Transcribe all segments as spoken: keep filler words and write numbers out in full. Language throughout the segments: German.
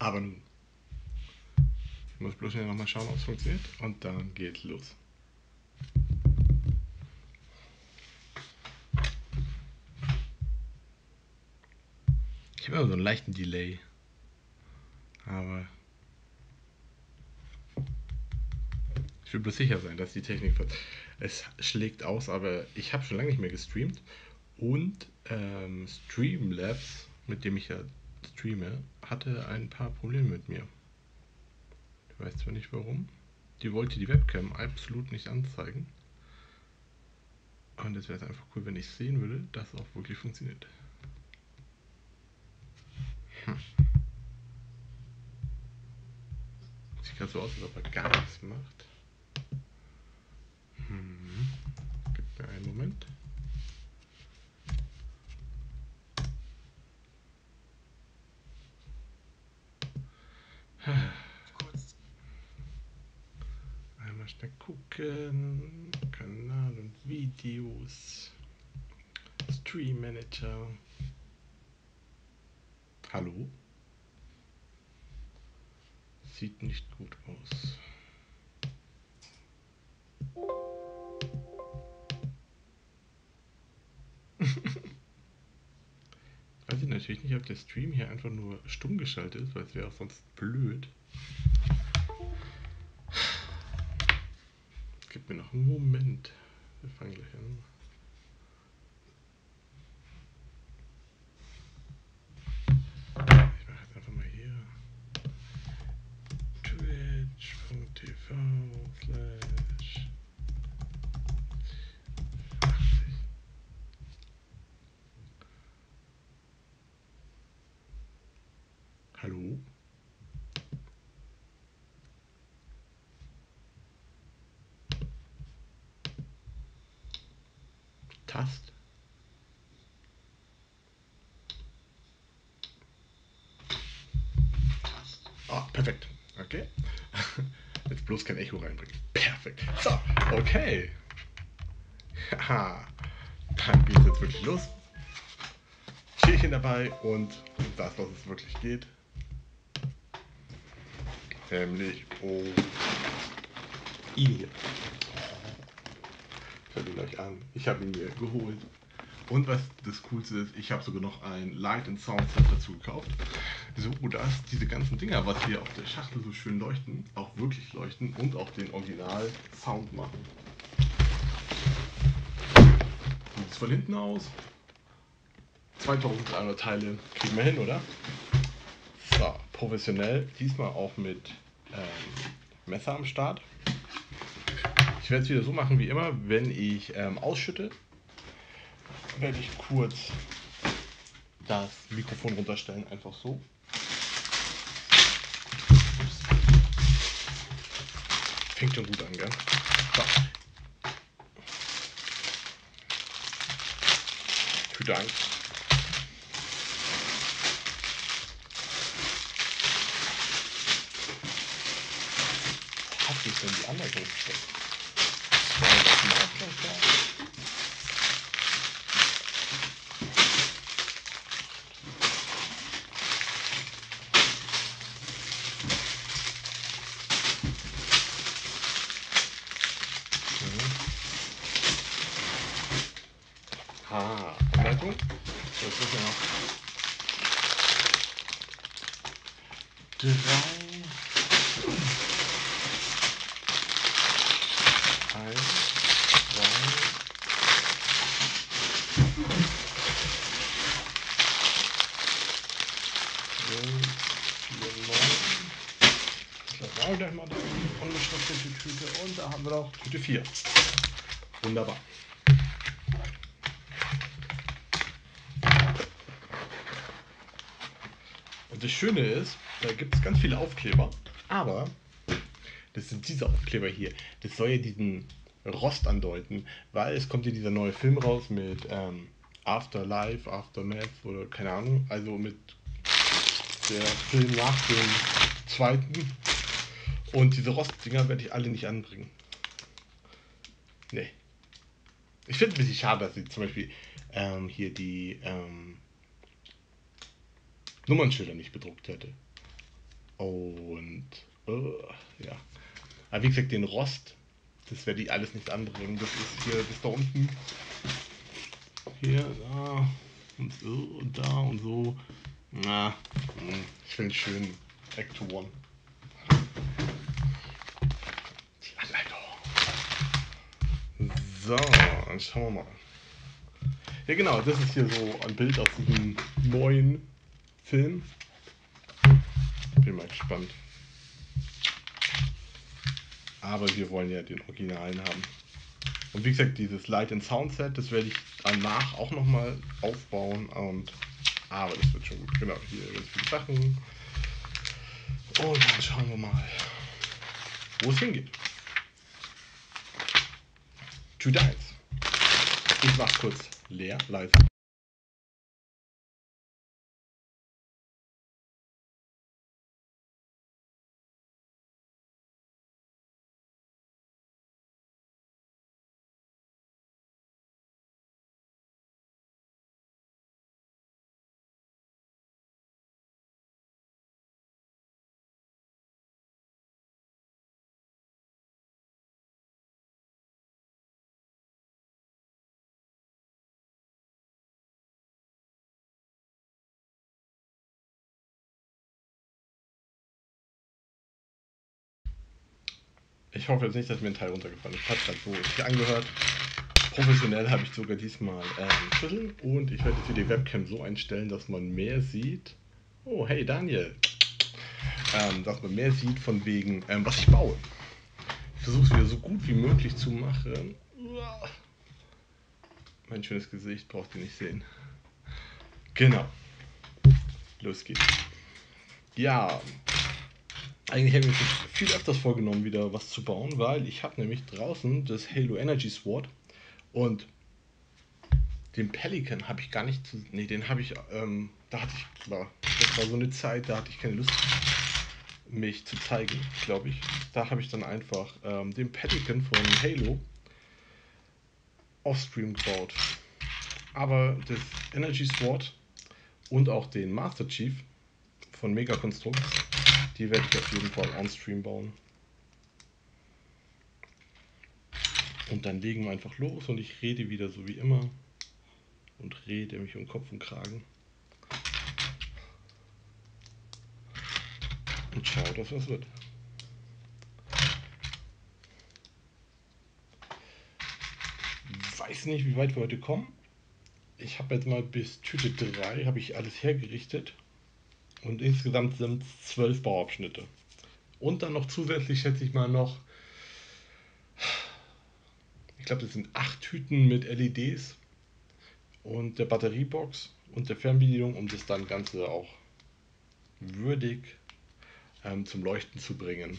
Aber nun. Ich muss bloß schnell nochmal schauen, ob es funktioniert. Und dann geht's los. Ich habe immer so einen leichten Delay. Aber ich will bloß sicher sein, dass die Technik... Es schlägt aus, aber ich habe schon lange nicht mehr gestreamt. Und ähm, Streamlabs, mit dem ich ja streame, hatte ein paar Probleme mit mir. Ich weiß zwar nicht warum. Die wollte die Webcam absolut nicht anzeigen. Und es wäre einfach cool, wenn ich sehen würde, dass es auch wirklich funktioniert. Hm. Sieht gerade so aus, als ob er gar nichts macht. Hm. Gib mir einen Moment. Einmal schnell gucken. Kanal und Videos. Stream Manager. Hallo? Sieht nicht gut aus. Weiß ich natürlich nicht, ob der Stream hier einfach nur stumm geschaltet ist, weil es wäre auch sonst blöd. Gib mir noch einen Moment. Wir fangen gleich an. Ich mache jetzt einfach mal hier twitch punkt t v slash achtzig. Hallo? Tast? Ah, perfekt. Okay. Jetzt bloß kein Echo reinbringen. Perfekt. So, okay. Haha. Dann geht es jetzt wirklich los. Tierchen dabei und das, was es wirklich geht. Nämlich um ihn hier. Schaut ihn euch an. Ich habe ihn mir geholt. Und was das Coolste ist, ich habe sogar noch ein Light and Sound Set dazu gekauft. So, dass diese ganzen Dinger, was hier auf der Schachtel so schön leuchten, auch wirklich leuchten und auch den Original Sound machen. Sieht es von hinten aus. zweitausenddreihundert Teile kriegen wir hin, oder? So, professionell. Diesmal auch mit ähm, Messer am Start. Ich werde es wieder so machen wie immer, wenn ich ähm, ausschütte, werde ich kurz das Mikrofon runterstellen, einfach so. Fängt schon gut an, gell? So. Tüte eins. Hat sich denn die Anleitung gestellt? Ja, das ist ein Abgleich da. Ah, Anleitung. So, jetzt müssen wir noch drei, eins, zwei, fünf, vier, neun. Das war gleich mal die unbeschriftete Tüte und da haben wir noch Tüte vier. Wunderbar. Und das Schöne ist, da gibt es ganz viele Aufkleber, aber das sind diese Aufkleber hier. Das soll ja diesen Rost andeuten, weil es kommt ja dieser neue Film raus mit ähm, Afterlife, Aftermath oder keine Ahnung, also mit der Film nach dem zweiten. Und diese Rostdinger werde ich alle nicht anbringen. Nee. Ich finde es ein bisschen schade, dass sie zum Beispiel ähm, hier die ähm, Nummernschilder nicht bedruckt hätte. Und äh, ja. Aber wie gesagt, den Rost, das werde ich alles nicht anbringen. Das ist hier, das da unten. Hier, da und so und da und so. Na, ich will einen schönen Act to One. Die Anleitung. So, dann schauen wir mal. Ja genau, das ist hier so ein Bild aus diesem neuen Film. Bin mal gespannt. Aber wir wollen ja den Originalen haben. Und wie gesagt, dieses Light and Sound Set, das werde ich danach auch nochmal aufbauen. Und, aber das wird schon gut. Genau, hier ganz viele Sachen. Und dann schauen wir mal, wo es hingeht. Two Dials. Ich mach's kurz leer, leise. Ich hoffe jetzt nicht, dass mir ein Teil runtergefallen ist. Hat gerade so richtig angehört. Professionell habe ich sogar diesmal ähm, Schlüssel und ich werde jetzt hier die Webcam so einstellen, dass man mehr sieht. Oh, hey Daniel. Ähm, dass man mehr sieht von wegen, ähm, was ich baue. Ich versuche es wieder so gut wie möglich zu machen. Mein schönes Gesicht braucht ihr nicht sehen. Genau. Los geht's. Ja, eigentlich habe ich mir viel öfters vorgenommen, wieder was zu bauen, weil ich habe nämlich draußen das Halo Energy Sword und den Pelican habe ich gar nicht zu. Ne, den habe ich. Ähm, da hatte ich. War, das war so eine Zeit, da hatte ich keine Lust, mich zu zeigen, glaube ich. Da habe ich dann einfach ähm, den Pelican von Halo Offstream gebaut. Aber das Energy Sword und auch den Master Chief von Mega Construct, die werde ich auf jeden Fall on-stream bauen. Und dann legen wir einfach los und ich rede wieder so wie immer und rede mich um Kopf und Kragen. Und schau, dass was wird. Weiß nicht, wie weit wir heute kommen. Ich habe jetzt mal bis Tüte drei habe ich alles hergerichtet. Und insgesamt sind es zwölf Bauabschnitte. Und dann noch zusätzlich schätze ich mal noch, ich glaube, das sind acht Tüten mit L E Ds und der Batteriebox und der Fernbedienung, um das dann Ganze auch würdig ähm, zum Leuchten zu bringen.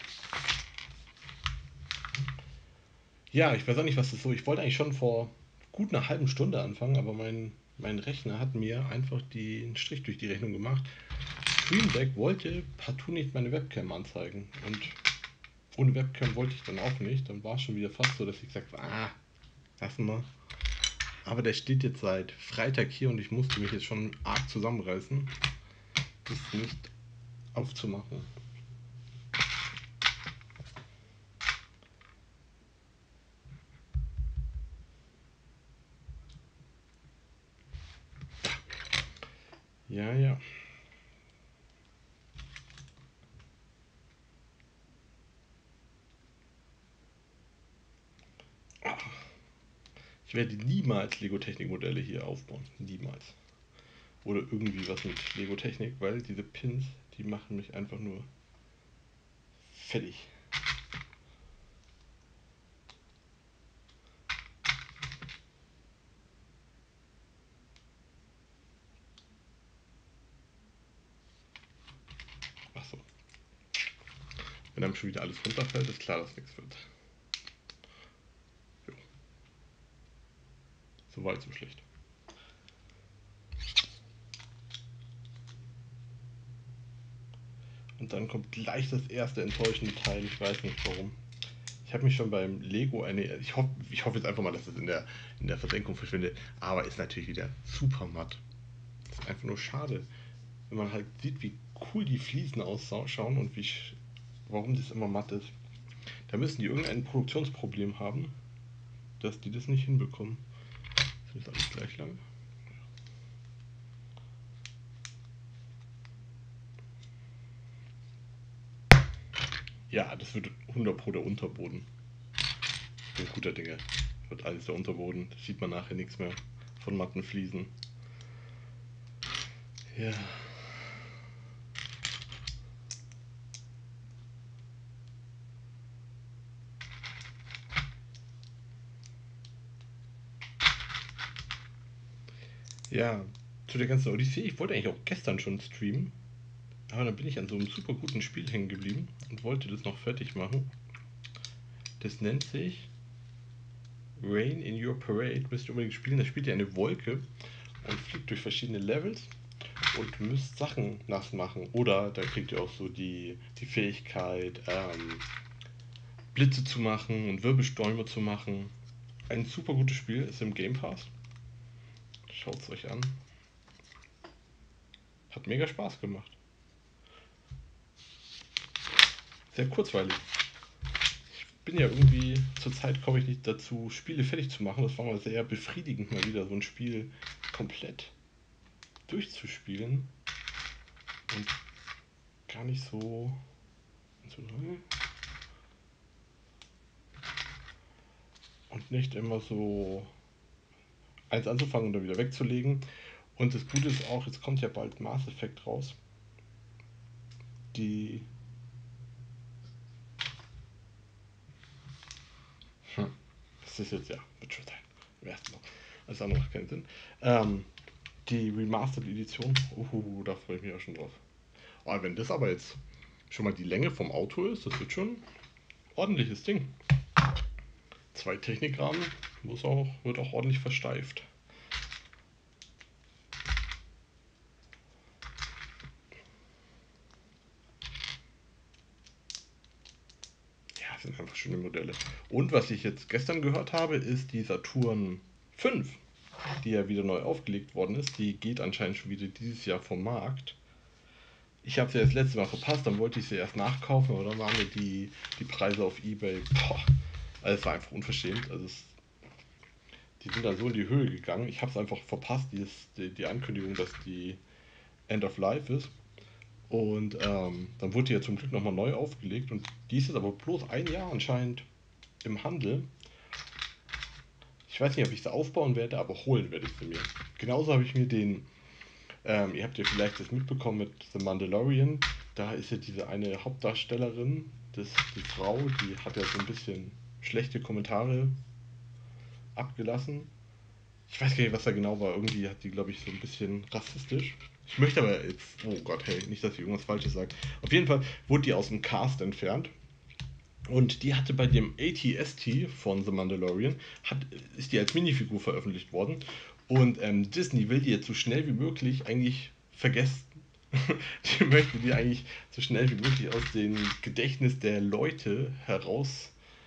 Ja, ich weiß auch nicht, was das so. Ich wollte eigentlich schon vor gut einer halben Stunde anfangen, aber mein, mein Rechner hat mir einfach den Strich durch die Rechnung gemacht. Stream Deck wollte partout nicht meine Webcam anzeigen. Und ohne Webcam wollte ich dann auch nicht. Dann war es schon wieder fast so, dass ich gesagt habe, ah, lassen wir. Aber der steht jetzt seit Freitag hier und ich musste mich jetzt schon arg zusammenreißen, das nicht aufzumachen. Ja, ja. Ich werde niemals Lego-Technik-Modelle hier aufbauen. Niemals. Oder irgendwie was mit Lego-Technik, weil diese Pins, die machen mich einfach nur fertig. Achso. Wenn einem schon wieder alles runterfällt, ist klar, dass nichts wird. Jo. So weit, so schlecht. Und dann kommt gleich das erste enttäuschende Teil. Ich weiß nicht warum. Ich habe mich schon beim Lego eine. Ich hoffe ich hoff jetzt einfach mal, dass es in der, in der Versenkung verschwindet. Aber ist natürlich wieder super matt. Das ist einfach nur schade. Wenn man halt sieht, wie cool die Fliesen ausschauen und wie warum das immer matt ist. Da müssen die irgendein Produktionsproblem haben, dass die das nicht hinbekommen. Das ist alles gleich lang. Ja, das wird hundert Pro der Unterboden. Bin guter Dinge. Wird alles der Unterboden. Das sieht man nachher nichts mehr von matten Fliesen. Ja. Ja, zu der ganzen Odyssee. Ich wollte eigentlich auch gestern schon streamen. Aber dann bin ich an so einem super guten Spiel hängen geblieben und wollte das noch fertig machen. Das nennt sich Rain in Your Parade. Müsst ihr unbedingt spielen. Da spielt ihr eine Wolke und fliegt durch verschiedene Levels und müsst Sachen nass machen. Oder da kriegt ihr auch so die, die Fähigkeit, ähm, Blitze zu machen und Wirbelstürme zu machen. Ein super gutes Spiel, ist im Game Pass. Schaut es euch an. Hat mega Spaß gemacht. Sehr kurzweilig. Ich bin ja irgendwie, zurzeit komme ich nicht dazu, Spiele fertig zu machen. Das war mal sehr befriedigend, mal wieder so ein Spiel komplett durchzuspielen. Und gar nicht so. Und nicht immer so eins anzufangen und dann wieder wegzulegen. Und das Gute ist auch, jetzt kommt ja bald Mass Effect raus. Die. Hm. Das ist jetzt ja, wird schon sein. Im ersten Mal. Das andere macht keinen Sinn. Ähm, die Remastered Edition. Uh, da freue ich mich auch schon drauf. Aber wenn das aber jetzt schon mal die Länge vom Auto ist, das wird schon ein ordentliches Ding. Zwei Technikrahmen, muss auch, wird auch ordentlich versteift. Ja, sind einfach schöne Modelle. Und was ich jetzt gestern gehört habe, ist die Saturn fünf, die ja wieder neu aufgelegt worden ist. Die geht anscheinend schon wieder dieses Jahr vom Markt. Ich habe sie ja das letzte Mal verpasst, dann wollte ich sie erst nachkaufen, aber dann waren mir die, die Preise auf Ebay, boah, also es war einfach unverschämt. Also es, die sind dann so in die Höhe gegangen. Ich habe es einfach verpasst, dieses, die, die Ankündigung, dass die End of Life ist. Und ähm, dann wurde die ja zum Glück nochmal neu aufgelegt und die ist jetzt aber bloß ein Jahr anscheinend im Handel. Ich weiß nicht, ob ich sie aufbauen werde, aber holen werde ich sie mir. Genauso habe ich mir den, ähm, ihr habt ja vielleicht das mitbekommen mit The Mandalorian, da ist ja diese eine Hauptdarstellerin, das, die Frau, die hat ja so ein bisschen schlechte Kommentare abgelassen. Ich weiß gar nicht, was da genau war. Irgendwie hat die, glaube ich, so ein bisschen rassistisch. Ich möchte aber jetzt, oh Gott, hey, nicht, dass ich irgendwas Falsches sage. Auf jeden Fall wurde die aus dem Cast entfernt. Und die hatte bei dem A T S T von The Mandalorian, hat, ist die als Minifigur veröffentlicht worden. Und ähm, Disney will die jetzt so schnell wie möglich eigentlich vergessen. Die möchten die eigentlich so schnell wie möglich aus dem Gedächtnis der Leute herausnehmen.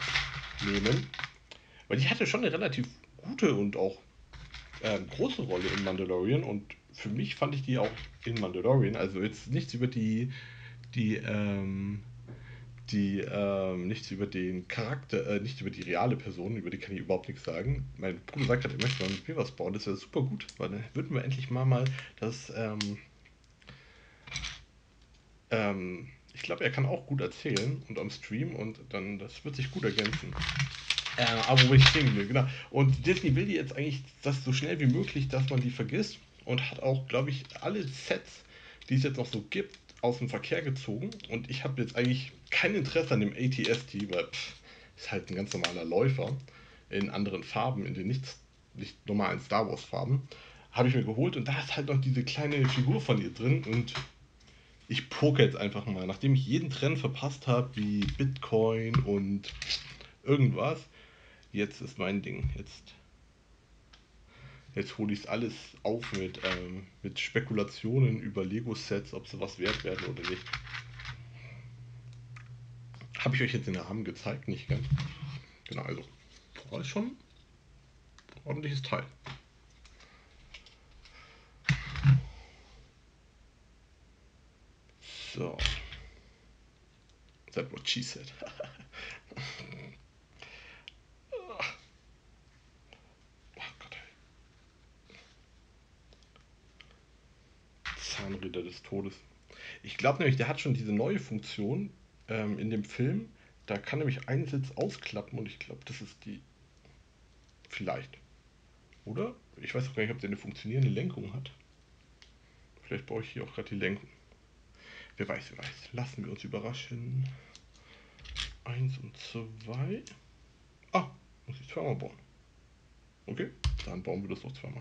Weil die hatte schon eine relativ gute und auch ähm, große Rolle in Mandalorian. Und für mich fand ich die auch in Mandalorian, also jetzt nichts über die, die, ähm, die, ähm, nichts über den Charakter, äh, nicht über die reale Person, über die kann ich überhaupt nichts sagen. Mein Bruder sagt gerade, er möchte mal mit mir was bauen, das wäre super gut, weil dann würden wir endlich mal mal das, ähm, ähm, ich glaube, er kann auch gut erzählen und am Stream und dann, das wird sich gut ergänzen. Äh, aber wo ich stehen will, genau. Und Disney will die jetzt eigentlich das so schnell wie möglich, dass man die vergisst und hat auch, glaube ich, alle Sets, die es jetzt noch so gibt, aus dem Verkehr gezogen. Und ich habe jetzt eigentlich kein Interesse an dem A T S T, weil pff, ist halt ein ganz normaler Läufer in anderen Farben, in den nicht, nicht normalen Star Wars Farben. Habe ich mir geholt und da ist halt noch diese kleine Figur von ihr drin und ich poke jetzt einfach mal, nachdem ich jeden Trend verpasst habe, wie Bitcoin und irgendwas. Jetzt ist mein Ding. Jetzt, jetzt hole ich es alles auf mit, ähm, mit Spekulationen über Lego-Sets, ob sie was wert werden oder nicht. Habe ich euch jetzt den Rahmen gezeigt? Nicht ganz. Genau, also. Das ist schon ein ordentliches Teil. That what she said. Oh Gott, ey. Zahnräder des Todes. Ich glaube nämlich, der hat schon diese neue Funktion ähm, in dem Film. Da kann nämlich ein Sitz ausklappen und ich glaube, das ist die. Vielleicht. Oder? Ich weiß auch gar nicht, ob der eine funktionierende Lenkung hat. Vielleicht baue ich hier auch gerade die Lenkung. Wer weiß, wer weiß. Lassen wir uns überraschen. Eins und zwei. Ah, muss ich zweimal bauen. Okay, dann bauen wir das noch zweimal.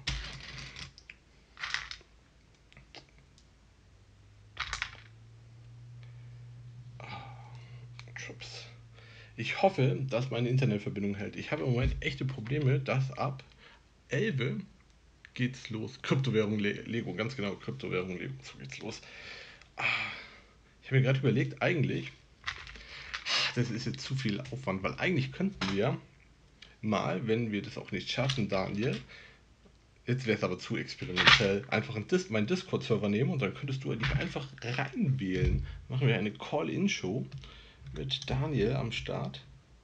Ich hoffe, dass meine Internetverbindung hält. Ich habe im Moment echte Probleme, dass ab elf geht's los. Kryptowährung Le Lego, ganz genau, Kryptowährung Lego, so geht's los. Ah, ich habe mir gerade überlegt, eigentlich, das ist jetzt zu viel Aufwand, weil eigentlich könnten wir mal, wenn wir das auch nicht schaffen, Daniel, jetzt wäre es aber zu experimentell, einfach einen Dis meinen Discord-Server nehmen und dann könntest du dich einfach reinwählen. Machen wir eine Call-In-Show mit Daniel am Start.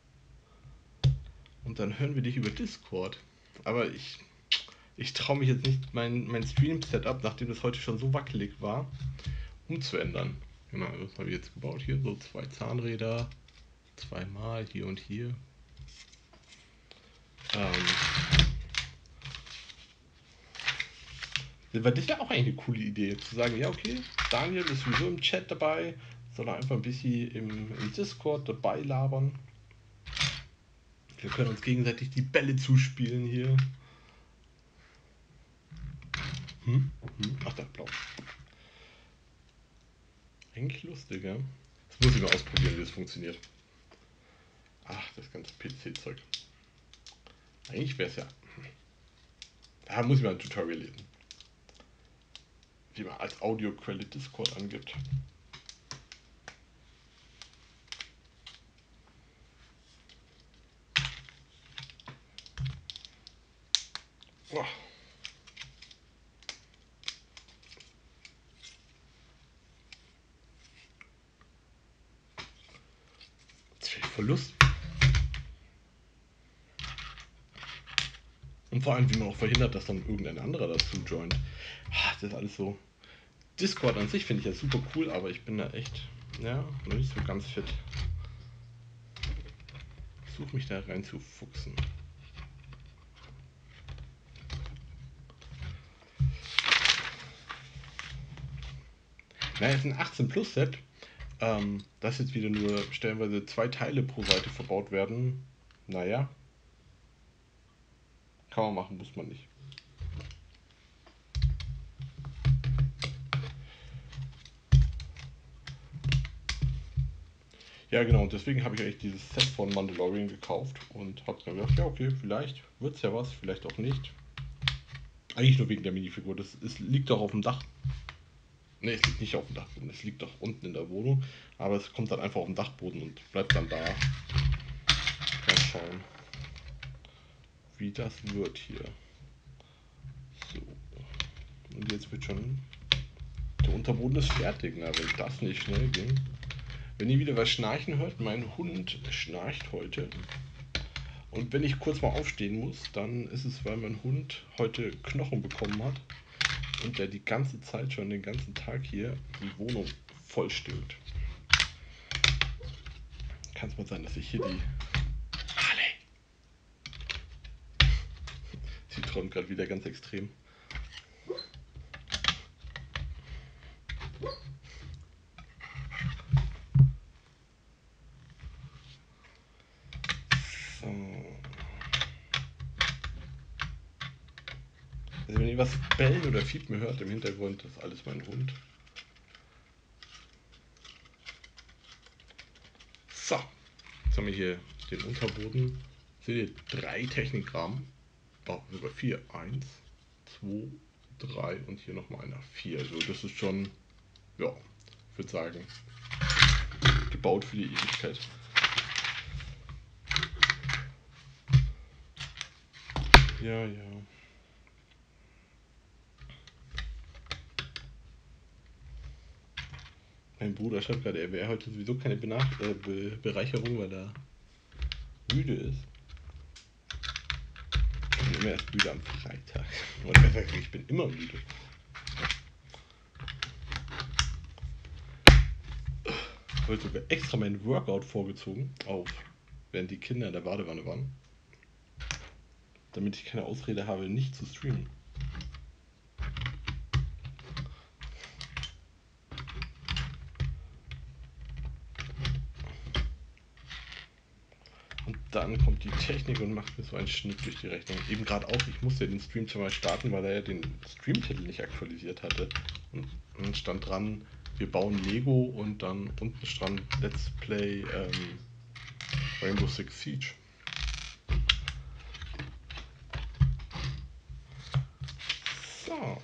Und dann hören wir dich über Discord. Aber ich, ich traue mich jetzt nicht, mein, mein Stream-Setup, nachdem das heute schon so wackelig war, umzuändern. Genau, das habe ich jetzt gebaut. Hier so zwei Zahnräder. Zweimal hier und hier. Ähm, weil das wäre auch eigentlich eine coole Idee, zu sagen, ja okay, Daniel ist sowieso im Chat dabei, soll er einfach ein bisschen im, im Discord dabei labern. Wir können uns gegenseitig die Bälle zuspielen hier. Hm? Hm? Ach, da, blau. Eigentlich lustig, ja? Das muss ich mal ausprobieren, wie das funktioniert. Ach, das ganze P C-Zeug. Eigentlich wäre es ja... Da muss ich mal ein Tutorial lesen. Wie man als Audioquelle Discord angibt. Boah. Jetzt wäre ich voll Lust. Und vor allem, wie man auch verhindert, dass dann irgendein anderer dazu joint. Das ist alles so. Discord an sich finde ich ja super cool, aber ich bin da echt, ja, noch nicht so ganz fit. Ich suche mich da rein zu fuchsen. Naja, es ist ein achtzehn Plus Set. Ähm, dass jetzt wieder nur stellenweise zwei Teile pro Seite verbaut werden. Naja. Kann man machen, muss man nicht. Ja, genau, und deswegen habe ich eigentlich dieses Set von Mandalorian gekauft und habe dann gedacht, ja, okay, vielleicht wird es ja was, vielleicht auch nicht. Eigentlich nur wegen der Minifigur. Das ist, liegt doch auf dem Dach. Ne, es liegt nicht auf dem Dachboden, es liegt doch unten in der Wohnung, aber es kommt dann einfach auf den Dachboden und bleibt dann da. Mal schauen, wie das wird hier. So. Und jetzt wird schon. Der Unterboden ist fertig, na, wenn das nicht schnell ging. Wenn ihr wieder was schnarchen hört, mein Hund schnarcht heute. Und wenn ich kurz mal aufstehen muss, dann ist es, weil mein Hund heute Knochen bekommen hat und der die ganze Zeit schon den ganzen Tag hier die Wohnung vollstimmt. Kann es mal sein, dass ich hier die... Harley! Sie träumt gerade wieder ganz extrem. So. Also wenn ihr was bellen oder fiepen hört im Hintergrund, das ist alles mein Hund. So, jetzt haben wir hier den Unterboden. Seht ihr, drei Technikrahmen. Oh, sogar vier. Eins, zwei, drei und hier nochmal einer. Vier. Also das ist schon, ja, ich würde sagen, gebaut für die Ewigkeit. Ja, ja. Mein Bruder schreibt gerade, er wäre heute sowieso keine Benach äh, Be Bereicherung, weil er müde ist. Ich bin immer erst müde am Freitag. Oder besser gesagt, ich bin immer müde. Ich habe sogar extra meinen Workout vorgezogen, auf, während die Kinder in der Badewanne waren. Damit ich keine Ausrede habe, nicht zu streamen. Und dann kommt die Technik und macht mir so einen Schnitt durch die Rechnung. Eben gerade auch, ich musste den Stream zweimal starten, weil er ja den Streamtitel nicht aktualisiert hatte. Und dann stand dran, wir bauen Lego und dann unten stand Let's Play ähm, Rainbow Six Siege. So.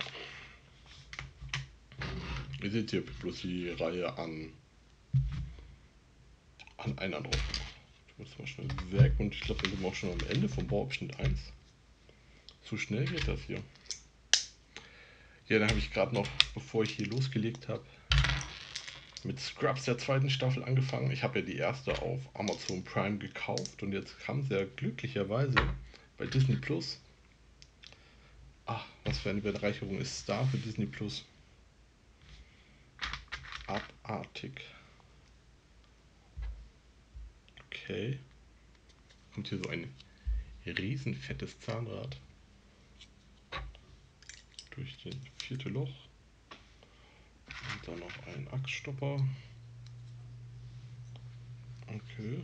Ihr seht hier bloß die Reihe an, an einer drauf gemacht. Ich muss mal schnell weg und ich glaube, wir sind auch schon am Ende vom Bauabschnitt eins. So schnell geht das hier. Ja, dann habe ich gerade noch, bevor ich hier losgelegt habe, mit Scrubs der zweiten Staffel angefangen. Ich habe ja die erste auf Amazon Prime gekauft und jetzt kam sie ja glücklicherweise bei Disney Plus. Ach, was für eine Bereicherung ist da für Disney Plus. Abartig. Okay. Kommt hier so ein riesenfettes Zahnrad durch das vierte Loch. Und dann noch ein Achsstopper. Okay.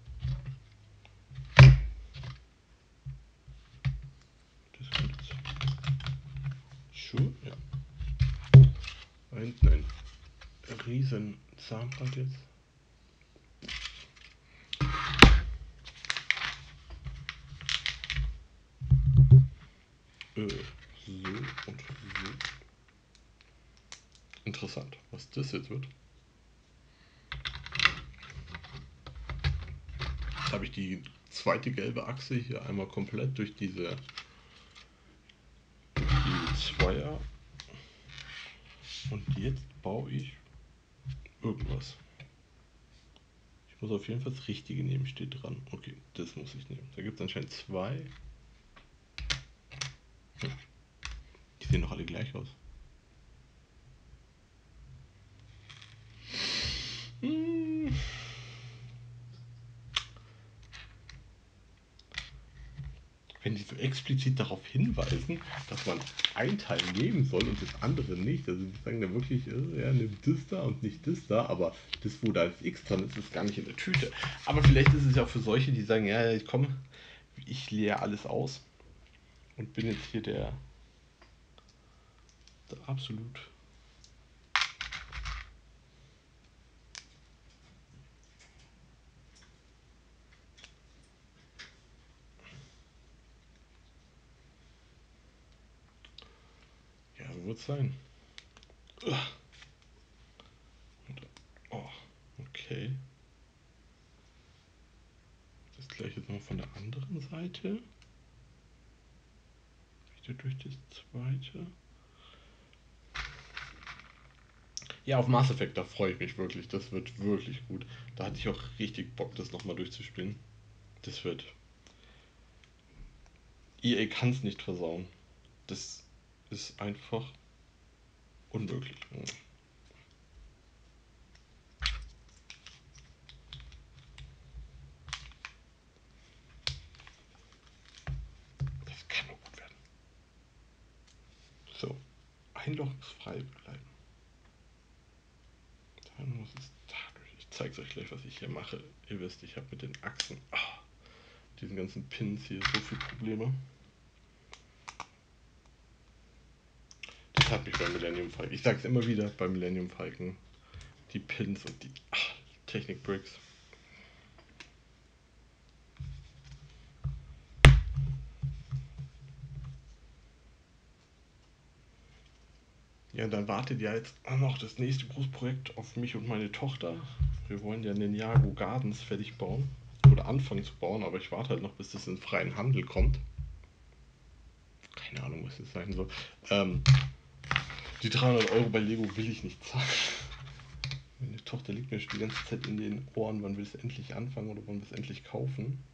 Das kommt jetzt. Schuhe? Ja. Da hinten ein riesen Zahnrad jetzt. Äh, so und so. Interessant, was das jetzt wird. Jetzt habe ich die zweite gelbe Achse hier einmal komplett durch diese durch die Zweier. Und jetzt baue ich irgendwas. Ich muss auf jeden Fall das Richtige nehmen, steht dran. Okay, das muss ich nehmen. Da gibt es anscheinend zwei. Hm. Die sehen doch alle gleich aus. Hm. Wenn die so explizit darauf hinweisen, dass man ein Teil nehmen soll und das andere nicht. Also die sagen dann wirklich, ja, nimm das da und nicht das da, aber das, wo da das X dran ist, ist gar nicht in der Tüte. Aber vielleicht ist es ja auch für solche, die sagen, ja, ich komme, ich leere alles aus und bin jetzt hier der, der absolut ja, so wird es sein. Oh, okay. Das gleiche jetzt noch von der anderen Seite. Wieder durch das zweite. Ja, auf Mass Effect, da freue ich mich wirklich. Das wird wirklich gut. Da hatte ich auch richtig Bock, das nochmal durchzuspielen. Das wird. E A kann es nicht versauen. Das ist einfach unmöglich. Das kann nur gut werden. So, ein Loch ist frei bleiben. Dann muss es dadurch. Ich zeige es euch gleich, was ich hier mache. Ihr wisst, ich habe mit den Achsen, oh, diesen ganzen Pins hier so viele Probleme. Das hat mich beim Millennium Falcon. Ich sage es immer wieder beim Millennium Falcon. Die Pins und die ach, Technik Bricks. Ja, dann wartet ja jetzt noch das nächste Großprojekt auf mich und meine Tochter. Wir wollen ja Ninjago Gardens fertig bauen. Oder anfangen zu bauen, aber ich warte halt noch, bis das in freien Handel kommt. Keine Ahnung, was das sein soll. Ähm, die dreihundert Euro bei Lego will ich nicht zahlen. Meine Tochter liegt mir schon die ganze Zeit in den Ohren, wann wir es endlich anfangen oder wann wir es endlich kaufen.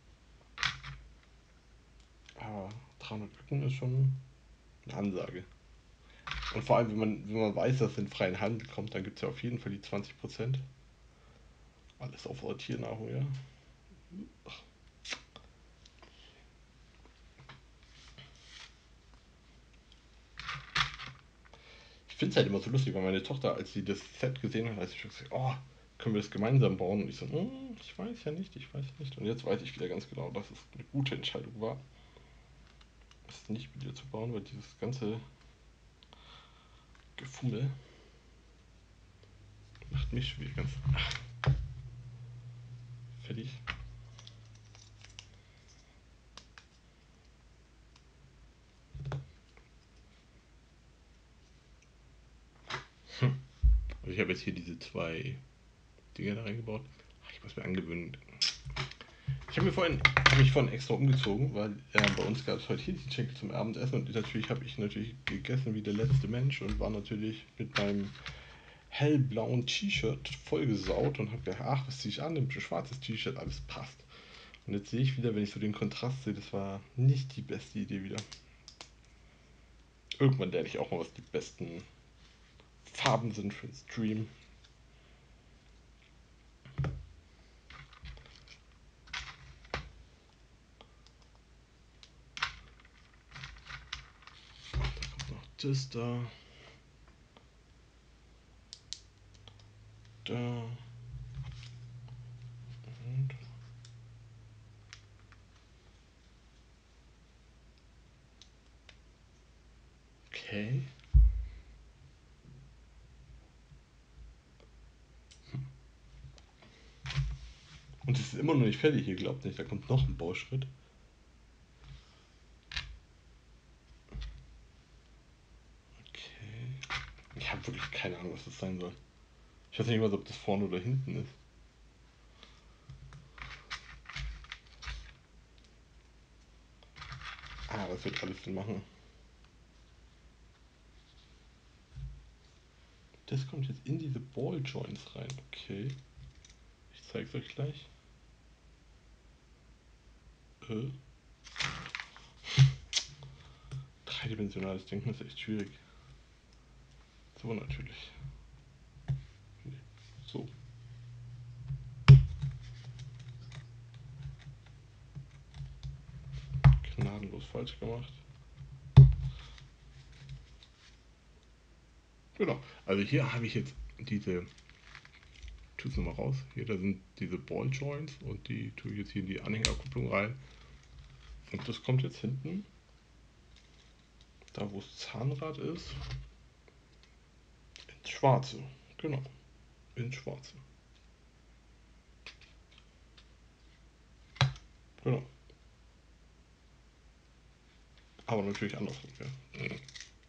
Aber dreihundert Öcken ist schon eine Ansage. Und vor allem, wenn man, wenn man weiß, dass es in freien Handel kommt, dann gibt es ja auf jeden Fall die zwanzig Prozent. Alles auf Tiernahrung, ja. Ich finde es halt immer so lustig, weil meine Tochter, als sie das Set gesehen hat, hat sie schon gesagt, oh, können wir das gemeinsam bauen? Und ich so, mm, ich weiß ja nicht, ich weiß nicht. Und jetzt weiß ich wieder ganz genau, dass es eine gute Entscheidung war, es nicht mit ihr zu bauen, weil dieses ganze Gefummel macht mich schon wieder ganz ach, fertig. Hm. Also ich habe jetzt hier diese zwei Dinger da reingebaut. Ach, ich muss mir angewöhnen. Ich habe mir vorhin, hab mich vorhin extra umgezogen, weil äh, bei uns gab es heute Hähnchenschenkel zum Abendessen und natürlich habe ich natürlich gegessen wie der letzte Mensch und war natürlich mit meinem hellblauen T-Shirt vollgesaut und habe gedacht, ach, was ziehe ich an? Ein schwarzes T-Shirt, alles passt. Und jetzt sehe ich wieder, wenn ich so den Kontrast sehe, das war nicht die beste Idee wieder. Irgendwann lerne ich auch mal, was die besten Farben sind für den Stream. Da kommt noch das da. Da. Und. Okay. Und es ist immer noch nicht fertig, ihr glaubt nicht, da kommt noch ein Bauschritt. Okay. Ich habe wirklich keine Ahnung, was das sein soll. Ich weiß nicht mal, ob das vorne oder hinten ist. Ah, das wird alles Sinn machen. Das kommt jetzt in diese Ball Joints rein. Okay. Ich zeig's euch gleich. Äh. Dreidimensionales Denken ist echt schwierig. So natürlich. Nee. So. Gnadenlos falsch gemacht. Genau. Also hier habe ich jetzt diese. Ich tue es nochmal raus. Hier, da sind diese Ball Joints und die tue ich jetzt hier in die Anhängerkupplung rein. Und das kommt jetzt hinten, da wo das Zahnrad ist, ins Schwarze. Genau. Ins Schwarze. Genau. Aber natürlich andersrum, ja. Mhm.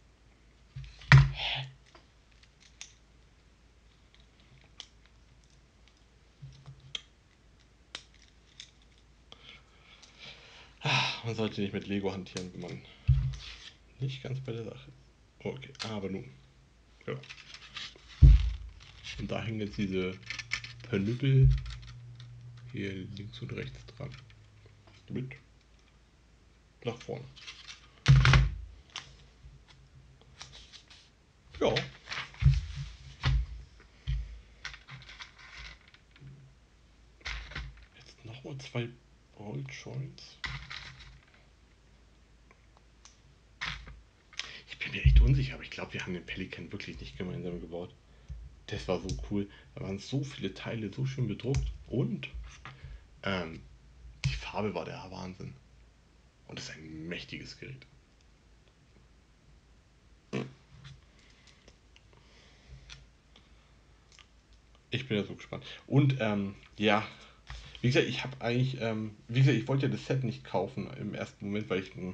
Man sollte nicht mit Lego hantieren, wenn man nicht ganz bei der Sache ist. Okay, aber nun. Ja. Und da hängen jetzt diese Pernüppel hier links und rechts dran. Mit nach vorne. Ja. Jetzt nochmal zwei Ball Joints. Ich bin mir echt unsicher, aber ich glaube, wir haben den Pelikan wirklich nicht gemeinsam gebaut. Das war so cool. Da waren so viele Teile so schön bedruckt und ähm, die Farbe war der Wahnsinn. Und das ist ein mächtiges Gerät. Ich bin ja so gespannt. Und ähm, ja, wie gesagt, ich habe eigentlich, ähm, wie gesagt, ich wollte ja das Set nicht kaufen im ersten Moment, weil ich, ich,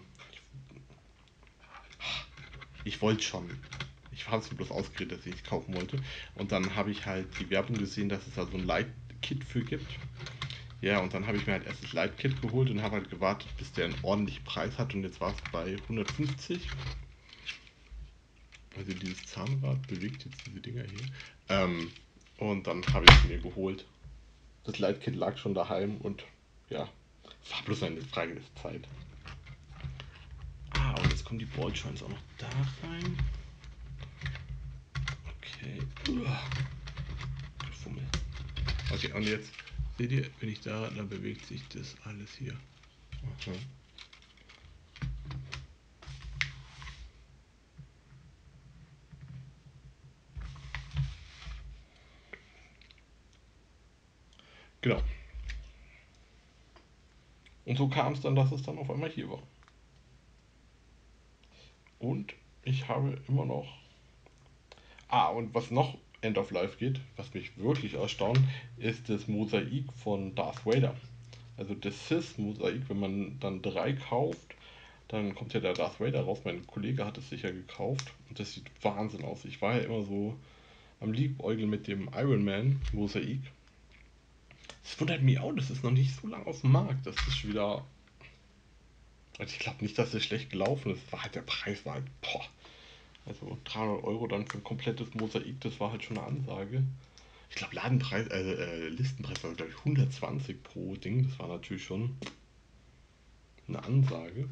ich wollte schon. Ich habe es mir bloß ausgeredet, dass ich es kaufen wollte. Und dann habe ich halt die Werbung gesehen, dass es da so ein Light-Kit für gibt. Ja, und dann habe ich mir halt erst das Light-Kit geholt und habe halt gewartet, bis der einen ordentlichen Preis hat. Und jetzt war es bei hundertfünfzig. Also dieses Zahnrad bewegt jetzt diese Dinger hier. Ähm, Und dann habe ich es mir geholt. Das Lightkit lag schon daheim und ja, es war bloß eine Frage der Zeit. Ah, und jetzt kommen die Balljoints auch noch da rein. Okay. Uah. Gefummel. Okay, und jetzt seht ihr, wenn ich da, dann bewegt sich das alles hier. Aha. Genau. Und so kam es dann, dass es dann auf einmal hier war. Und ich habe immer noch... Ah, und was noch End of Life geht, was mich wirklich erstaunt, ist das Mosaik von Darth Vader. Also das Sith-Mosaik, wenn man dann drei kauft, dann kommt ja der Darth Vader raus. Mein Kollege hat es sicher gekauft und das sieht Wahnsinn aus. Ich war ja immer so am Liebäugeln mit dem Iron Man Mosaik. Das wundert mich auch, das ist noch nicht so lange auf dem Markt. Das ist wieder... Also ich glaube nicht, dass es schlecht gelaufen ist. War halt der Preis war halt... Boah. Also dreihundert Euro dann für ein komplettes Mosaik, das war halt schon eine Ansage. Ich glaube Ladenpreis, äh, äh, Listenpreis war glaube ich hundertzwanzig pro Ding. Das war natürlich schon eine Ansage.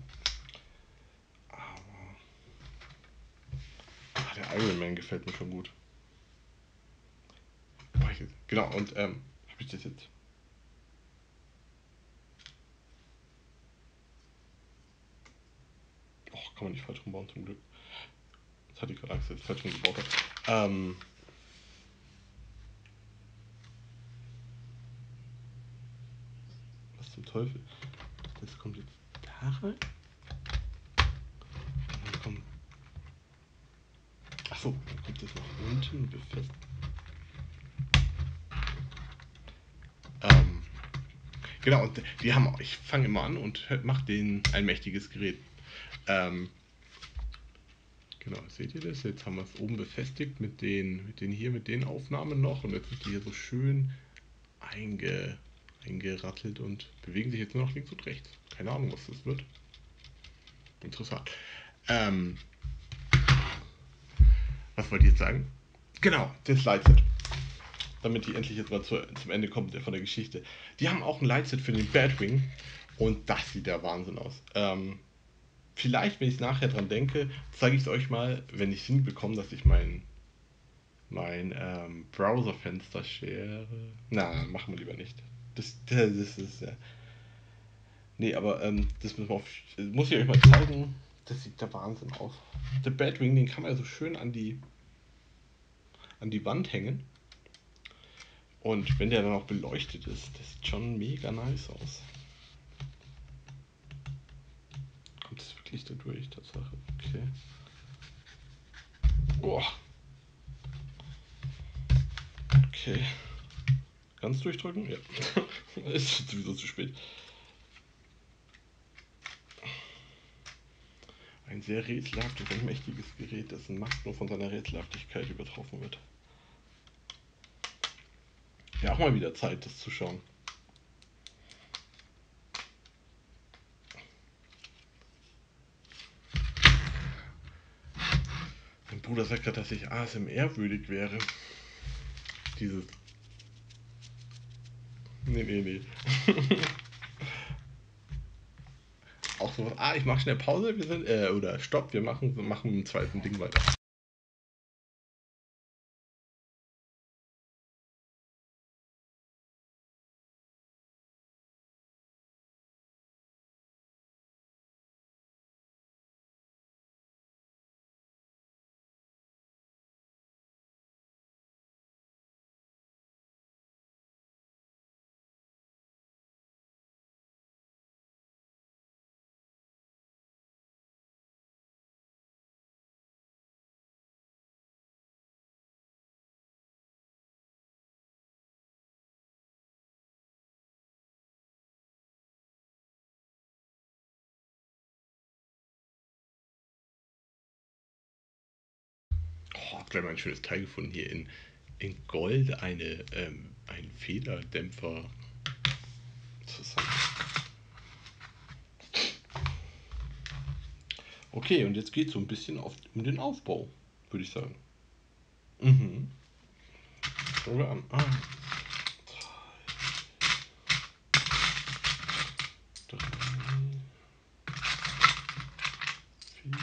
Aber ah, der Iron Man gefällt mir schon gut. Boah, ich, genau, und ähm, habe ich das jetzt? Och, kann man nicht falsch rumbauen zum Glück. Jetzt hatte ich gerade Angst, dass ich falsch rumgebaut habe. Ähm, was zum Teufel? Das kommt jetzt da rein. Und dann kommt. Achso, dann kommt das nach unten befestigt. Ähm, genau, und die haben, ich fange immer an und mache denen ein mächtiges Gerät. Ähm, genau, seht ihr das? Jetzt haben wir es oben befestigt mit den, mit den hier, mit den Aufnahmen noch und jetzt sind die hier so schön einge, eingerattelt und bewegen sich jetzt nur noch links und rechts. Keine Ahnung, was das wird. Interessant. Ähm, was wollte ich jetzt sagen? Genau, das Lightset. Damit die endlich jetzt mal zu, zum Ende kommt von der Geschichte. Die haben auch ein Lightset für den Batwing und das sieht der Wahnsinn aus. Ähm, vielleicht, wenn ich nachher dran denke, zeige ich es euch mal, wenn ich es hinbekomme, dass ich mein, mein ähm, Browserfenster share. Na, machen wir lieber nicht. Das, das, das ist ja. Nee, aber ähm, das muss, man auf, muss ich euch mal zeigen. Das sieht der Wahnsinn aus. Der Batwing, den kann man so schön an die, an die Wand hängen. Und wenn der dann auch beleuchtet ist, das sieht schon mega nice aus. Kommt das wirklich da durch, Tatsache? Okay. Boah. Okay. Ganz durchdrücken? Ja. Ist sowieso zu spät. Ein sehr rätselhaftes und mächtiges Gerät, dessen Macht nur von seiner Rätselhaftigkeit übertroffen wird. Ja, auch mal wieder Zeit, das zu schauen. Mein Bruder sagt gerade, dass ich A S M R würdig wäre. Dieses. Nee, nee, nee. Auch so, ah, ich mach schnell Pause, wir sind, äh, oder Stopp, wir machen, wir machen im zweiten Ding weiter. Oh, hab gleich mal ein schönes Teil gefunden hier in, in Gold, eine, ähm, ein Federdämpfer. Interessant. Okay, und jetzt geht es so ein bisschen auf, um den Aufbau, würde ich sagen. Mhm. Oder an. Ah. Drei, vier.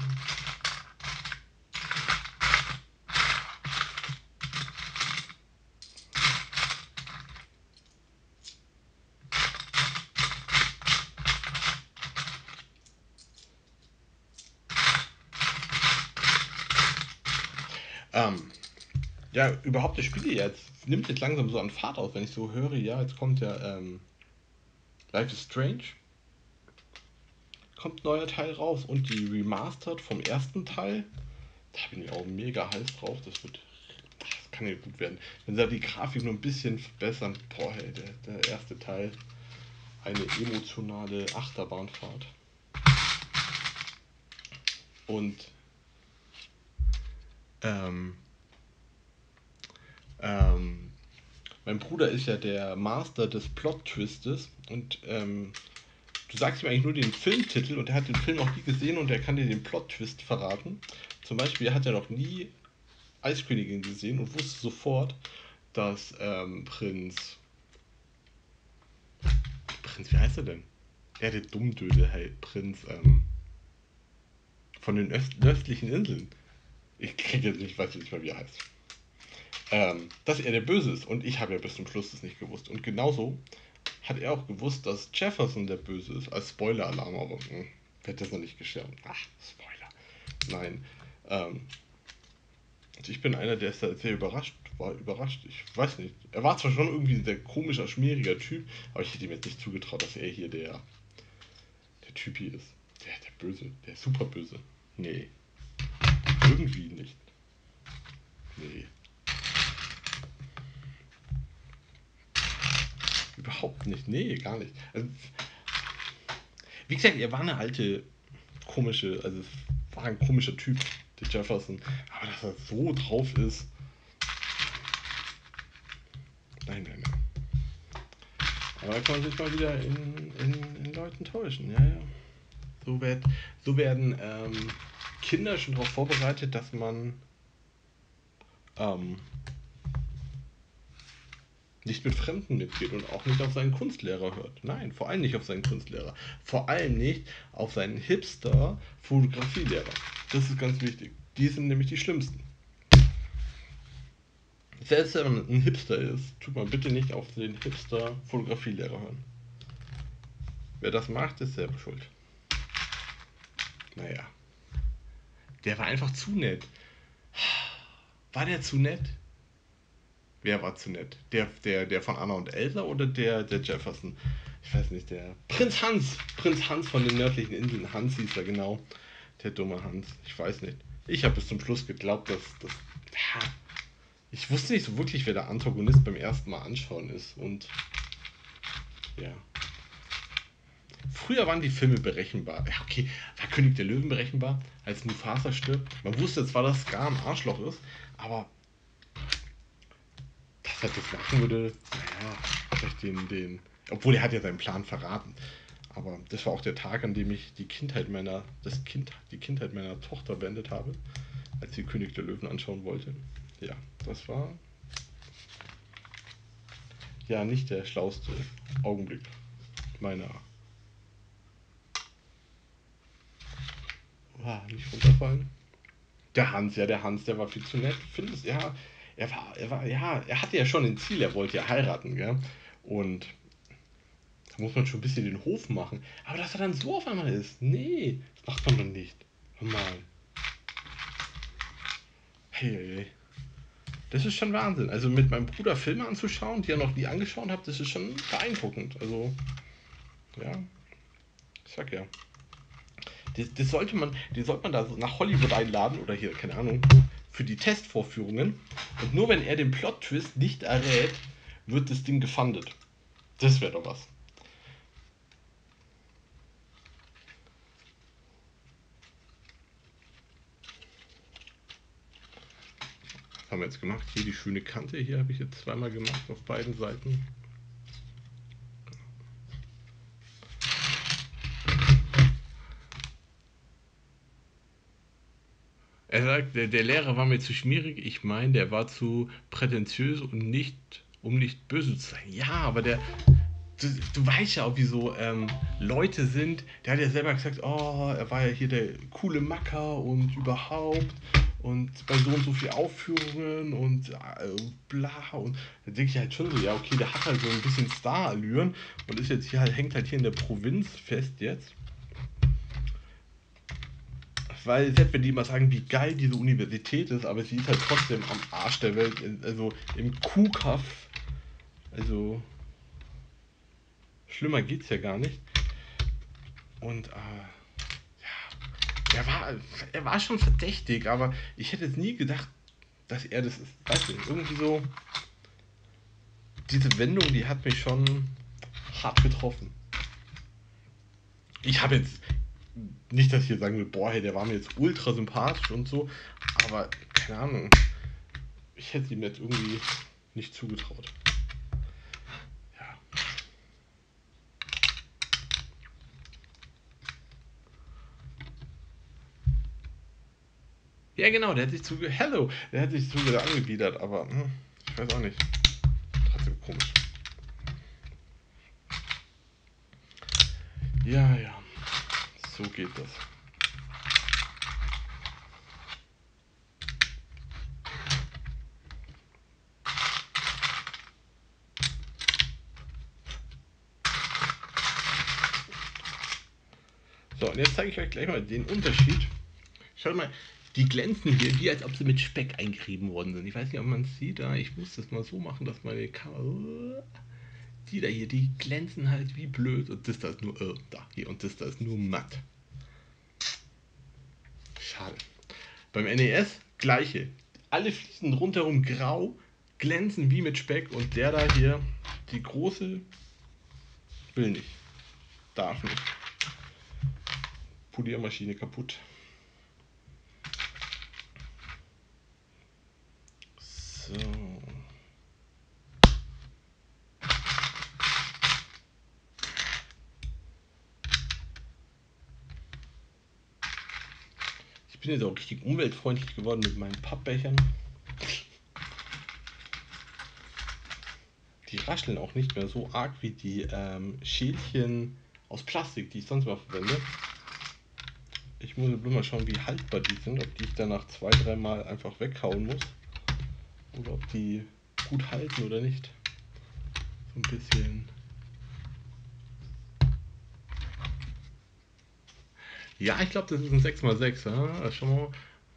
Ähm, ja, überhaupt das Spiel jetzt nimmt jetzt langsam so an Fahrt auf, wenn ich so höre, ja, jetzt kommt ja ähm, Life is Strange, kommt ein neuer Teil raus und die Remastered vom ersten Teil, da bin ich auch mega heiß drauf, das wird, das kann ja gut werden. Wenn sie da die Grafik nur ein bisschen verbessern, boah, hey, der, der erste Teil, eine emotionale Achterbahnfahrt. Und ähm, ähm, mein Bruder ist ja der Master des Plot-Twistes und ähm, du sagst ihm eigentlich nur den Filmtitel und er hat den Film noch nie gesehen und er kann dir den Plot-Twist verraten. Zum Beispiel hat er noch nie Eiskönigin gesehen und wusste sofort, dass ähm, Prinz. Prinz, wie heißt er denn? Ja, der Dummdödel, hey, Prinz ähm, von den Öst östlichen Inseln. Ich kriege jetzt nicht, weiß nicht mal, wie er heißt. Ähm, dass er der Böse ist. Und ich habe ja bis zum Schluss das nicht gewusst. Und genauso hat er auch gewusst, dass Jefferson der Böse ist. Als Spoiler-Alarm, aber hm, wird das noch nicht geschert. Ach, Spoiler. Nein. Ähm, also ich bin einer, der ist da sehr überrascht war. Überrascht. Ich weiß nicht. Er war zwar schon irgendwie ein sehr komischer, schmieriger Typ, aber ich hätte ihm jetzt nicht zugetraut, dass er hier der, der Typ hier ist. Der, der Böse. Der Superböse. Nee. Irgendwie nicht. Nee. Überhaupt nicht. Nee, gar nicht. Also, wie gesagt, er war eine alte, komische, also es war ein komischer Typ, der Jefferson. Aber dass er so drauf ist. Nein, nein, nein. Aber da kann man sich mal wieder in, in, in Leuten täuschen, ja, ja. So, werd, so werden ähm, Kinder schon darauf vorbereitet, dass man ähm, nicht mit Fremden mitgeht und auch nicht auf seinen Kunstlehrer hört. Nein, vor allem nicht auf seinen Kunstlehrer. Vor allem nicht auf seinen Hipster-Fotografielehrer. Das ist ganz wichtig. Die sind nämlich die schlimmsten. Selbst wenn man ein Hipster ist, tut man bitte nicht auf den Hipster-Fotografielehrer hören. Wer das macht, ist selber schuld. Naja. Der war einfach zu nett. War der zu nett? Wer war zu nett? Der, der, der von Anna und Elsa oder der, der Jefferson? Ich weiß nicht, der. Prinz Hans! Prinz Hans von den nördlichen Inseln. Hans hieß er, genau. Der dumme Hans. Ich weiß nicht. Ich habe bis zum Schluss geglaubt, dass das. Ja, ich wusste nicht so wirklich, wer der Antagonist beim ersten Mal anschauen ist. Und. Ja. Früher waren die Filme berechenbar. Ja, okay, war König der Löwen berechenbar, als Mufasa stirbt. Man wusste zwar, dass Scar ein Arschloch ist, aber dass er das machen würde, naja, vielleicht den, den. Obwohl er hat ja seinen Plan verraten. Aber das war auch der Tag, an dem ich die Kindheit meiner, das Kind, die Kindheit meiner Tochter beendet habe, als sie König der Löwen anschauen wollte. Ja, das war ja nicht der schlauste Augenblick meiner. Ah, nicht runterfallen. Der Hans, ja, der Hans, der war viel zu nett. Findest ja, er war, er war, ja, er hatte ja schon ein Ziel, er wollte ja heiraten, gell? Und da muss man schon ein bisschen den Hof machen. Aber dass er dann so auf einmal ist, nee, das macht man doch nicht. Hör mal. Hey, hey, hey. Das ist schon Wahnsinn. Also mit meinem Bruder Filme anzuschauen, die er noch nie angeschaut hat, das ist schon beeindruckend. Also, ja, ich sag ja. Das, das sollte man, den sollte man da nach Hollywood einladen oder hier, keine Ahnung, für die Testvorführungen. Und nur wenn er den Plot-Twist nicht errät, wird das Ding gefundet. Das wäre doch was. Was haben wir jetzt gemacht? Hier die schöne Kante, hier habe ich jetzt zweimal gemacht auf beiden Seiten. Er sagt, der, der Lehrer war mir zu schmierig. Ich meine, der war zu prätentiös und nicht, um nicht böse zu sein. Ja, aber der, du, du weißt ja auch, wie so ähm, Leute sind. Der hat ja selber gesagt, oh, er war ja hier der coole Macker und überhaupt und bei so und so viel Aufführungen und äh, bla. Und da denke ich halt schon so, ja, okay, der hat halt so ein bisschen Star-Allüren und ist jetzt hier halt, hängt halt hier in der Provinz fest jetzt. Weil selbst wenn die immer sagen, wie geil diese Universität ist, aber sie ist halt trotzdem am Arsch der Welt, also im Kuhkaff. Also schlimmer geht's ja gar nicht. Und äh, ja, er war, er war schon verdächtig, aber ich hätte jetzt nie gedacht, dass er das ist. Weißt du, irgendwie so, diese Wendung, die hat mich schon hart getroffen. Ich habe jetzt nicht, dass ich hier sagen will, boah, hey, der war mir jetzt ultra sympathisch und so, aber keine Ahnung. Ich hätte ihm jetzt irgendwie nicht zugetraut. Ja. Ja, genau, der hat sich zu. Hello! Der hat sich zu wieder angebiedert, aber hm, ich weiß auch nicht. Trotzdem komisch. Ja, ja. So geht das. So, und jetzt zeige ich euch gleich mal den Unterschied. Schaut mal, die glänzen hier, wie als ob sie mit Speck eingerieben worden sind. Ich weiß nicht, ob man es sieht. Ich muss das mal so machen, dass meine Kamera. Die da hier, die glänzen halt wie blöd. Und das da ist nur. Äh, da, hier. Und das da ist nur matt. Schade. Beim N E S gleiche. Alle Fliesen rundherum grau, glänzen wie mit Speck. Und der da hier, die große, will nicht. Darf nicht. Poliermaschine kaputt. So. Ich bin jetzt auch richtig umweltfreundlich geworden mit meinen Pappbechern. Die rascheln auch nicht mehr so arg wie die ähm, Schälchen aus Plastik, die ich sonst mal verwende. Ich muss nur mal schauen, wie haltbar die sind, ob die ich danach zwei, dreimal einfach weghauen muss. Oder ob die gut halten oder nicht. So ein bisschen. Ja, ich glaube, das ist ein sechs mal sechs. Ja? Schau mal.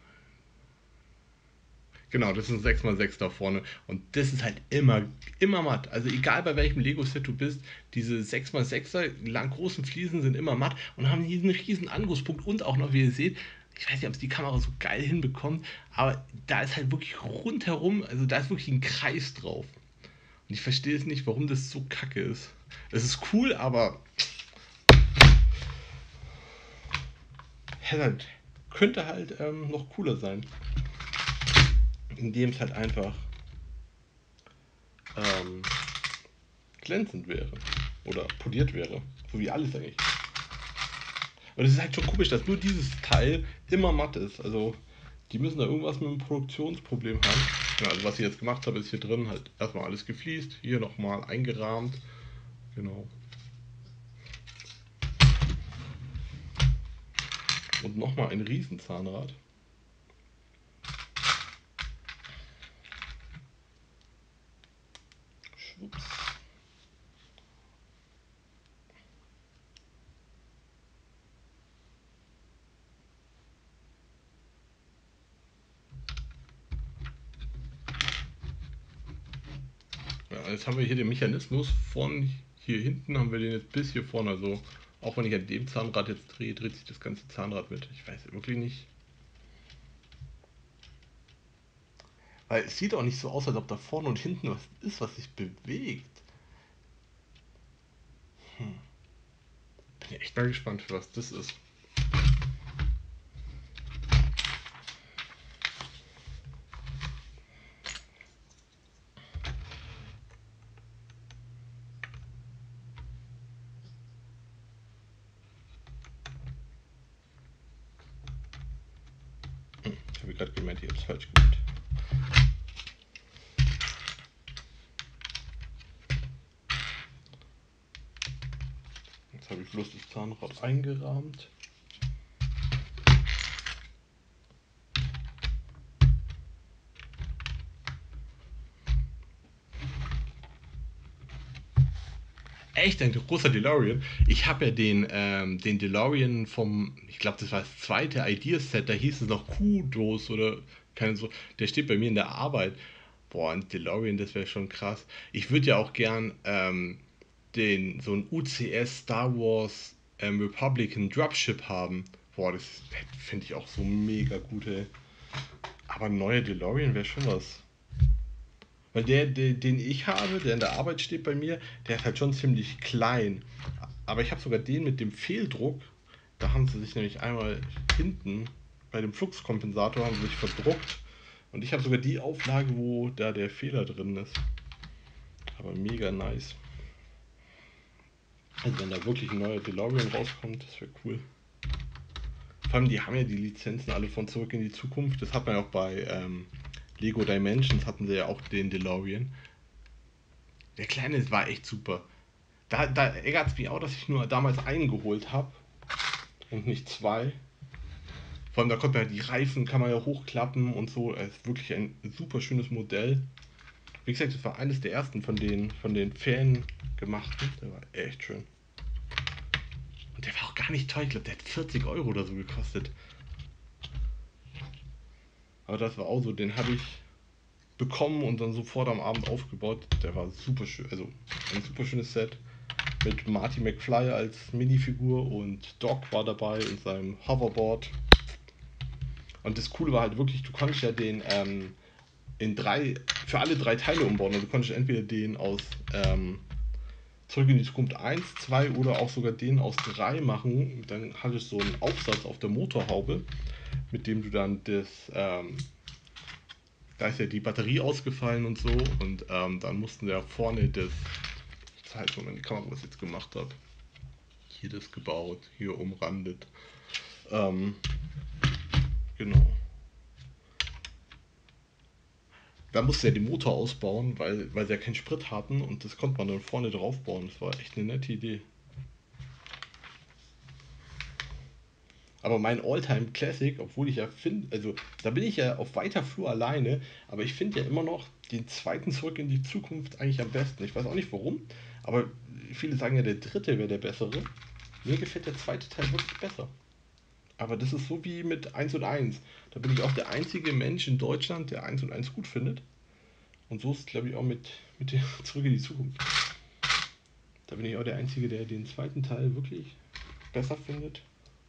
Genau, das ist ein sechs mal sechs da vorne. Und das ist halt immer, immer matt. Also egal bei welchem Lego-Set du bist, diese sechs mal sechser lang großen Fliesen sind immer matt und haben diesen riesen Angusspunkt. Und auch noch, wie ihr seht, ich weiß nicht, ob es die Kamera so geil hinbekommt, aber da ist halt wirklich rundherum, also da ist wirklich ein Kreis drauf. Und ich verstehe es nicht, warum das so kacke ist. Es ist cool, aber halt, könnte halt ähm, noch cooler sein. Indem es halt einfach ähm, glänzend wäre. Oder poliert wäre. So wie alles eigentlich. Und es ist halt schon komisch, dass nur dieses Teil immer matt ist. Also, die müssen da irgendwas mit dem Produktionsproblem haben. Ja, also, was ich jetzt gemacht habe, ist hier drin halt erstmal alles gefliest. Hier nochmal eingerahmt. Genau. Und nochmal ein Riesenzahnrad. Schwupps. Ja, jetzt haben wir hier den Mechanismus von hier hinten, haben wir den jetzt bis hier vorne. Also auch wenn ich an dem Zahnrad jetzt drehe, dreht sich das ganze Zahnrad mit. Ich weiß wirklich nicht. Weil es sieht auch nicht so aus, als ob da vorne und hinten was ist, was sich bewegt. Hm. Bin ja echt mal gespannt, für was das ist. gerade gemeint, ihr habt es falsch gemeint. Jetzt habe ich bloß das Zahnrad eingerahmt. Echt ein großer DeLorean. Ich habe ja den, ähm, den DeLorean vom, ich glaube, das war das zweite Ideaset, da hieß es noch Kudos oder keine so. Der steht bei mir in der Arbeit. Boah, ein DeLorean, das wäre schon krass. Ich würde ja auch gern ähm, den, so ein U C S Star Wars ähm, Republican Dropship haben. Boah, das finde ich auch so mega gut, ey. Aber ein neuer DeLorean wäre schon was. Weil der, der, den ich habe, der in der Arbeit steht bei mir, der ist halt schon ziemlich klein. Aber ich habe sogar den mit dem Fehldruck. Da haben sie sich nämlich einmal hinten bei dem Fluxkompensator haben sie sich verdruckt. Und ich habe sogar die Auflage, wo da der Fehler drin ist. Aber mega nice. Also wenn da wirklich ein neuer DeLorean rauskommt, das wäre cool. Vor allem, die haben ja die Lizenzen alle von Zurück in die Zukunft. Das hat man ja auch bei ähm, Lego Dimensions, hatten sie ja auch den DeLorean. Der kleine war echt super. Da, da ärgert es mich auch, dass ich nur damals einen geholt habe und nicht zwei. Vor allem, da kommt ja die Reifen, kann man ja hochklappen und so. Es ist wirklich ein super schönes Modell. Wie gesagt, das war eines der ersten von den, von den Fan gemachten. Der war echt schön. Und der war auch gar nicht teuer. Ich glaube, der hat vierzig Euro oder so gekostet. Aber das war auch so, den habe ich bekommen und dann sofort am Abend aufgebaut. Der war super schön, also ein super schönes Set. Mit Marty McFly als Minifigur und Doc war dabei in seinem Hoverboard. Und das Coole war halt wirklich, du konntest ja den ähm, in drei, für alle drei Teile umbauen. Und du konntest entweder den aus ähm, Zurück in die Zukunft eins, zwei oder auch sogar den aus drei machen. Dann hattest du so einen Aufsatz auf der Motorhaube, mit dem du dann das, ähm, da ist ja die Batterie ausgefallen und so. Und ähm, dann mussten wir ja vorne das, ich zeige mal in die Kamera, was ich jetzt gemacht habe. Hier das gebaut, hier umrandet. Ähm, genau. Da musste er den Motor ausbauen, weil, weil sie ja keinen Sprit hatten und das konnte man dann vorne drauf bauen. Das war echt eine nette Idee. Aber mein Alltime Classic, obwohl ich ja finde, also da bin ich ja auf weiter Flur alleine, aber ich finde ja immer noch den zweiten Zurück in die Zukunft eigentlich am besten. Ich weiß auch nicht warum, aber viele sagen ja, der dritte wäre der bessere. Mir gefällt der zweite Teil wirklich besser. Aber das ist so wie mit eins und eins. Da bin ich auch der einzige Mensch in Deutschland, der eins und eins gut findet. Und so ist es, glaube ich, auch mit, mit der Zurück in die Zukunft. Da bin ich auch der Einzige, der den zweiten Teil wirklich besser findet.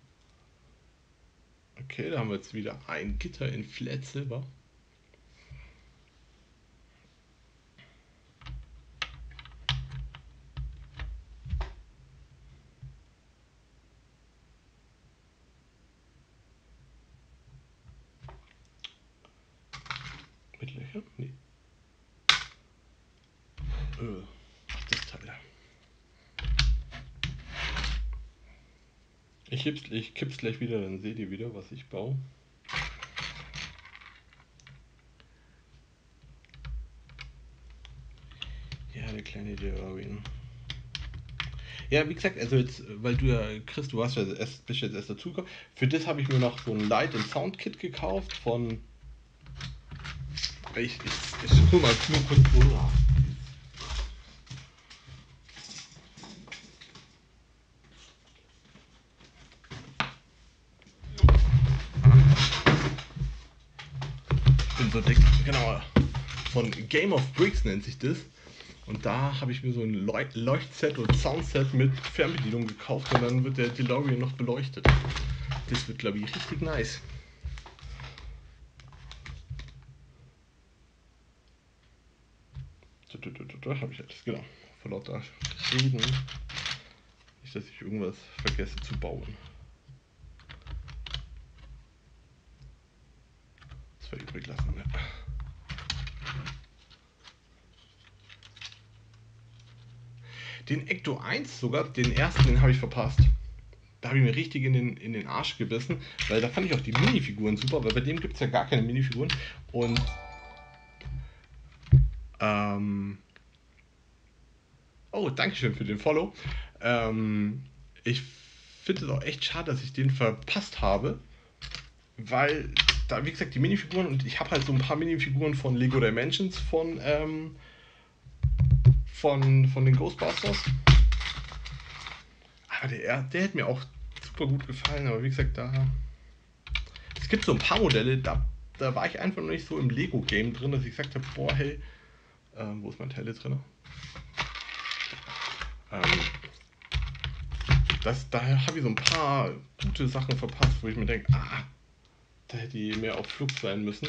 Okay, da haben wir jetzt wieder ein Gitter in Flat Silver. Mit Löchern? Nee. Äh, ach, das Teil da. Ich, kipp's, ich kipp's gleich wieder, dann seht ihr wieder, was ich baue. Ja, der kleine DeLorean. Ja, wie gesagt, also jetzt, weil du ja, Chris, du hast ja erst, bist jetzt erst dazugekommen. Für das habe ich mir noch so ein Light and Sound Kit gekauft von. Ich, ich, ich hol mal nur kurz. Oh. Ich bin so dick. Genau. Von Game of Bricks nennt sich das. Und da habe ich mir so ein Leuchtset und Soundset mit Fernbedienung gekauft und dann wird der DeLorean noch beleuchtet. Das wird, glaube ich, richtig nice. Da habe ich alles, genau. Vor lauter Reden. Nicht, dass ich irgendwas vergesse zu bauen. Das war übrig lassen, ne? Den Ecto eins sogar, den ersten, den habe ich verpasst. da habe ich mir richtig in den, in den Arsch gebissen, weil da fand ich auch die Minifiguren super, weil bei dem gibt es ja gar keine Minifiguren. Und ähm, oh, Dankeschön für den Follow. Ähm, ich finde es auch echt schade, dass ich den verpasst habe, weil da, wie gesagt, die Minifiguren und ich habe halt so ein paar Minifiguren von Lego Dimensions von, ähm, von, von den Ghostbusters. Aber der, der hat mir auch super gut gefallen, aber wie gesagt, da. Es gibt so ein paar Modelle, da, da war ich einfach noch nicht so im Lego-Game drin, dass ich gesagt habe, boah, hey, ähm, wo ist mein Teil drin? Ähm, das, da habe ich so ein paar gute Sachen verpasst, wo ich mir denke, ah, da hätte die mehr auf Flug sein müssen.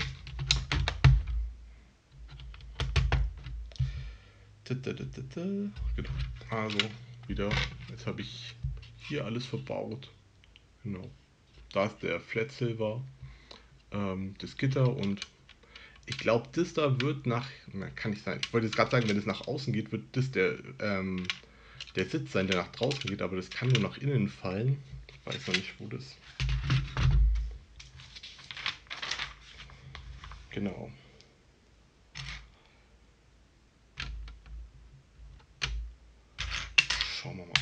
Genau. Also, wieder, jetzt habe ich hier alles verbaut. Genau. Da ist der Flat Silver, ähm, das Gitter und ich glaube, das da wird nach, na, kann nicht sein, ich wollte jetzt gerade sagen, wenn es nach außen geht, wird das der, ähm, der Sitz sein, der nach draußen geht, aber das kann nur nach innen fallen. Ich weiß noch nicht, wo das. Genau. Schauen wir mal.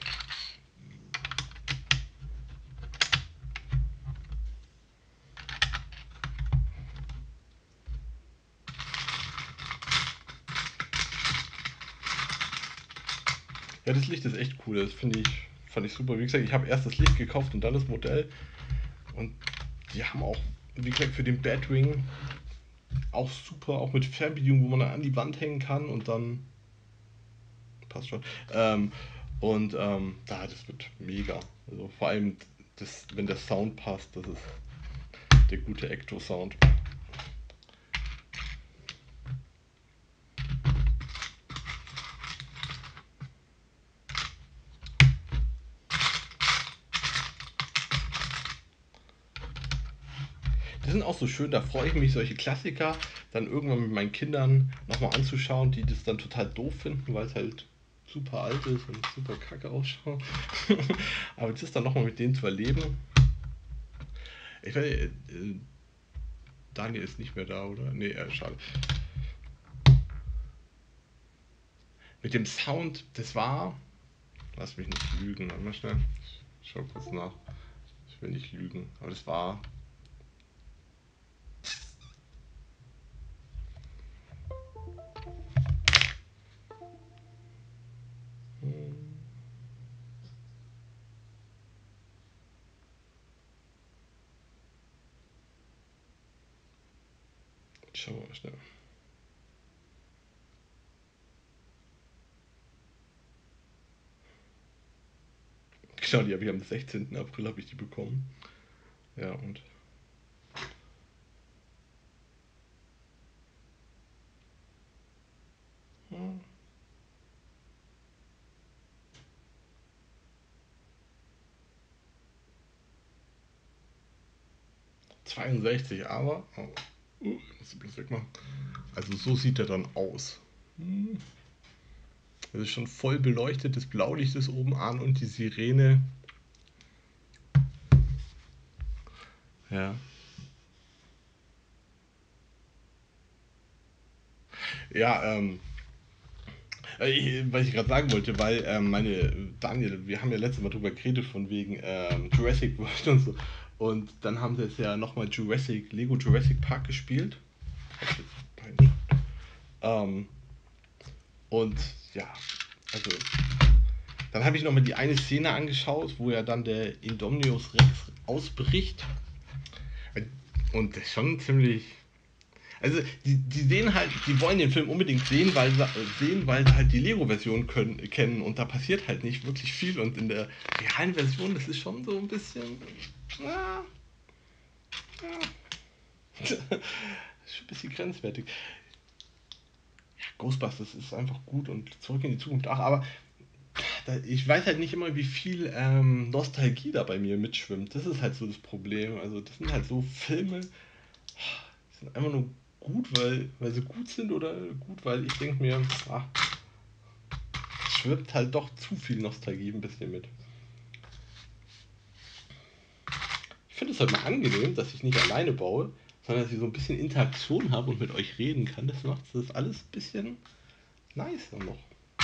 Ja, das Licht ist echt cool. Das finde ich, fand ich super. Wie gesagt, ich habe erst das Licht gekauft und dann das Modell. Und die haben auch, wie gesagt, für den Batwing auch super, auch mit Fernbedienung, wo man dann an die Wand hängen kann und dann. Passt schon. Ähm, und ähm, da, das wird mega. Also vor allem, das, wenn der Sound passt, das ist der gute Ecto-Sound. Die sind auch so schön, da freue ich mich, solche Klassiker dann irgendwann mit meinen Kindern nochmal anzuschauen, die das dann total doof finden, weil es halt super alt ist und super kacke ausschaut. Aber das ist dann nochmal mit denen zu erleben. Ich weiß, äh, Daniel ist nicht mehr da, oder? Nee, äh, schade. Mit dem Sound, das war. Lass mich nicht lügen, warte mal schnell. Ich schau kurz nach. Ich will nicht lügen, aber das war. Hm, Schauen wir mal schnell. Genau, die habe ich am sechzehnten April habe ich die bekommen. Ja, und. Hm, zweiundsechzig, aber. Oh, uh, muss ich bloß wegmachen. Also so sieht er dann aus. Hm. Es ist schon voll beleuchtet, das Blaulicht ist oben an und die Sirene. Ja. Ja, ähm, ich, was ich gerade sagen wollte, weil ähm, meine, Daniel, wir haben ja letztes Mal drüber geredet von wegen ähm, Jurassic World und so. Und dann haben sie jetzt ja nochmal Jurassic, Lego Jurassic Park gespielt. Ähm, und ja, also dann habe ich nochmal die eine Szene angeschaut, wo ja dann der Indominus Rex ausbricht. Und das ist schon ziemlich. Also die, die sehen halt, die wollen den Film unbedingt sehen, weil sie sehen, weil sie halt die Lego-Version können, kennen und da passiert halt nicht wirklich viel und in der realen Version, das ist schon so ein bisschen. Ah, ah, das ist schon ein bisschen grenzwertig. Ja, Ghostbusters ist einfach gut und zurück in die Zukunft auch, aber da, ich weiß halt nicht immer, wie viel ähm, Nostalgie da bei mir mitschwimmt. Das ist halt so das Problem. Also das sind halt so Filme, die sind einfach nur gut, weil, weil sie gut sind oder gut, weil ich denke mir, ach, schwirrt halt doch zu viel Nostalgie ein bisschen mit. finde es halt mal angenehm, dass ich nicht alleine baue, sondern dass ich so ein bisschen Interaktion habe und mit euch reden kann. Das macht das alles ein bisschen nicer noch.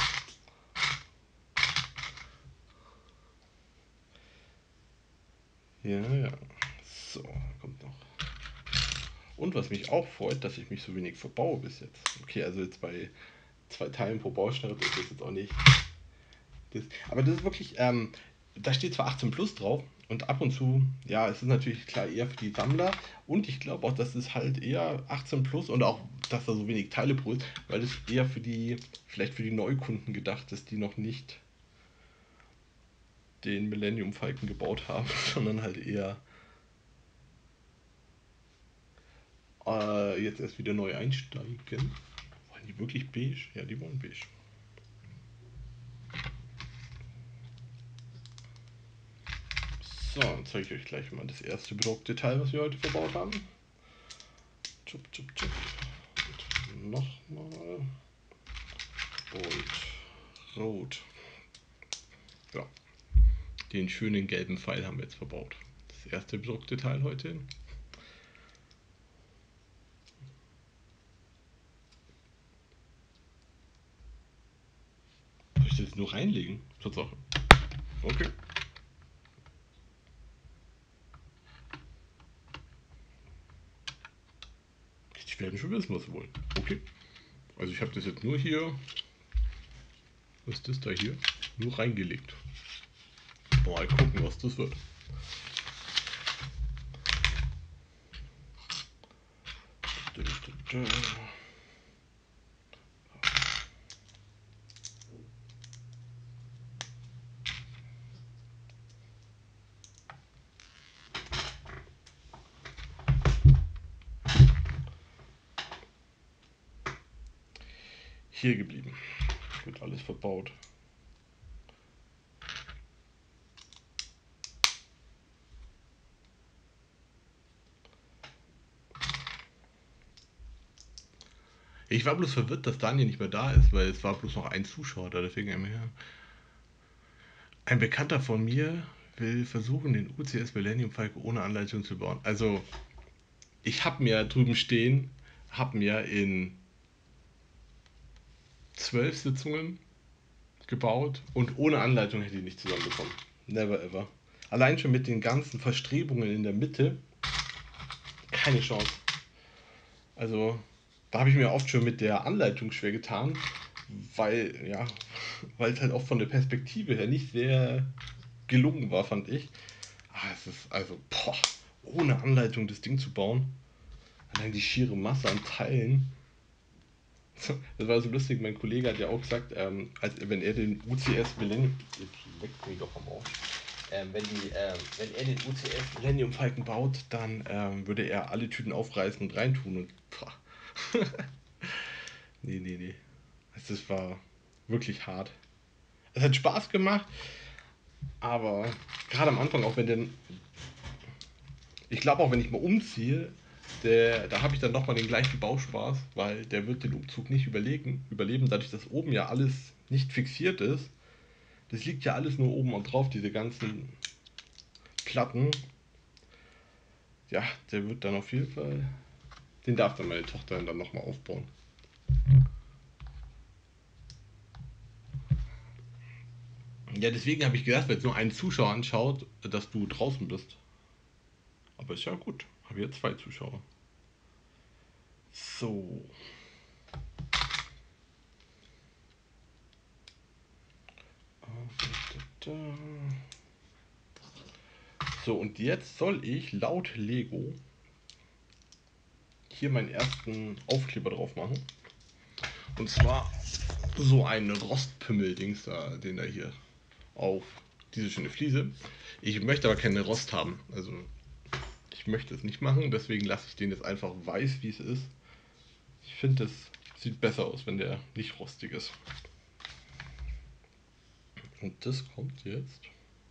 Ja, ja. So, kommt noch. Und was mich auch freut, dass ich mich so wenig verbaue bis jetzt. Okay, also jetzt bei zwei Teilen pro Baustein ist das jetzt auch nicht. Das, aber das ist wirklich, ähm, da steht zwar achtzehn plus drauf und ab und zu, ja, es ist natürlich klar eher für die Sammler und ich glaube auch, dass es halt eher achtzehn plus und auch, dass da so wenig Teile pro ist, weil es eher für die, vielleicht für die Neukunden gedacht ist, die noch nicht den Millennium Falcon gebaut haben, sondern halt eher äh, jetzt erst wieder neu einsteigen. Wollen die wirklich beige? Ja, die wollen beige. So, dann zeige ich euch gleich mal das erste bedruckte Teil, was wir heute verbaut haben. Tschub, tschub, tschub. Und nochmal. Und rot. Ja. Den schönen gelben Pfeil haben wir jetzt verbaut. Das erste bedruckte Teil heute. Soll ich das jetzt nur reinlegen? Tatsache. Okay. Die werden schon wissen, was sie wollen. Okay. Also ich habe das jetzt nur hier. Was ist das da hier? Nur reingelegt. Mal gucken, was das wird. Hier geblieben. Wird alles verbaut. Ich war bloß verwirrt, dass Daniel nicht mehr da ist, weil es war bloß noch ein Zuschauer da, deswegen einmal her. Ein Bekannter von mir will versuchen, den U C S Millennium Falcon ohne Anleitung zu bauen. Also, ich habe mir drüben stehen, habe mir in zwölf Sitzungen gebaut und ohne Anleitung hätte ich nicht zusammenbekommen. Never ever. Allein schon mit den ganzen Verstrebungen in der Mitte, keine Chance. Also, da habe ich mir oft schon mit der Anleitung schwer getan, weil, ja, weil es halt auch von der Perspektive her nicht sehr gelungen war, fand ich. Ah, es ist also, boah, ohne Anleitung das Ding zu bauen. Allein die schiere Masse an Teilen. Das war so lustig, mein Kollege hat ja auch gesagt, ähm, als, wenn er den U C S Millennium. Jetzt leckt mich doch am Auge. Ähm, wenn, die, ähm, wenn er den U C S Millennium Falcon baut, dann ähm, würde er alle Tüten aufreißen und reintun und. Boah. nee, nee, nee. Das war wirklich hart. Es hat Spaß gemacht, aber gerade am Anfang, auch wenn denn. Ich glaube auch, wenn ich mal umziehe, der, da habe ich dann nochmal den gleichen Bauspaß, weil der wird den Umzug nicht überlegen, überleben, dadurch, dass oben ja alles nicht fixiert ist. Das liegt ja alles nur oben und drauf, diese ganzen Platten. Ja, der wird dann auf jeden Fall. Den darf dann meine Tochter dann nochmal aufbauen. Ja, deswegen habe ich gedacht, wenn jetzt nur ein Zuschauer anschaut, dass du draußen bist. Aber ist ja gut. Habe jetzt zwei Zuschauer. So. So, und jetzt soll ich laut Lego hier meinen ersten Aufkleber drauf machen. Und zwar so ein Rostpimmel-Dings da, den da hier auf diese schöne Fliese. Ich möchte aber keine Rost haben. Also ich möchte es nicht machen, deswegen lasse ich den jetzt einfach weiß, wie es ist. Ich finde, es sieht besser aus, wenn der nicht rostig ist. Und das kommt jetzt.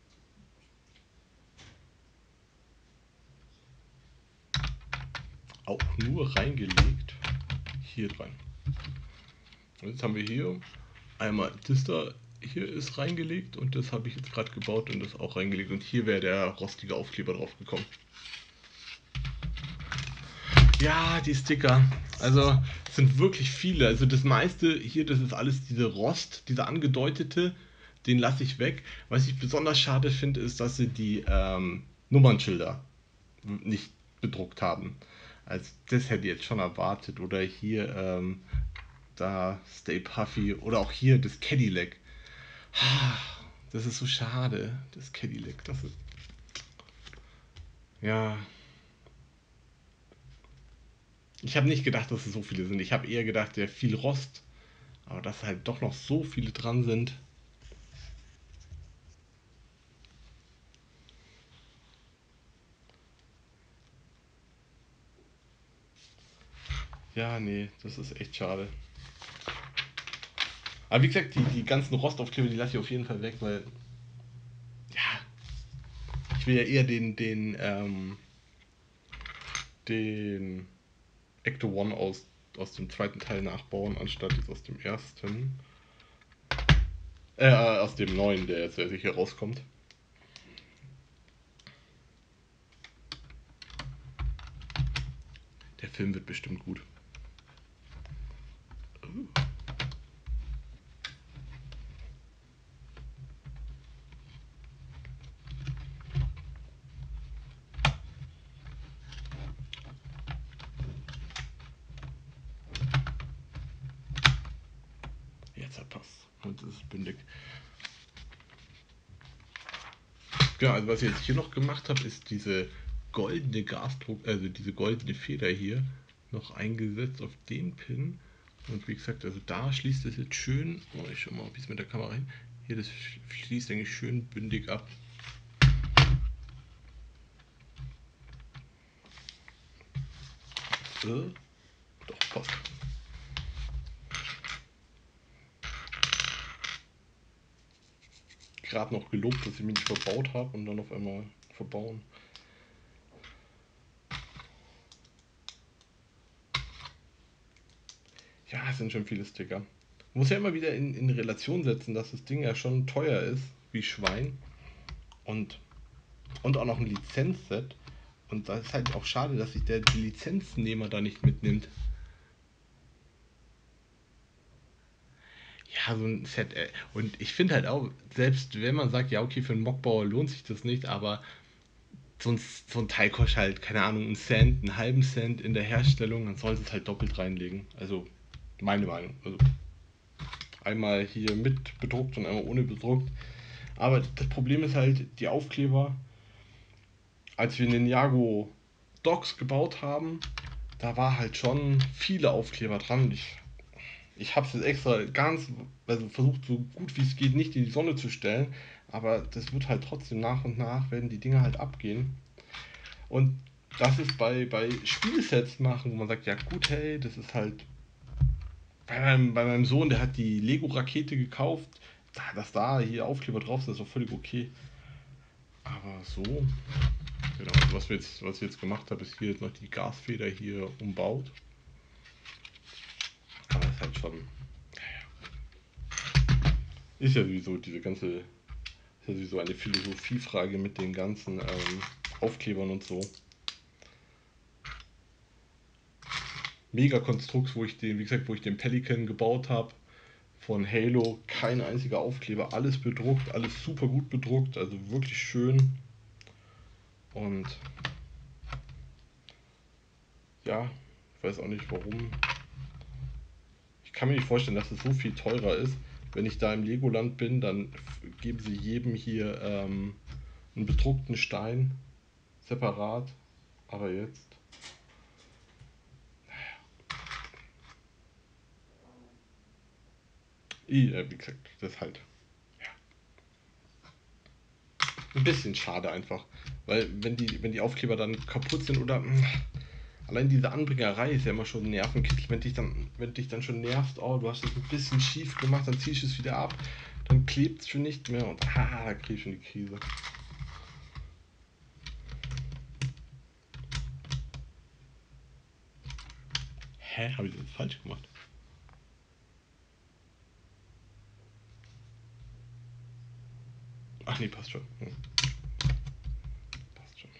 Auch nur reingelegt hier dran. Und jetzt haben wir hier einmal das da hier ist reingelegt und das habe ich jetzt gerade gebaut und das auch reingelegt. Und hier wäre der rostige Aufkleber drauf gekommen. Ja, die Sticker. Also es sind wirklich viele. Also das meiste hier, das ist alles diese Rost, dieser angedeutete, den lasse ich weg. Was ich besonders schade finde, ist, dass sie die ähm, Nummernschilder nicht bedruckt haben. Also das hätte ich jetzt schon erwartet. Oder hier ähm, da Stay Puffy oder auch hier das Cadillac. Das ist so schade, das Cadillac. Das ist ja. Ich habe nicht gedacht, dass es so viele sind. Ich habe eher gedacht, der viel Rost. Aber dass halt doch noch so viele dran sind. Ja, nee, das ist echt schade. Aber wie gesagt, die, die ganzen Rostaufkleber, die lasse ich auf jeden Fall weg, weil. Ja, ich will ja eher den, den, ähm, den Ecto One aus, aus dem zweiten Teil nachbauen, anstatt jetzt aus dem ersten. Äh, aus dem neuen, der jetzt sehr sicher rauskommt. Der Film wird bestimmt gut. Oh. Jetzt hat passt. Und es ist bündig. Genau, also was ich jetzt hier noch gemacht habe, ist diese goldene Gasdruck, also diese goldene Feder hier noch eingesetzt auf den Pin. Und wie gesagt, also da schließt es jetzt schön. Oh, ich schau mal, ob ich es mit der Kamera hin. Hier, das schließt eigentlich schön bündig ab. Äh, doch, passt. Gerade noch gelobt, dass ich mich nicht verbaut habe und dann auf einmal verbauen. Ja, es sind schon viele Sticker. Man muss ja immer wieder in, in Relation setzen, dass das Ding ja schon teuer ist, wie Schwein. Und, und auch noch ein Lizenzset. Und da ist halt auch schade, dass sich der die Lizenznehmer da nicht mitnimmt. Ja, so ein Set. Äh, und ich finde halt auch, selbst wenn man sagt, ja, okay, für einen Mockbauer lohnt sich das nicht, aber so ein, so ein Teil kostet halt, keine Ahnung, einen Cent, einen halben Cent in der Herstellung, dann sollte es halt doppelt reinlegen. Also, meine Meinung. Also, einmal hier mit bedruckt und einmal ohne bedruckt. Aber das Problem ist halt, die Aufkleber, als wir den Ninjago Docs gebaut haben, da war halt schon viele Aufkleber dran. Ich, ich habe es jetzt extra ganz, also versucht so gut wie es geht nicht in die Sonne zu stellen, aber das wird halt trotzdem nach und nach, werden die Dinge halt abgehen. Und das ist bei, bei Spielsets machen, wo man sagt, ja gut, hey, das ist halt bei meinem, bei meinem Sohn, der hat die Lego-Rakete gekauft, da, dass da hier Aufkleber drauf sind, ist doch völlig okay. Aber so, genau, also was, wir jetzt, was ich jetzt gemacht habe, ist hier jetzt noch die Gasfeder hier umbaut. Aber es ist halt schon, ist ja sowieso diese ganze, ist ja sowieso eine Philosophiefrage mit den ganzen ähm, Aufklebern und so. Mega-Konstrukt, wo ich den, wie gesagt, wo ich den Pelican gebaut habe von Halo, kein einziger Aufkleber, alles bedruckt, alles super gut bedruckt, also wirklich schön. Und ja, ich weiß auch nicht warum. Ich kann mir nicht vorstellen, dass es so viel teurer ist. Wenn ich da im Legoland bin, dann geben sie jedem hier ähm, einen bedruckten Stein separat. Aber jetzt, I, äh, wie gesagt, das ist halt ein bisschen schade einfach. Weil wenn die, wenn die Aufkleber dann kaputt sind oder mh, allein diese Anbringerei ist ja immer schon ein Nervenkitzel. Wenn dich dann, wenn dich dann schon nervt, oh, du hast es ein bisschen schief gemacht, dann ziehst du es wieder ab, dann klebt es schon nicht mehr und ah, da krieg ich schon die Krise. Hä? Habe ich das falsch gemacht? Ach nee, passt schon. Hm. Passt schon.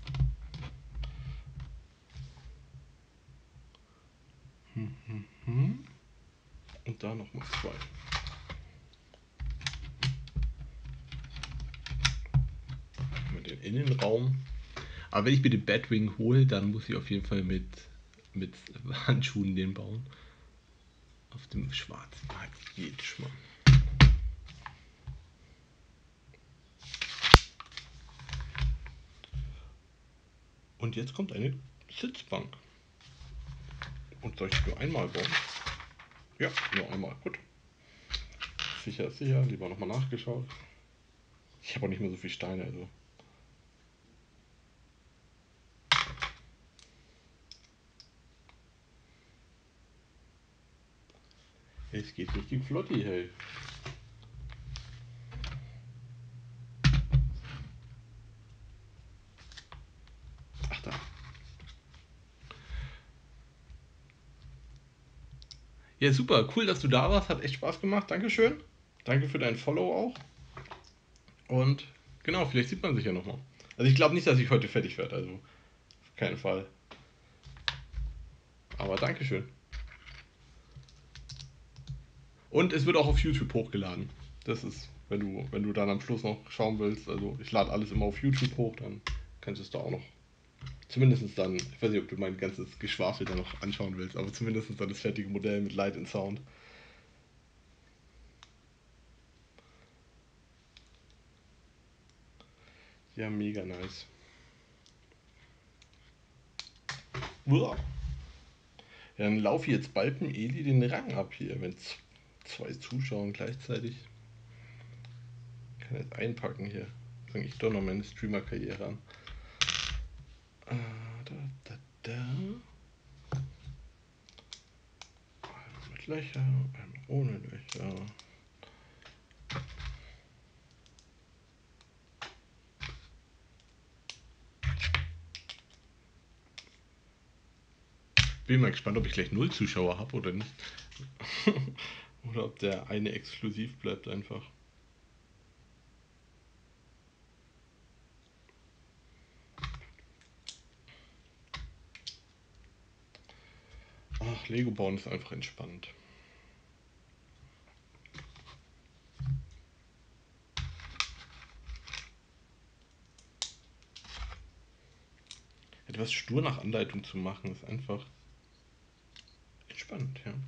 Hm, hm, hm. Und da nochmal zwei. Mit den Innenraum. Aber wenn ich mir den Batwing hole, dann muss ich auf jeden Fall mit, mit Handschuhen den bauen. Auf dem schwarzen halt geht schon. Und jetzt kommt eine Sitzbank. Und soll ich nur einmal bauen? Ja, nur einmal. Gut. Sicher ist sicher. Lieber nochmal nachgeschaut. Ich habe auch nicht mehr so viele Steine, also. Es geht richtig flotti, hey. Ach da. Ja, super. Cool, dass du da warst. Hat echt Spaß gemacht. Dankeschön. Danke für dein Follow auch. Und genau, vielleicht sieht man sich ja nochmal. Also ich glaube nicht, dass ich heute fertig werde. Also auf keinen Fall. Aber Dankeschön. Und es wird auch auf YouTube hochgeladen. Das ist, wenn du, wenn du dann am Schluss noch schauen willst. Also ich lade alles immer auf YouTube hoch, dann kannst du es da auch noch. Zumindest dann, ich weiß nicht, ob du mein ganzes Geschwafel da noch anschauen willst, aber zumindest dann das fertige Modell mit Light and Sound. Ja, mega nice. Uah. Ja, dann laufe ich jetzt bald dem Eli den Rang ab hier, wenn zwei Zuschauer gleichzeitig. Ich kann jetzt einpacken hier. Fange ich doch noch meine Streamer-Karriere an. Ah, da, da, da. Einmal mit Löcher, einmal ohne Löcher. Bin mal gespannt, ob ich gleich null Zuschauer habe oder nicht. Oder ob der eine exklusiv bleibt einfach. Ach, Lego bauen ist einfach entspannt. Etwas stur nach Anleitung zu machen, ist einfach entspannt, ja.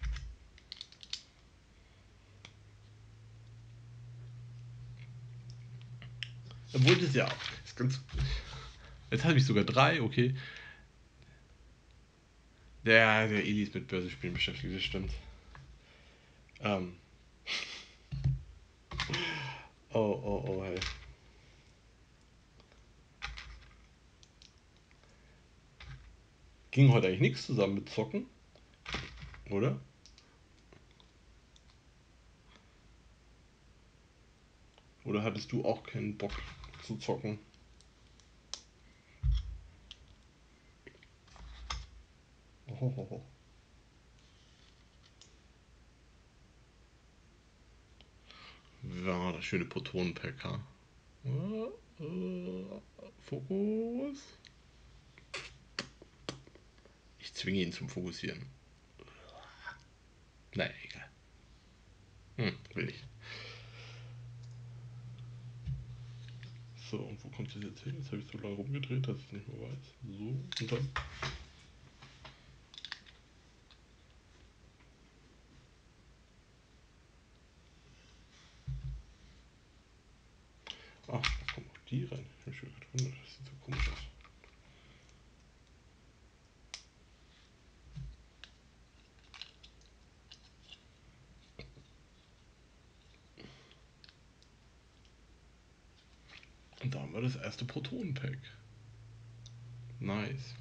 Obwohl das ja ist ganz. Jetzt habe ich sogar drei, okay. Der, der Eli ist mit Börsenspielen beschäftigt, das stimmt. Ähm. Oh, oh, oh, hey. Ging heute eigentlich nichts zusammen mit Zocken? Oder? Oder hattest du auch keinen Bock zu zocken? Oh. Ja, das schöne Protonenpack, ha? Fokus. Ich zwinge ihn zum Fokussieren. Naja, egal. Hm, will ich. So, und wo kommt das jetzt hin? Jetzt habe ich so lange rumgedreht, dass ich es nicht mehr weiß. So, und dann. Ach, da kommen auch die rein. Ich habe mich schon gerade gewundert, das sieht so komisch aus. Und da haben wir das erste Protonenpack. Nice.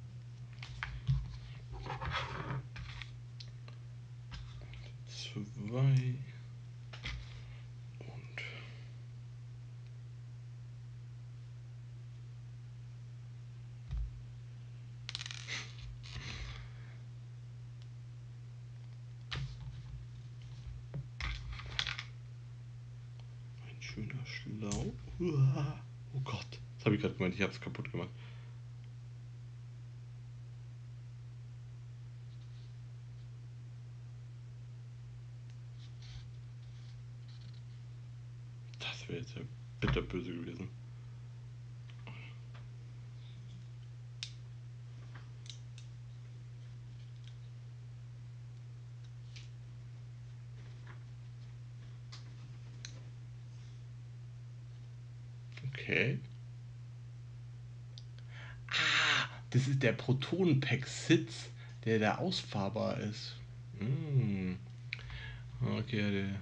Zwei. Und. Ein bin wieder schlau. Uah. Oh Gott, das habe ich gerade gemeint, ich habe es kaputt gemacht. Das wäre jetzt ja bitterböse gewesen. Okay. Ah, das ist der Protonenpack-Sitz, der da ausfahrbar ist. Hm. Okay, der.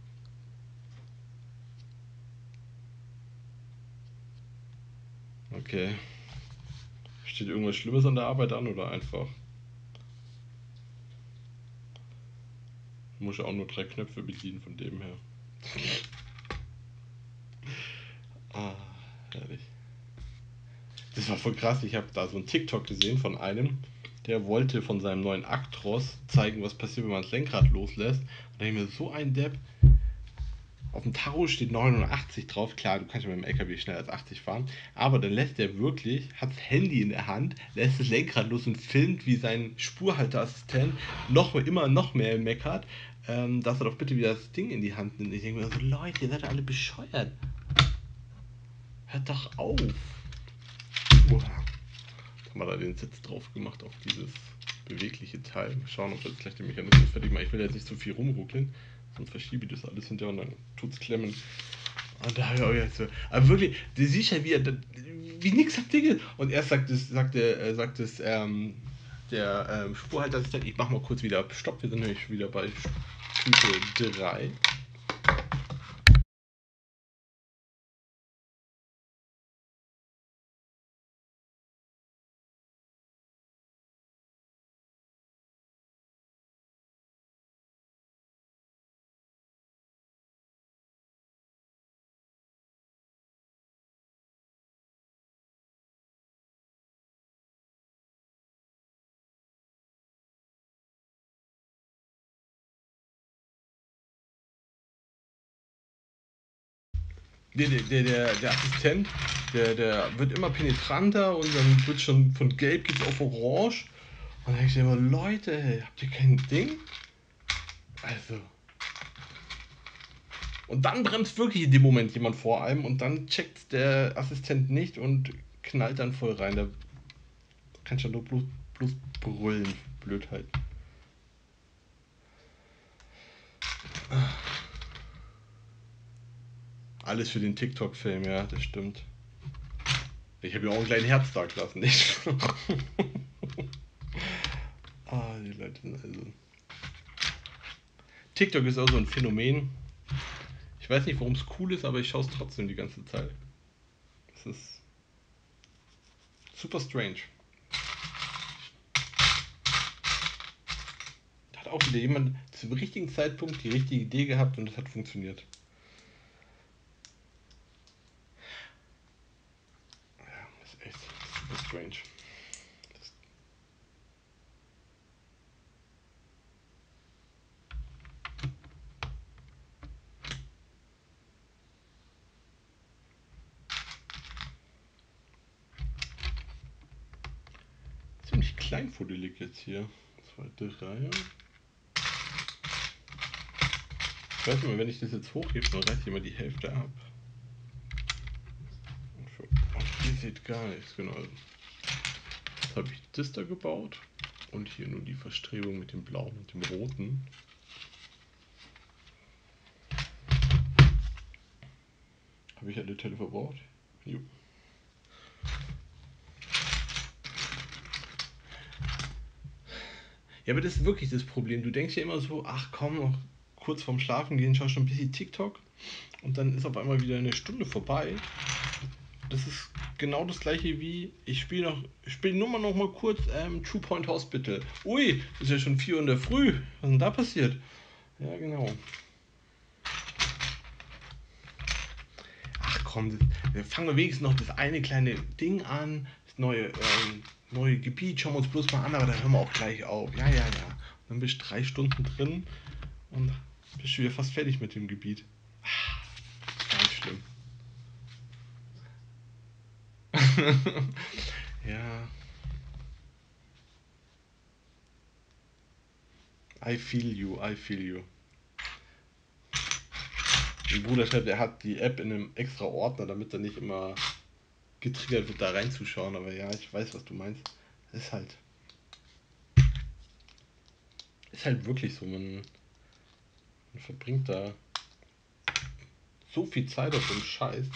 Okay. Steht irgendwas Schlimmes an der Arbeit an oder einfach? Muss ja auch nur drei Knöpfe bedienen von dem her. Ah, herrlich. Das war voll krass. Ich habe da so einen TikTok gesehen von einem, der wollte von seinem neuen Actros zeigen, was passiert, wenn man das Lenkrad loslässt. Und da habe ich mir so einen Depp. Auf dem Tacho steht neunundachtzig drauf. Klar, du kannst ja mit dem L K W schneller als achtzig fahren. Aber dann lässt er wirklich, hat das Handy in der Hand, lässt das Lenkrad los und filmt, wie sein Spurhalteassistent noch immer noch mehr meckert, ähm, dass er doch bitte wieder das Ding in die Hand nimmt. Ich denke mir so, Leute, ihr seid alle bescheuert. Hört doch auf. Uah. Haben wir da den Sitz drauf gemacht auf dieses bewegliche Teil. Mal schauen, ob wir jetzt gleich den Mechanismus fertig machen. Ich will jetzt nicht zu viel rumruckeln, sonst verschiebe ich das alles hinterher und dann tut's klemmen. Und da habe ich auch jetzt so. Aber wirklich, du siehst ja, wie er, wie nix hat Dinge. Und erst sagt es, sagt der, sagt es, ähm, der ähm, Spurhalteassistent, ich mach mal kurz wieder Stopp, wir sind nämlich wieder bei Stufe drei. Der, der, der, der, der Assistent, der, der wird immer penetranter und dann wird schon von gelb geht's auf orange. Und dann denke ich immer, Leute, habt ihr kein Ding? Also. Und dann bremst wirklich in dem Moment jemand vor einem und dann checkt der Assistent nicht und knallt dann voll rein. Da kannst du ja nur bloß, bloß brüllen. Blödheit. Alles für den TikTok-Film, ja, das stimmt. Ich habe ja auch einen kleinen Herz da gelassen, nicht? Ah, die Leute sind also. TikTok ist auch so ein Phänomen. Ich weiß nicht, warum es cool ist, aber ich schaue es trotzdem die ganze Zeit. Es ist super strange. Da hat auch wieder jemand zum richtigen Zeitpunkt die richtige Idee gehabt und es hat funktioniert. Ja, das ist echt super strange. Das ist ziemlich kleinfuddelig jetzt hier. Zweite Reihe. Ich weiß nicht mehr, wenn ich das jetzt hochhebe, dann reißt immer die Hälfte ab. Und für euch, ihr seht gar nichts, genau. Jetzt habe ich das da gebaut und hier nur die Verstrebung mit dem Blauen und dem Roten. Habe ich alle Teile verbraucht? Jo. Ja, aber das ist wirklich das Problem. Du denkst ja immer so, ach komm, noch kurz vorm Schlafen gehen, schaust schon ein bisschen TikTok und dann ist auf einmal wieder eine Stunde vorbei. Das ist genau das gleiche wie, ich spiele noch, ich spiele nur mal noch mal kurz ähm, True Point Hospital. Ui, ist ja schon vier Uhr in der Früh. Was ist denn da passiert? Ja, genau. Ach komm, das, fangen wir wenigstens noch das eine kleine Ding an, das neue, ähm, neue Gebiet, schauen wir uns bloß mal an, aber dann hören wir auch gleich auf. Ja, ja, ja. Und dann bist du drei Stunden drin und bist du wieder fast fertig mit dem Gebiet. Ah, ganz schlimm. Ja, I feel you, I feel you. Mein Bruder schreibt, er hat die App in einem extra Ordner, damit er nicht immer getriggert wird, da reinzuschauen. Aber ja, ich weiß, was du meinst. Ist halt, ist halt wirklich so. Man, man verbringt da so viel Zeit auf dem Scheiß.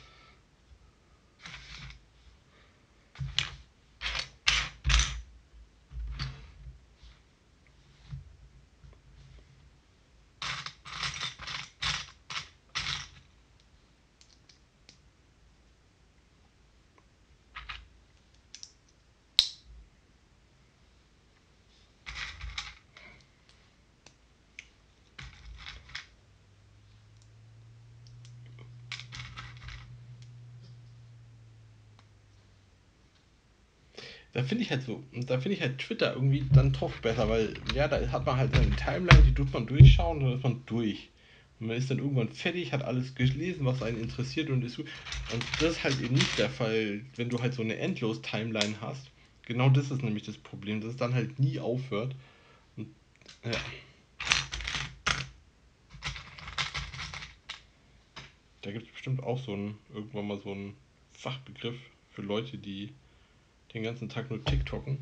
Da finde ich halt so, da finde ich halt Twitter irgendwie dann doch besser, weil ja, da hat man halt seine Timeline, die tut man durchschauen und dann ist man durch. Und man ist dann irgendwann fertig, hat alles gelesen, was einen interessiert und ist. Und das ist halt eben nicht der Fall, wenn du halt so eine Endlos-Timeline hast. Genau das ist nämlich das Problem, dass es dann halt nie aufhört. Und, ja. Da gibt es bestimmt auch so einen, irgendwann mal so einen Fachbegriff für Leute, die den ganzen Tag nur TikToken.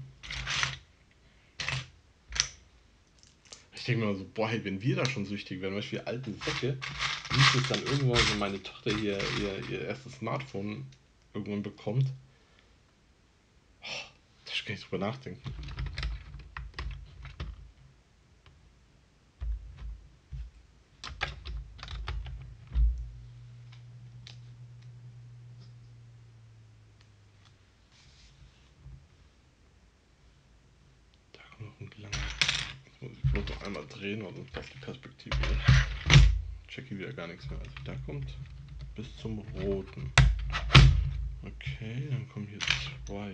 Ich denke mir mal so, boah, hey, wenn wir da schon süchtig werden, weißt du, wie alte Säcke, wie es dann irgendwann so meine Tochter hier ihr, ihr erstes Smartphone irgendwann bekommt. Oh, da kann ich drüber nachdenken. Da kommt noch ein langer. Jetzt muss ich bloß noch einmal drehen, weil sonst passt die Perspektive nicht. Check hier wieder gar nichts mehr. Also da kommt bis zum roten. Okay, dann kommen hier zwei.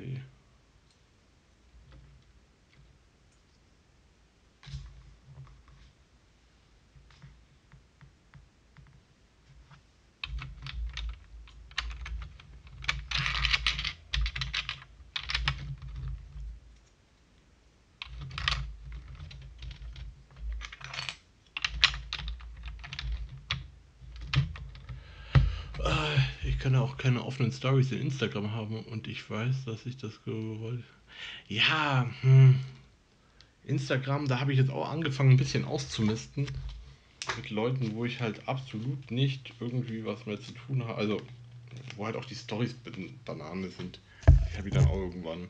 Ich kann ja auch keine offenen Stories in Instagram haben und ich weiß, dass ich das gewollt. Ja, hm. Instagram, da habe ich jetzt auch angefangen, ein bisschen auszumisten. Mit Leuten, wo ich halt absolut nicht irgendwie was mehr zu tun habe. Also, wo halt auch die Stories Banane sind. Die habe ich dann auch irgendwann.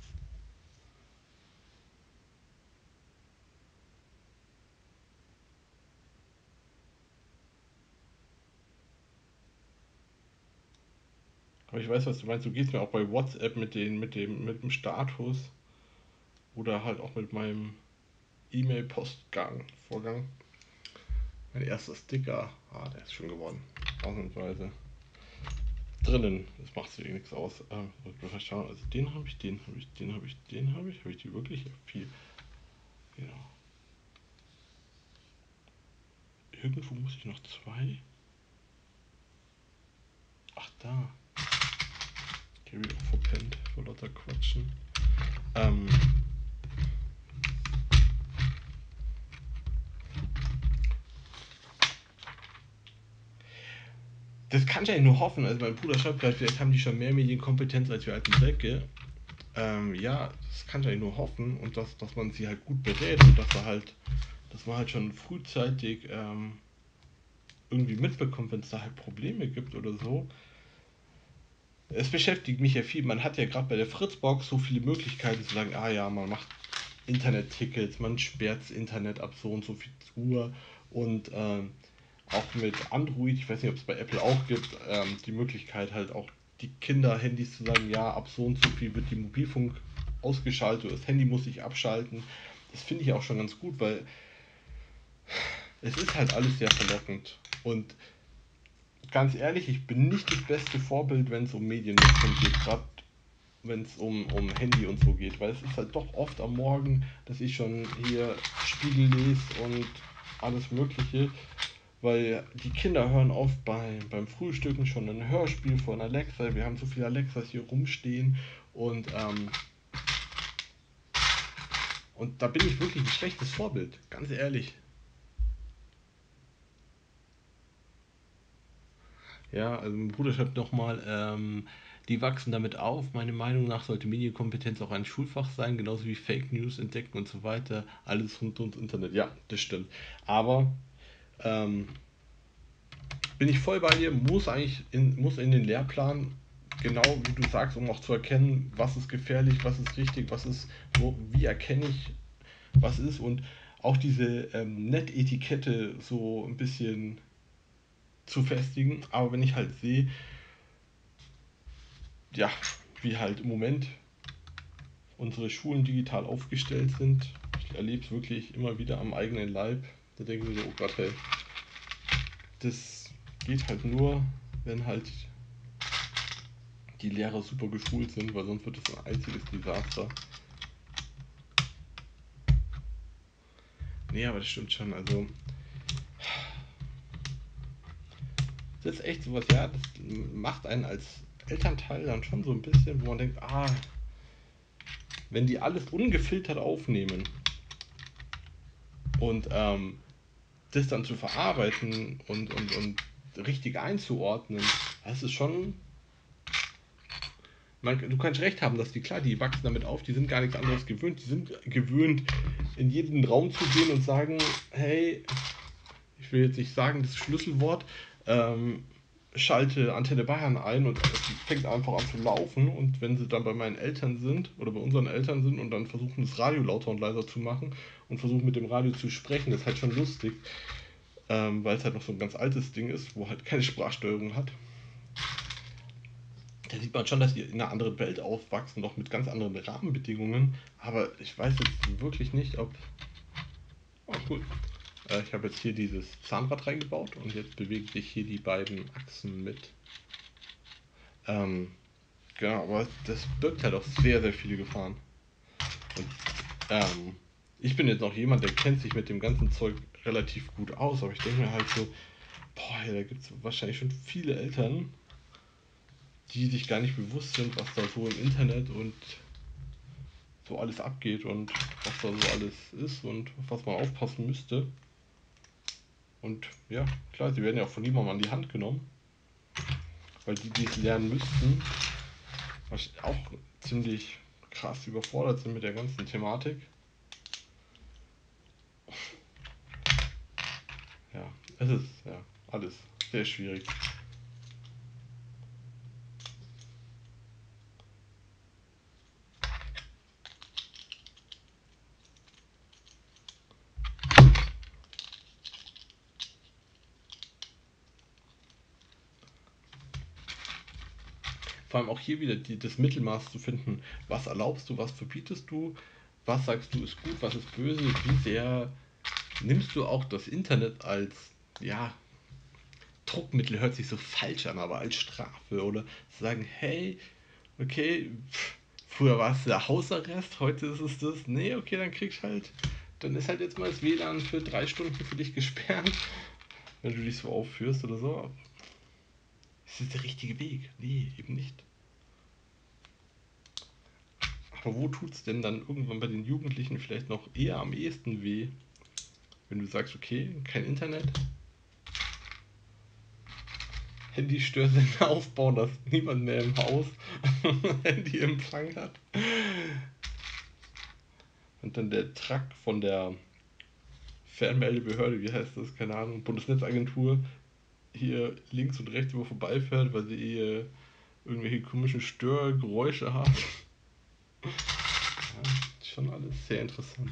Aber ich weiß, was du meinst. Du gehst mir auch bei WhatsApp mit, den, mit, dem, mit dem Status oder halt auch mit meinem E-Mail-Postgang, Vorgang. Mein erster Sticker. Ah, der ist schon geworden. Ausnahmsweise. Drinnen. Das macht sich eh nichts aus. Ähm, schauen. Also den habe ich, den habe ich, den habe ich, den habe ich. Habe ich die wirklich? Ja, viel. Genau. Irgendwo muss ich noch zwei. Ach, da. Ich habe wieder verpennt vor lauter Quatschen. Ähm. Das kann ich eigentlich nur hoffen. Also mein Bruder schreibt gerade, vielleicht haben die schon mehr Medienkompetenz als wir alten Säcke. Ähm, ja, das kann ich eigentlich nur hoffen und dass, dass man sie halt gut berät und dass er halt, dass man halt schon frühzeitig ähm, irgendwie mitbekommt, wenn es da halt Probleme gibt oder so. Es beschäftigt mich ja viel. Man hat ja gerade bei der Fritzbox so viele Möglichkeiten zu sagen, ah ja, man macht Internet-Tickets, man sperrt das Internet ab so und so viel Uhr und ähm, auch mit Android, ich weiß nicht, ob es bei Apple auch gibt, ähm, die Möglichkeit halt auch die Kinder-Handys zu sagen, ja, ab so und so viel wird die Mobilfunk ausgeschaltet, das Handy muss sich abschalten. Das finde ich auch schon ganz gut, weil es ist halt alles sehr verlockend. Und ganz ehrlich, ich bin nicht das beste Vorbild, wenn es um Mediennutzung geht, gerade wenn es um, um Handy und so geht, weil es ist halt doch oft am Morgen, dass ich schon hier Spiegel lese und alles Mögliche, weil die Kinder hören oft bei, beim Frühstücken schon ein Hörspiel von Alexa. Wir haben so viele Alexas hier rumstehen und, ähm, und da bin ich wirklich ein schlechtes Vorbild, ganz ehrlich. Ja, also mein Bruder schreibt nochmal, ähm, die wachsen damit auf. Meiner Meinung nach sollte Medienkompetenz auch ein Schulfach sein, genauso wie Fake News entdecken und so weiter. Alles rund ums Internet. Ja, das stimmt. Aber ähm, bin ich voll bei dir, muss eigentlich in, muss in den Lehrplan, genau wie du sagst, um auch zu erkennen, was ist gefährlich, was ist richtig, was ist, wo, wie erkenne ich, was ist und auch diese ähm, Nett-Etikette so ein bisschen zu festigen. Aber wenn ich halt sehe, ja, wie halt im Moment unsere Schulen digital aufgestellt sind, ich erlebe es wirklich immer wieder am eigenen Leib, da denke ich mir so, oh Gott, hey, das geht halt nur, wenn halt die Lehrer super geschult sind, weil sonst wird es ein einziges Desaster. Nee, aber das stimmt schon. Also, das ist echt sowas, ja, das macht einen als Elternteil dann schon so ein bisschen, wo man denkt, ah, wenn die alles ungefiltert aufnehmen und ähm, das dann zu verarbeiten und, und, und richtig einzuordnen, das ist schon. Man, du kannst recht haben, dass die, klar, die wachsen damit auf, die sind gar nichts anderes gewöhnt. Die sind gewöhnt, in jeden Raum zu gehen und sagen, hey, ich will jetzt nicht sagen das Schlüsselwort, ähm, schalte Antenne Bayern ein und es fängt einfach an zu laufen. Und wenn sie dann bei meinen Eltern sind oder bei unseren Eltern sind und dann versuchen, das Radio lauter und leiser zu machen und versuchen mit dem Radio zu sprechen, das ist halt schon lustig, ähm, weil es halt noch so ein ganz altes Ding ist, wo halt keine Sprachsteuerung hat. Da sieht man schon, dass die in einer anderen Welt aufwachsen, noch mit ganz anderen Rahmenbedingungen. Aber ich weiß jetzt wirklich nicht, ob. Oh, cool. Äh, ich habe jetzt hier dieses Zahnrad reingebaut und jetzt bewegen sich hier die beiden Achsen mit. Ähm, genau, aber das birgt halt auch sehr, sehr viele Gefahren. Und ähm, ich bin jetzt noch jemand, der kennt sich mit dem ganzen Zeug relativ gut aus, aber ich denke mir halt so, boah, ja, da gibt es wahrscheinlich schon viele Eltern, die sich gar nicht bewusst sind, was da so im Internet und so alles abgeht und was da so alles ist und auf was man aufpassen müsste. Und ja, klar, sie werden ja auch von niemandem an die Hand genommen, weil die, die es lernen müssten, auch ziemlich krass überfordert sind mit der ganzen Thematik. Ja, es ist ja alles sehr schwierig. Vor allem auch hier wieder die, das Mittelmaß zu finden, was erlaubst du, was verbietest du, was sagst du ist gut, was ist böse, wie sehr nimmst du auch das Internet als, ja, Druckmittel hört sich so falsch an, aber als Strafe oder zu sagen, hey, okay, pff, früher war es der Hausarrest, heute ist es das, nee, okay, dann kriegst halt, dann ist halt jetzt mal das W L A N für drei Stunden für dich gesperrt, wenn du dich so aufführst oder so. Ist das der richtige Weg? Nee, eben nicht. Aber wo tut es denn dann irgendwann bei den Jugendlichen vielleicht noch eher am ehesten weh, wenn du sagst, okay, kein Internet, Handystörungen aufbauen, dass niemand mehr im Haus Handyempfang hat. Und dann der Truck von der Fernmeldebehörde, wie heißt das, keine Ahnung, Bundesnetzagentur, hier links und rechts über vorbeifährt, weil sie eh irgendwelche komischen Störgeräusche haben. Ja, schon alles sehr interessant.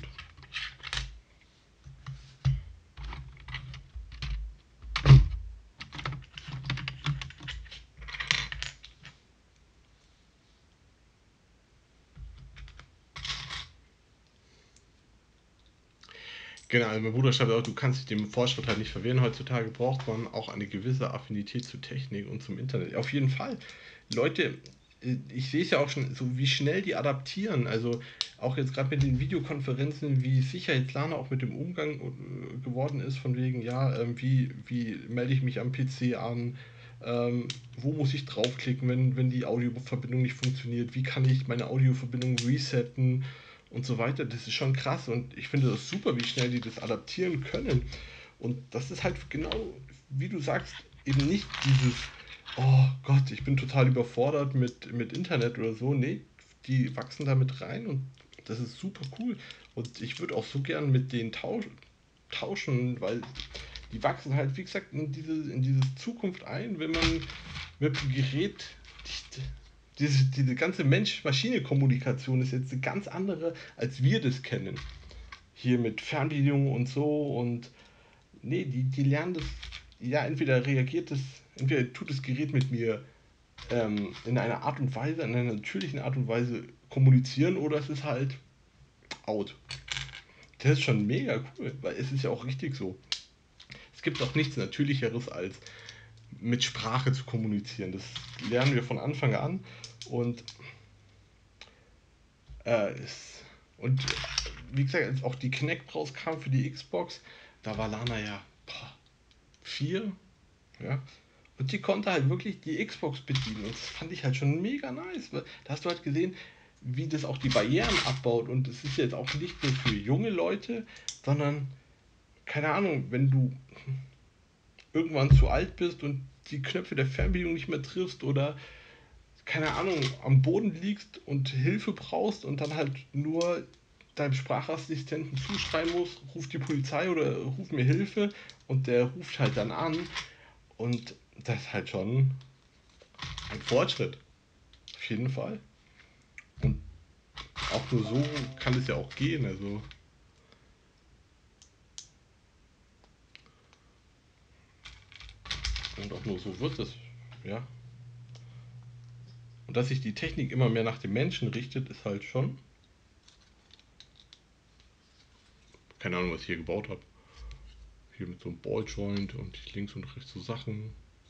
Genau, also mein Bruder schreibt auch, du kannst dich dem Fortschritt halt nicht verwehren. Heutzutage braucht man auch eine gewisse Affinität zu Technik und zum Internet. Auf jeden Fall. Leute, ich sehe es ja auch schon, so wie schnell die adaptieren. Also auch jetzt gerade mit den Videokonferenzen, wie sicher jetzt Lana auch mit dem Umgang äh, geworden ist, von wegen, ja, ähm, wie, wie melde ich mich am P C an, ähm, wo muss ich draufklicken, wenn, wenn die Audioverbindung nicht funktioniert, wie kann ich meine Audioverbindung resetten und so weiter. Das ist schon krass und ich finde das super, wie schnell die das adaptieren können. Und das ist halt genau, wie du sagst, eben nicht dieses, oh Gott, ich bin total überfordert mit, mit Internet oder so. Nee, die wachsen damit rein und das ist super cool. Und ich würde auch so gern mit denen tausch, tauschen, weil die wachsen halt, wie gesagt, in diese, in diese Zukunft ein, wenn man mit dem Gerät, die, diese, diese ganze Mensch-Maschine-Kommunikation ist jetzt eine ganz andere, als wir das kennen. Hier mit Fernbedienung und so und nee, die, die lernen das, ja, entweder reagiert das, entweder tut das Gerät mit mir ähm, in einer Art und Weise, in einer natürlichen Art und Weise kommunizieren oder es ist halt out. Das ist schon mega cool, weil es ist ja auch richtig so. Es gibt auch nichts Natürlicheres als mit Sprache zu kommunizieren. Das lernen wir von Anfang an und äh, es, und wie gesagt, als auch die Kinect rauskam für die Xbox, da war Lana ja boah, vier, ja, und die konnte halt wirklich die Xbox bedienen. Und das fand ich halt schon mega nice. Weil da hast du halt gesehen, wie das auch die Barrieren abbaut. Und es ist jetzt auch nicht nur für junge Leute, sondern, keine Ahnung, wenn du irgendwann zu alt bist und die Knöpfe der Fernbedienung nicht mehr triffst oder, keine Ahnung, am Boden liegst und Hilfe brauchst und dann halt nur deinem Sprachassistenten zuschreien musst, ruf die Polizei oder ruf mir Hilfe und der ruft halt dann an und das ist halt schon ein Fortschritt. Auf jeden Fall. Und auch nur so kann es ja auch gehen. Also, und auch nur so wird es. Ja. Und dass sich die Technik immer mehr nach dem Menschen richtet, ist halt schon. Keine Ahnung, was ich hier gebaut habe. Hier mit so einem Balljoint und links und rechts so Sachen.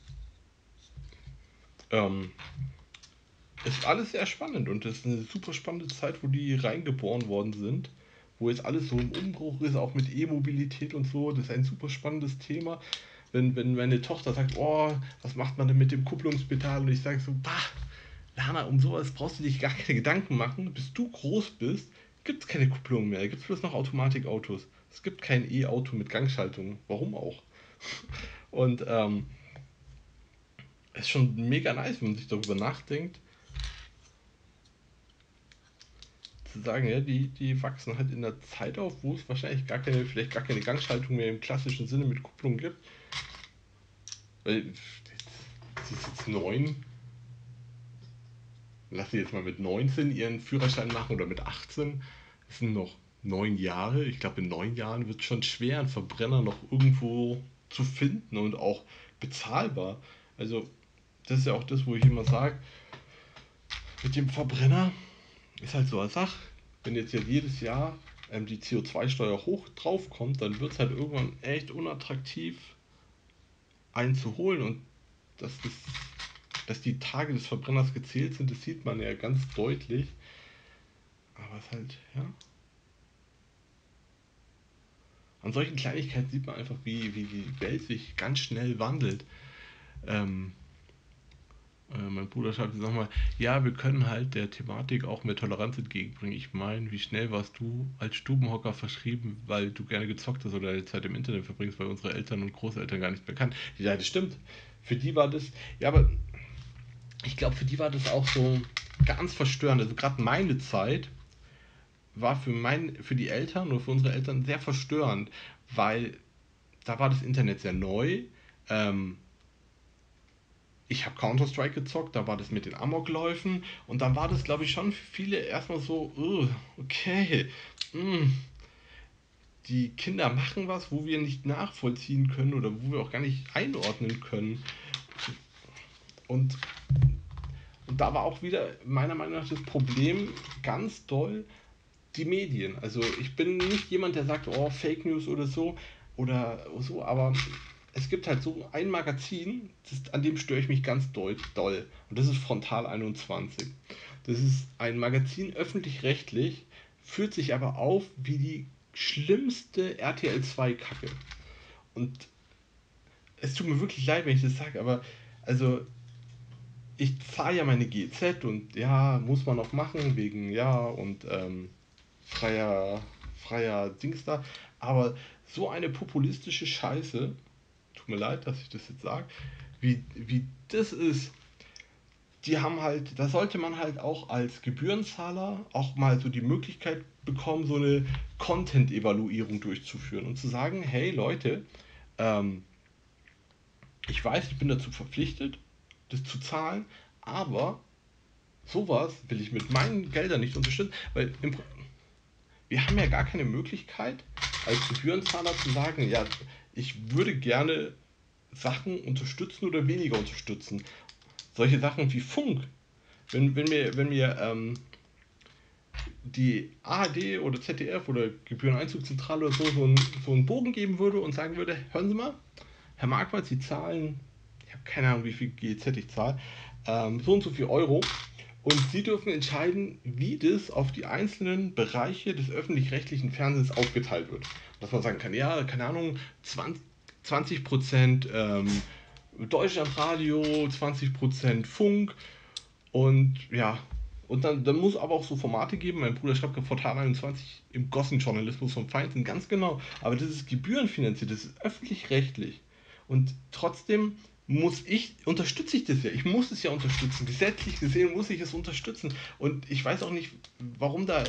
Ähm, ist alles sehr spannend und es ist eine super spannende Zeit, wo die reingeboren worden sind. Wo jetzt alles so im Umbruch ist, auch mit E-Mobilität und so. Das ist ein super spannendes Thema. Wenn, wenn meine Tochter sagt, oh, was macht man denn mit dem Kupplungspedal? Und ich sage so, bah, Lana, um sowas brauchst du dich gar keine Gedanken machen. Bis du groß bist, gibt es keine Kupplung mehr. Gibt es bloß noch Automatikautos. Es gibt kein E-Auto mit Gangschaltung. Warum auch? Und ähm, es ist schon mega nice, wenn man sich darüber nachdenkt, zu sagen, ja, die, die wachsen halt in der Zeit auf, wo es wahrscheinlich gar keine, vielleicht gar keine Gangschaltung mehr im klassischen Sinne mit Kupplung gibt. Weil, sie ist jetzt neun, lass sie jetzt mal mit neunzehn ihren Führerschein machen oder mit achtzehn. Das sind noch neun Jahre. Ich glaube, in neun Jahren wird es schon schwer, einen Verbrenner noch irgendwo zu finden und auch bezahlbar. Also, das ist ja auch das, wo ich immer sage, mit dem Verbrenner ist halt so eine Sache. Wenn jetzt ja jedes Jahr ähm, die C O zwei Steuer hoch drauf kommt, dann wird es halt irgendwann echt unattraktiv, einen zu holen. Und dass, das, dass die Tage des Verbrenners gezählt sind, das sieht man ja ganz deutlich. Aber es ist halt, ja. An solchen Kleinigkeiten sieht man einfach, wie, wie die Welt sich ganz schnell wandelt. Ähm, äh, mein Bruder schreibt jetzt nochmal, ja, wir können halt der Thematik auch mehr Toleranz entgegenbringen. Ich meine, wie schnell warst du als Stubenhocker verschrieben, weil du gerne gezockt hast oder deine Zeit im Internet verbringst, weil unsere Eltern und Großeltern gar nicht mehr kannten. Ja, das stimmt. Für die war das, ja, aber ich glaube, für die war das auch so ganz verstörend. Also gerade meine Zeit war für, mein, für die Eltern oder für unsere Eltern sehr verstörend, weil da war das Internet sehr neu. Ähm, ich habe Counter-Strike gezockt, da war das mit den Amokläufen und dann war das, glaube ich, schon für viele erstmal so, uh, okay, mm, die Kinder machen was, wo wir nicht nachvollziehen können oder wo wir auch gar nicht einordnen können. Und, und da war auch wieder meiner Meinung nach das Problem ganz doll, die Medien. Also ich bin nicht jemand, der sagt, oh, Fake News oder so oder so, aber es gibt halt so ein Magazin, das, an dem störe ich mich ganz doll, doll. Und das ist Frontal einundzwanzig. Das ist ein Magazin öffentlich-rechtlich, führt sich aber auf wie die schlimmste R T L zwei Kacke. Und es tut mir wirklich leid, wenn ich das sage, aber also ich zahle ja meine G Z und ja, muss man auch machen, wegen ja und ähm, freier, freier Dings da. Aber so eine populistische Scheiße, tut mir leid, dass ich das jetzt sage, wie, wie das ist, die haben halt, da sollte man halt auch als Gebührenzahler auch mal so die Möglichkeit bekommen, so eine Content-Evaluierung durchzuführen und zu sagen, hey Leute, ähm, ich weiß, ich bin dazu verpflichtet, das zu zahlen, aber sowas will ich mit meinen Geldern nicht unterstützen, weil im, wir haben ja gar keine Möglichkeit, als Gebührenzahler zu sagen, ja, ich würde gerne Sachen unterstützen oder weniger unterstützen. Solche Sachen wie Funk. Wenn, wenn mir, wenn mir ähm, die A R D oder Z D F oder Gebühreneinzugzentrale oder so so einen, so einen Bogen geben würde und sagen würde, hören Sie mal, Herr Marquardt, Sie zahlen, ich habe keine Ahnung, wie viel G Z ich zahle, ähm, so und so viel Euro und Sie dürfen entscheiden, wie das auf die einzelnen Bereiche des öffentlich-rechtlichen Fernsehens aufgeteilt wird. Dass man sagen kann, ja, keine Ahnung, zwanzig Prozent ähm, Deutschlandradio, zwanzig Prozent Funk und ja, und dann, dann muss aber auch so Formate geben. Mein Bruder schreibt gerade Portal einundzwanzig im Gossenjournalismus vom Feinsten, ganz genau. Aber das ist gebührenfinanziert, das ist öffentlich-rechtlich. Und trotzdem muss ich, unterstütze ich das ja. Ich muss es ja unterstützen. Gesetzlich gesehen muss ich es unterstützen. Und ich weiß auch nicht, warum da,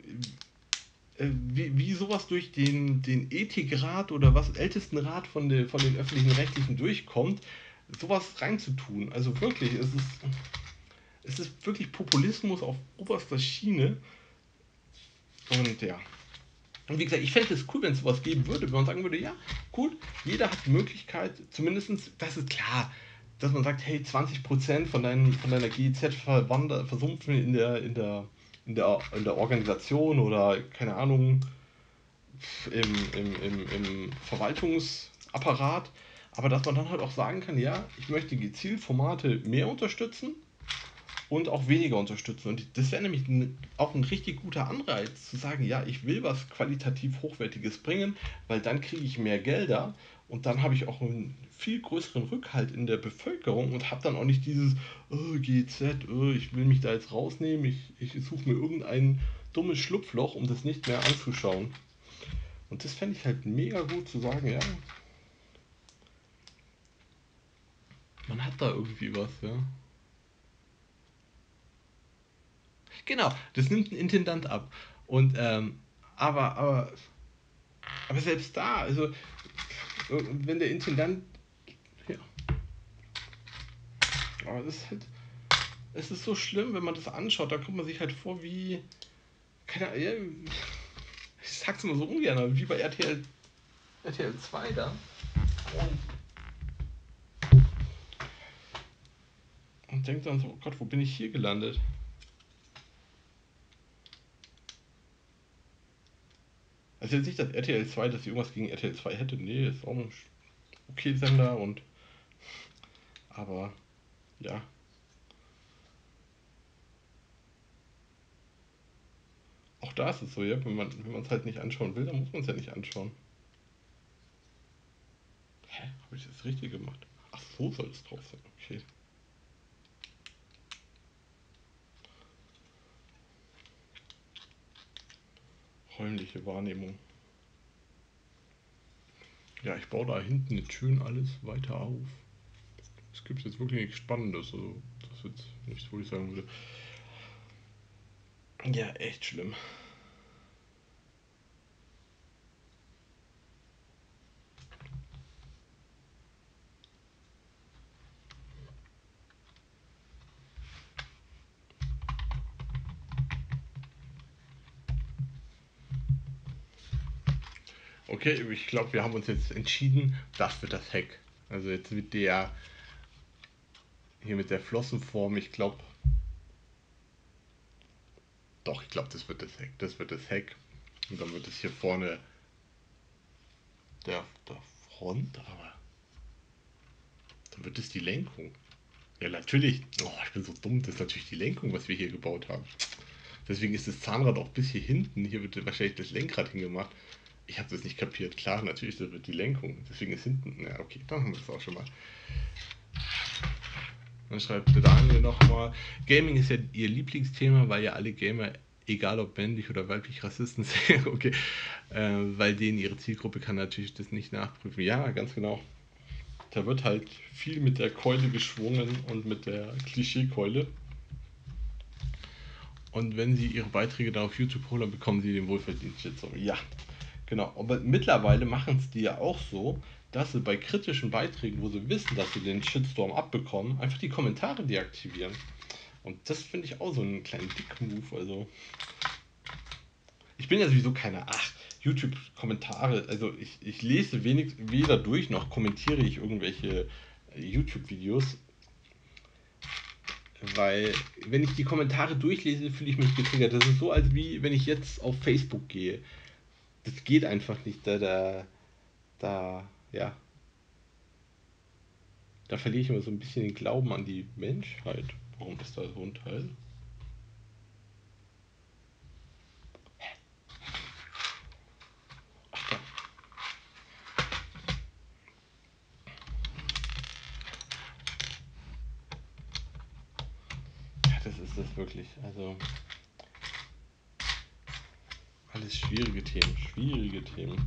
äh, wie, wie sowas durch den, den Ethikrat oder was, Ältestenrat von, der, von den öffentlichen Rechtlichen durchkommt, sowas reinzutun. Also wirklich, es ist, es ist wirklich Populismus auf oberster Schiene. Und ja. Und wie gesagt, ich fände es cool, wenn es sowas geben würde, wenn man sagen würde, ja, cool, jeder hat die Möglichkeit, zumindest, das ist klar, dass man sagt, hey, zwanzig Prozent von, dein, von deiner G E Z verwander, versumpfen in der, in, der, in, der, in der Organisation oder, keine Ahnung, im, im, im, im Verwaltungsapparat. Aber dass man dann halt auch sagen kann, ja, ich möchte gezielt Formate mehr unterstützen und auch weniger unterstützen. Und das wäre nämlich ein, auch ein richtig guter Anreiz, zu sagen, ja, ich will was qualitativ Hochwertiges bringen, weil dann kriege ich mehr Gelder und dann habe ich auch einen viel größeren Rückhalt in der Bevölkerung und habe dann auch nicht dieses oh, G Z, oh, ich will mich da jetzt rausnehmen, ich, ich suche mir irgendein dummes Schlupfloch, um das nicht mehr anzuschauen. Und das fände ich halt mega gut zu sagen, ja, man hat da irgendwie was, ja. Genau, das nimmt ein Intendant ab. Und, ähm, aber, aber, aber selbst da, also, wenn der Intendant, ja, aber das ist halt, es ist so schlimm, wenn man das anschaut, da kommt man sich halt vor wie, keine Ahnung, ja, ich sag's immer so ungern, wie bei R T L, R T L zwei da. Und, und denkt dann so, oh Gott, wo bin ich hier gelandet? Also jetzt nicht, dass R T L zwei, dass sie irgendwas gegen R T L zwei hätte, nee, ist auch ein okay Sender und, aber, ja, auch da ist es so, ja, wenn man wenn man es halt nicht anschauen will, dann muss man es ja nicht anschauen. Hä? Habe ich das richtig gemacht? Ach, so soll es drauf sein. Okay. Räumliche Wahrnehmung. Ja, ich baue da hinten jetzt schön alles weiter auf. Es gibt jetzt wirklich nichts Spannendes. Also, das ist jetzt nichts, wo ich sagen würde. Ja, echt schlimm. Okay, ich glaube, wir haben uns jetzt entschieden, das wird das Hack. Also jetzt mit der, hier mit der Flossenform, ich glaube, doch, ich glaube, das wird das Hack. Das wird das Hack. Und dann wird es hier vorne der, der Front, aber Dann wird es die Lenkung. Ja, natürlich. Oh, ich bin so dumm. Das ist natürlich die Lenkung, was wir hier gebaut haben. Deswegen ist das Zahnrad auch bis hier hinten. Hier wird wahrscheinlich das Lenkrad hingemacht. Ich habe das nicht kapiert. Klar, natürlich, das wird die Lenkung. Deswegen ist hinten. Ja, okay, dann haben wir das auch schon mal. Dann schreibt der Daniel nochmal. Gaming ist ja ihr Lieblingsthema, weil ja alle Gamer, egal ob männlich oder weiblich, Rassisten sind. Okay. Äh, weil denen ihre Zielgruppe kann natürlich das nicht nachprüfen. Ja, ganz genau. Da wird halt viel mit der Keule geschwungen und mit der Klischeekeule. Und wenn sie ihre Beiträge da auf YouTube holen, bekommen sie den wohlverdienten Shitstorm. Ja, genau. Aber mittlerweile machen es die ja auch so, dass sie bei kritischen Beiträgen, wo sie wissen, dass sie den Shitstorm abbekommen, einfach die Kommentare deaktivieren. Und das finde ich auch so einen kleinen Dick-Move. Also, ich bin ja sowieso keine, ach, YouTube-Kommentare, also ich, ich lese wenig, weder durch noch kommentiere ich irgendwelche YouTube-Videos, weil wenn ich die Kommentare durchlese, fühle ich mich getriggert. Das ist so, als wie wenn ich jetzt auf Facebook gehe. Das geht einfach nicht, da, da, da, ja, da verliere ich immer so ein bisschen den Glauben an die Menschheit. Warum ist da so ein Teil? Ach da. Ja, das ist das wirklich. Also, alles schwierige Themen, schwierige Themen.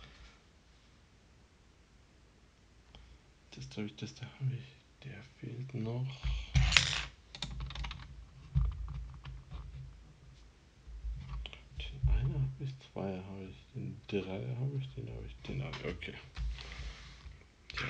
Das habe ich, das da habe ich. Der fehlt noch. Den einen habe ich, zwei habe ich, den drei habe ich, den habe ich, den habe ich. Okay. Ja.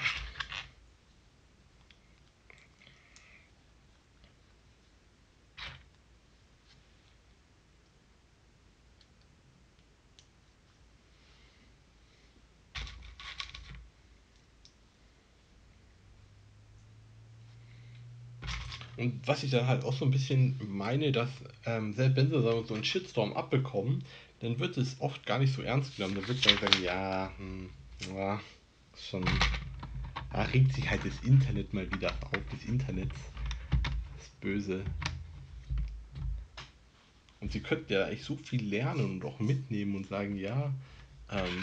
Und was ich dann halt auch so ein bisschen meine, dass ähm, selbst wenn sie so einen Shitstorm abbekommen, dann wird es oft gar nicht so ernst genommen. Dann wird dann sagen, ja, hm, ja, schon, da regt sich halt das Internet mal wieder auf. Das Internet ist böse. Und sie könnten ja eigentlich so viel lernen und auch mitnehmen und sagen, ja, ähm,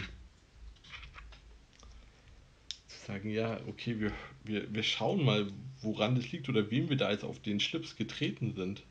sagen, ja, okay, wir, wir, wir schauen mal, woran das liegt oder wem wir da jetzt auf den Schlips getreten sind.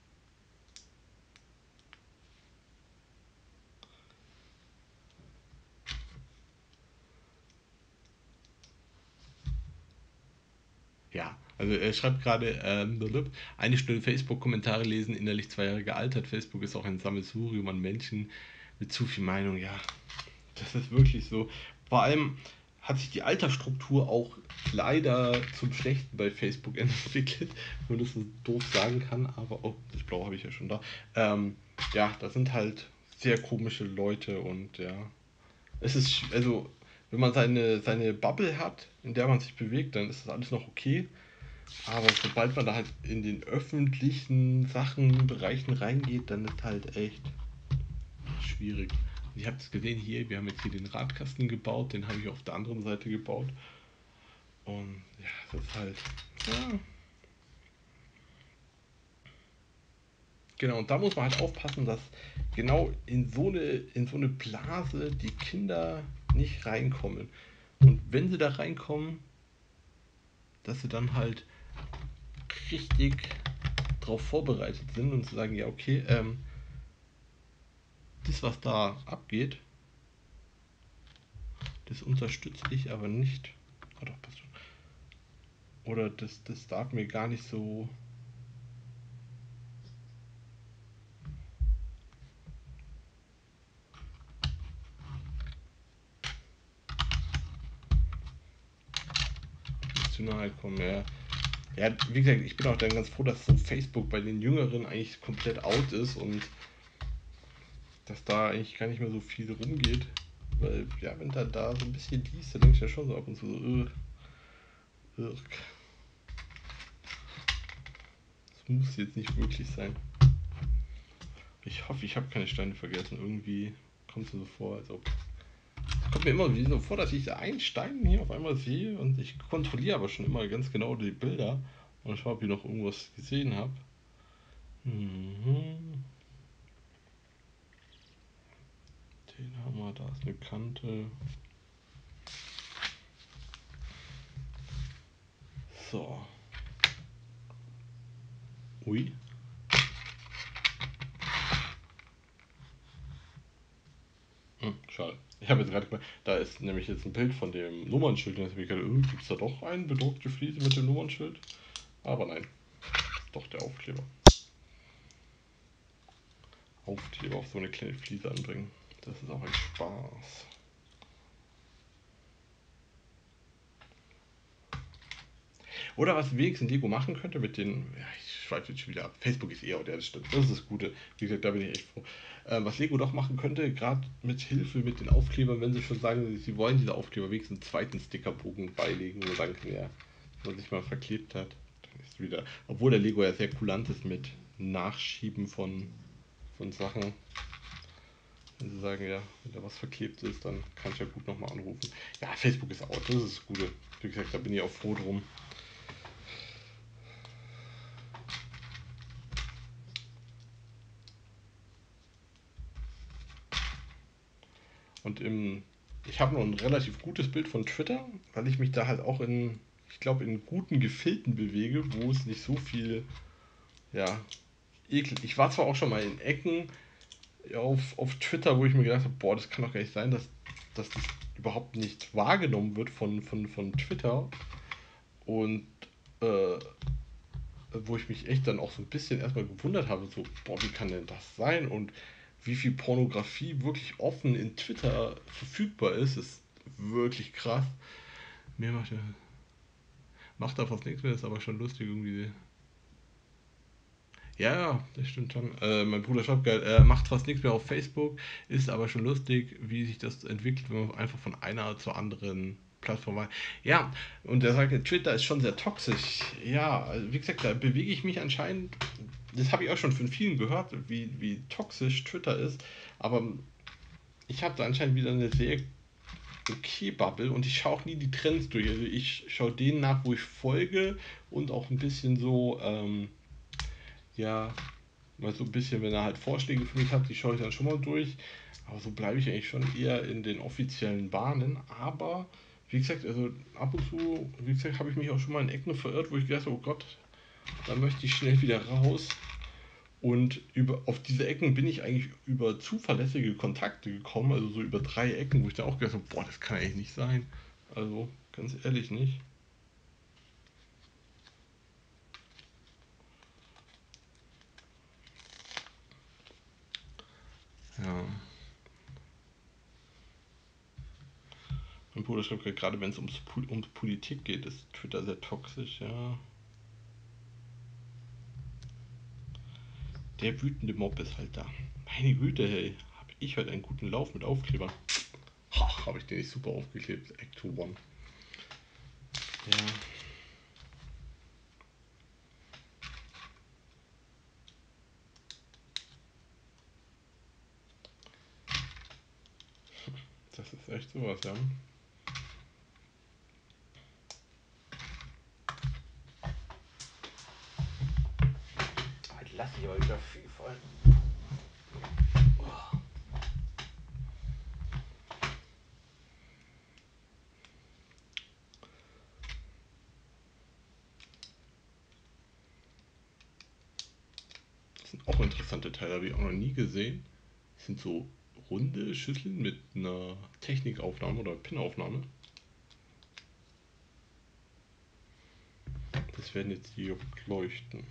Ja, also er schreibt gerade, ähm, eine Stunde Facebook-Kommentare lesen, innerlich zwei Jahre gealtert. Facebook ist auch ein Sammelsurium an Menschen mit zu viel Meinung. Ja, das ist wirklich so. Vor allem hat sich die Altersstruktur auch leider zum Schlechten bei Facebook entwickelt, wenn man das so doof sagen kann. Aber, oh, das Blaue habe ich ja schon da. Ähm, ja, das sind halt sehr komische Leute und ja, es ist, also, wenn man seine, seine Bubble hat, in der man sich bewegt, dann ist das alles noch okay. Aber sobald man da halt in den öffentlichen Sachen, Bereichen reingeht, dann ist halt echt schwierig. Und ihr habt es gesehen hier, wir haben jetzt hier den Radkasten gebaut, den habe ich auf der anderen Seite gebaut. Und ja, das ist halt. Ja. Genau, und da muss man halt aufpassen, dass genau in so eine, in so eine Blase die Kinder nicht reinkommen. Und wenn sie da reinkommen, dass sie dann halt richtig darauf vorbereitet sind und zu sagen, ja, okay, ähm, das, was da abgeht, das unterstütze ich aber nicht. Oh doch, passt schon. Oder das, das darf mir gar nicht so. Zu nahe kommen, ja. Ja, wie gesagt, ich bin auch dann ganz froh, dass so Facebook bei den Jüngeren eigentlich komplett out ist und dass da eigentlich gar nicht mehr so viel rumgeht. Weil, ja, wenn da, da so ein bisschen liest, dann denke ich ja schon so ab und zu so, äh, äh, das muss jetzt nicht wirklich sein. Ich hoffe, ich habe keine Steine vergessen. Irgendwie kommt es mir so vor, als ob. kommt mir immer wieder so vor, dass ich einen Stein hier auf einmal sehe und ich kontrolliere aber schon immer ganz genau die Bilder und schaue, ob ich noch irgendwas gesehen habe. Mhm. Den haben wir, da ist eine Kante. So. Ui. Hm, schade. Ich habe jetzt gerade gemerkt, da ist nämlich jetzt ein Bild von dem Nummernschild. Und jetzt habe ich gedacht, oh, gibt es da doch eine bedruckte Fliese mit dem Nummernschild? Aber nein, ist doch der Aufkleber. Aufkleber auf so eine kleine Fliese anbringen. Das ist auch ein Spaß. Oder was Wegs in Lego machen könnte mit den, ja, ich schweife jetzt schon wieder ab. Facebook ist eher, oder das stimmt, das ist das Gute. Wie gesagt, da bin ich echt froh. Äh, was Lego doch machen könnte, gerade mit Hilfe mit den Aufklebern, wenn sie schon sagen, sie wollen diese Aufkleber wenigstens einen zweiten Stickerbogen beilegen, wo dann kann ja, wenn man sich mal verklebt hat, dann ist wieder, obwohl der Lego ja sehr kulant ist mit Nachschieben von, von Sachen. Wenn sie sagen, ja, wenn da was verklebt ist, dann kann ich ja gut nochmal anrufen. Ja, Facebook ist out, das ist das Gute. Wie gesagt, da bin ich auch froh drum. Und im, ich habe noch ein relativ gutes Bild von Twitter, weil ich mich da halt auch in, ich glaube, in guten Gefilden bewege, wo es nicht so viel, ja, Ekel. Ich war zwar auch schon mal in Ecken auf, auf Twitter, wo ich mir gedacht habe, boah, das kann doch gar nicht sein, dass, dass das überhaupt nicht wahrgenommen wird von, von, von Twitter. Und äh, wo ich mich echt dann auch so ein bisschen erstmal gewundert habe, so, boah, wie kann denn das sein? Und wie viel Pornografie wirklich offen in Twitter verfügbar ist, ist wirklich krass. Mir macht, ja, macht da fast nichts mehr, ist aber schon lustig irgendwie. Ja, ja, das stimmt schon. Äh, mein Bruder schreibt geil, er macht fast nichts mehr auf Facebook, ist aber schon lustig, wie sich das entwickelt, wenn man einfach von einer zur anderen Plattform war. Ja, und er sagt, Twitter ist schon sehr toxisch. Ja, also wie gesagt, da bewege ich mich anscheinend, das habe ich auch schon von vielen gehört, wie, wie toxisch Twitter ist, aber ich habe da anscheinend wieder eine sehr okay Bubble und ich schaue auch nie die Trends durch. Also ich schaue denen nach, wo ich folge und auch ein bisschen so, ähm, ja, mal so ein bisschen, wenn er halt Vorschläge für mich hat, die schaue ich dann schon mal durch. Aber so bleibe ich eigentlich schon eher in den offiziellen Bahnen. Aber wie gesagt, also ab und zu, wie gesagt, habe ich mich auch schon mal in Ecken verirrt, wo ich gedacht habe, oh Gott, da möchte ich schnell wieder raus. Und über, auf diese Ecken bin ich eigentlich über zuverlässige Kontakte gekommen, also so über drei Ecken, wo ich dann auch gedacht habe, boah, das kann eigentlich nicht sein. Also ganz ehrlich nicht. Ja. Mein Bruder schreibt gerade, wenn es ums, ums Politik geht, ist Twitter sehr toxisch, ja. Der wütende Mob ist halt da. Meine Güte, hey, habe ich heute einen guten Lauf mit Aufklebern. Ha, habe ich den nicht super aufgeklebt. Act zwei One. Ja. Das ist echt sowas, ja. Heute lasse ich aber wieder viel fallen. Das sind auch interessante Teile, habe ich auch noch nie gesehen. Das sind so runde Schüsseln mit einer Technikaufnahme oder Pinaufnahme. Das werden jetzt die leuchten.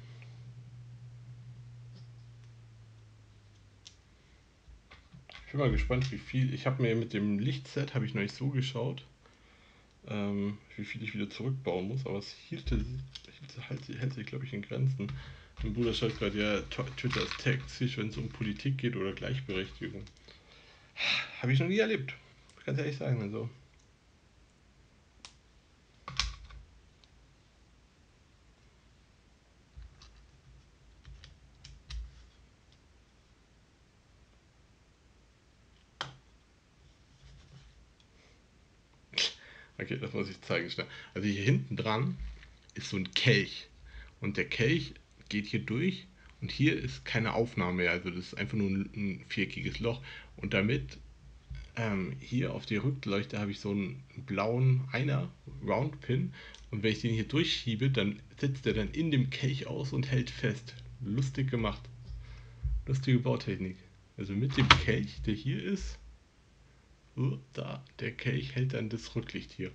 Ich bin mal gespannt, wie viel. Ich habe mir mit dem Lichtset, habe ich noch nicht so geschaut, ähm, wie viel ich wieder zurückbauen muss, aber es hielt, hielt, hält, hält sich, glaube ich, in Grenzen. Mein Bruder schreibt gerade, ja, Twitter ist toxisch, wenn es um Politik geht oder Gleichberechtigung. Habe ich noch nie erlebt. Ganz ehrlich sagen, also. Okay, das muss ich zeigen schnell. Also hier hinten dran ist so ein Kelch. Und der Kelch geht hier durch und hier ist keine Aufnahme mehr. Also das ist einfach nur ein, ein viereckiges Loch. Und damit ähm, hier auf der Rückleuchte habe ich so einen blauen Einer, Round Pin. Und wenn ich den hier durchschiebe, dann sitzt der dann in dem Kelch aus und hält fest. Lustig gemacht. Lustige Bautechnik. Also mit dem Kelch, der hier ist, oh, da, der Kelch hält dann das Rücklicht hier.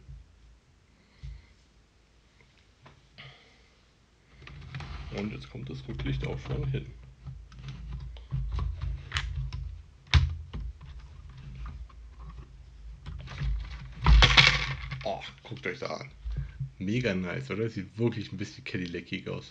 Und jetzt kommt das Rücklicht auch schon hin. Oh, guckt euch da an. Mega nice, oder? Sieht wirklich ein bisschen Cadillac-ig aus.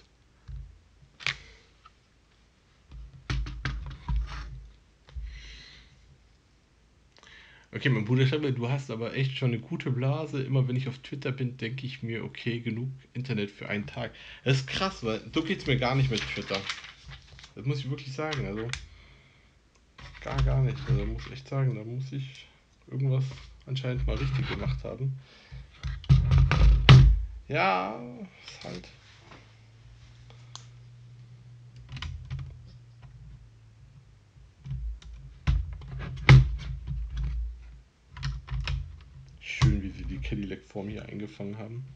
Okay, mein Bruder schreibt mir, du hast aber echt schon eine gute Blase. Immer wenn ich auf Twitter bin, denke ich mir, okay, genug Internet für einen Tag. Das ist krass, weil so geht's mir gar nicht mit Twitter. Das muss ich wirklich sagen, also gar, gar nicht. Also muss echt sagen, da muss ich irgendwas anscheinend mal richtig gemacht haben. Ja, ist halt. Schön, wie sie die Cadillac-Form hier eingefangen haben.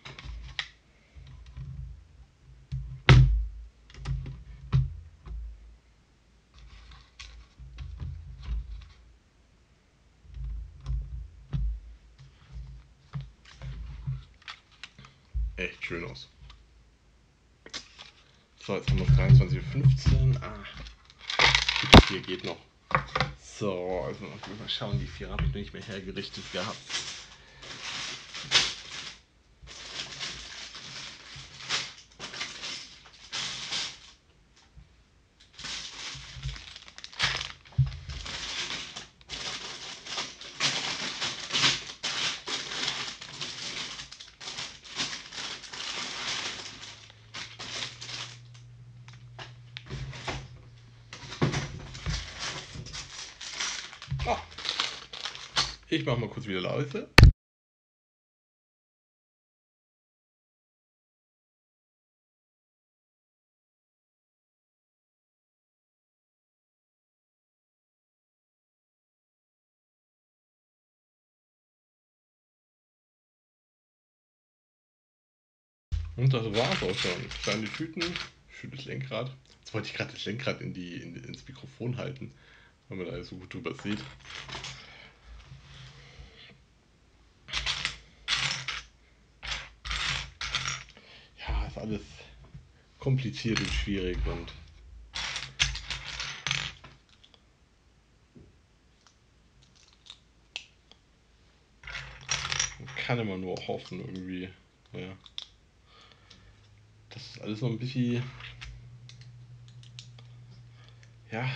Echt schön aus. So, jetzt haben wir es dreiundzwanzig Uhr fünfzehn. Ah, hier geht noch. So, also mal schauen, die vier habe ich noch nicht mehr hergerichtet gehabt. Oh, ich mache mal kurz wieder leise. Und das war's auch schon. Kleine Tüten, schönes Lenkrad. Jetzt wollte ich gerade das Lenkrad in die, in, ins Mikrofon halten, weil man da so gut drüber sieht. Ja, ist alles kompliziert und schwierig und man kann immer nur hoffen irgendwie. Ja. Das ist alles noch ein bisschen. Ja.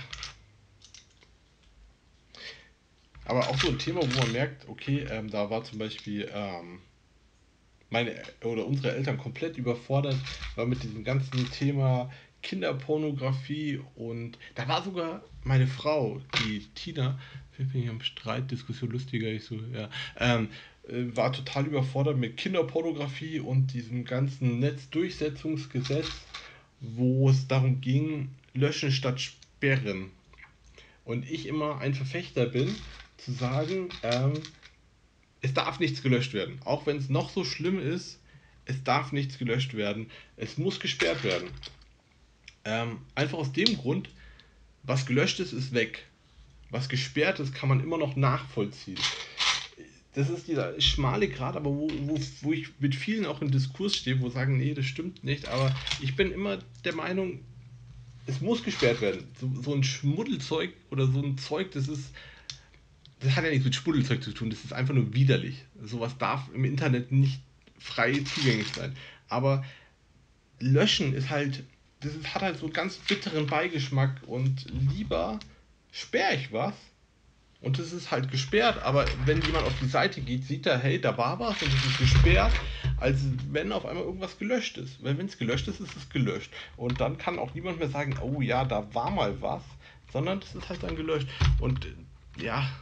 Aber auch so ein Thema, wo man merkt, okay, ähm, da war zum Beispiel ähm, meine oder unsere Eltern komplett überfordert, war mit diesem ganzen Thema Kinderpornografie und da war sogar meine Frau, die Tina, wir bin hier im Streit, Diskussion lustiger, ich so, ja, ähm, äh, war total überfordert mit Kinderpornografie und diesem ganzen Netzdurchsetzungsgesetz, wo es darum ging, löschen statt sperren. Und ich immer ein Verfechter bin, zu sagen, ähm, es darf nichts gelöscht werden. Auch wenn es noch so schlimm ist, es darf nichts gelöscht werden. Es muss gesperrt werden. Ähm, einfach aus dem Grund, was gelöscht ist, ist weg. Was gesperrt ist, kann man immer noch nachvollziehen. Das ist dieser schmale Grat, aber wo, wo, wo ich mit vielen auch im Diskurs stehe, wo sagen, nee, das stimmt nicht. Aber ich bin immer der Meinung, es muss gesperrt werden. So, so ein Schmuddelzeug oder so ein Zeug, das ist das hat ja nichts mit Schmuddelzeug zu tun, das ist einfach nur widerlich. Sowas darf im Internet nicht frei zugänglich sein. Aber löschen ist halt, das ist, hat halt so einen ganz bitteren Beigeschmack und lieber sperre ich was und das ist halt gesperrt, aber wenn jemand auf die Seite geht, sieht er, hey, da war was und es ist gesperrt, als wenn auf einmal irgendwas gelöscht ist. Weil wenn es gelöscht ist, ist es gelöscht. Und dann kann auch niemand mehr sagen, oh ja, da war mal was, sondern das ist halt dann gelöscht. Und ja,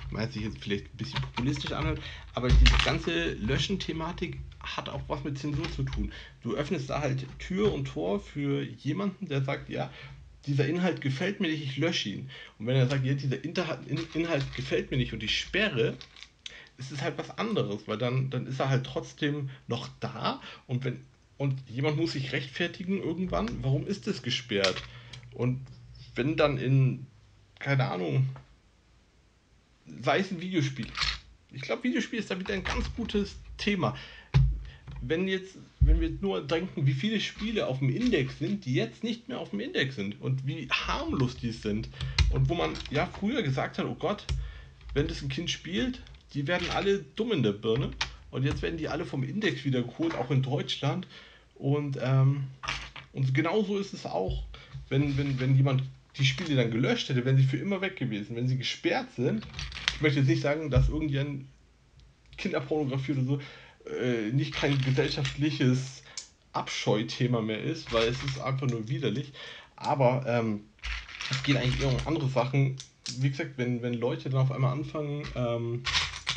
weil es sich jetzt vielleicht ein bisschen populistisch anhört, aber diese ganze Löschen-Thematik hat auch was mit Zensur zu tun. Du öffnest da halt Tür und Tor für jemanden, der sagt, ja, dieser Inhalt gefällt mir nicht, ich lösche ihn. Und wenn er sagt, ja, dieser Inhalt gefällt mir nicht und ich sperre, ist es halt was anderes, weil dann, dann ist er halt trotzdem noch da und wenn und jemand muss sich rechtfertigen irgendwann, warum ist es gesperrt? Und wenn dann in, keine Ahnung, sei es ein Videospiel. Ich glaube, Videospiel ist da wieder ein ganz gutes Thema. Wenn jetzt, wenn wir nur denken, wie viele Spiele auf dem Index sind, die jetzt nicht mehr auf dem Index sind und wie harmlos die sind und wo man ja früher gesagt hat, oh Gott, wenn das ein Kind spielt, die werden alle dumm in der Birne und jetzt werden die alle vom Index wieder geholt, auch in Deutschland und, ähm, und genauso ist es auch, wenn, wenn, wenn jemand die Spiele dann gelöscht hätte, wären sie für immer weg gewesen. Wenn sie gesperrt sind, ich möchte jetzt nicht sagen, dass irgendjemand Kinderpornografie oder so äh, nicht kein gesellschaftliches Abscheuthema mehr ist, weil es ist einfach nur widerlich. Aber ähm, es geht eigentlich eher um andere Sachen. Wie gesagt, wenn, wenn Leute dann auf einmal anfangen, ähm,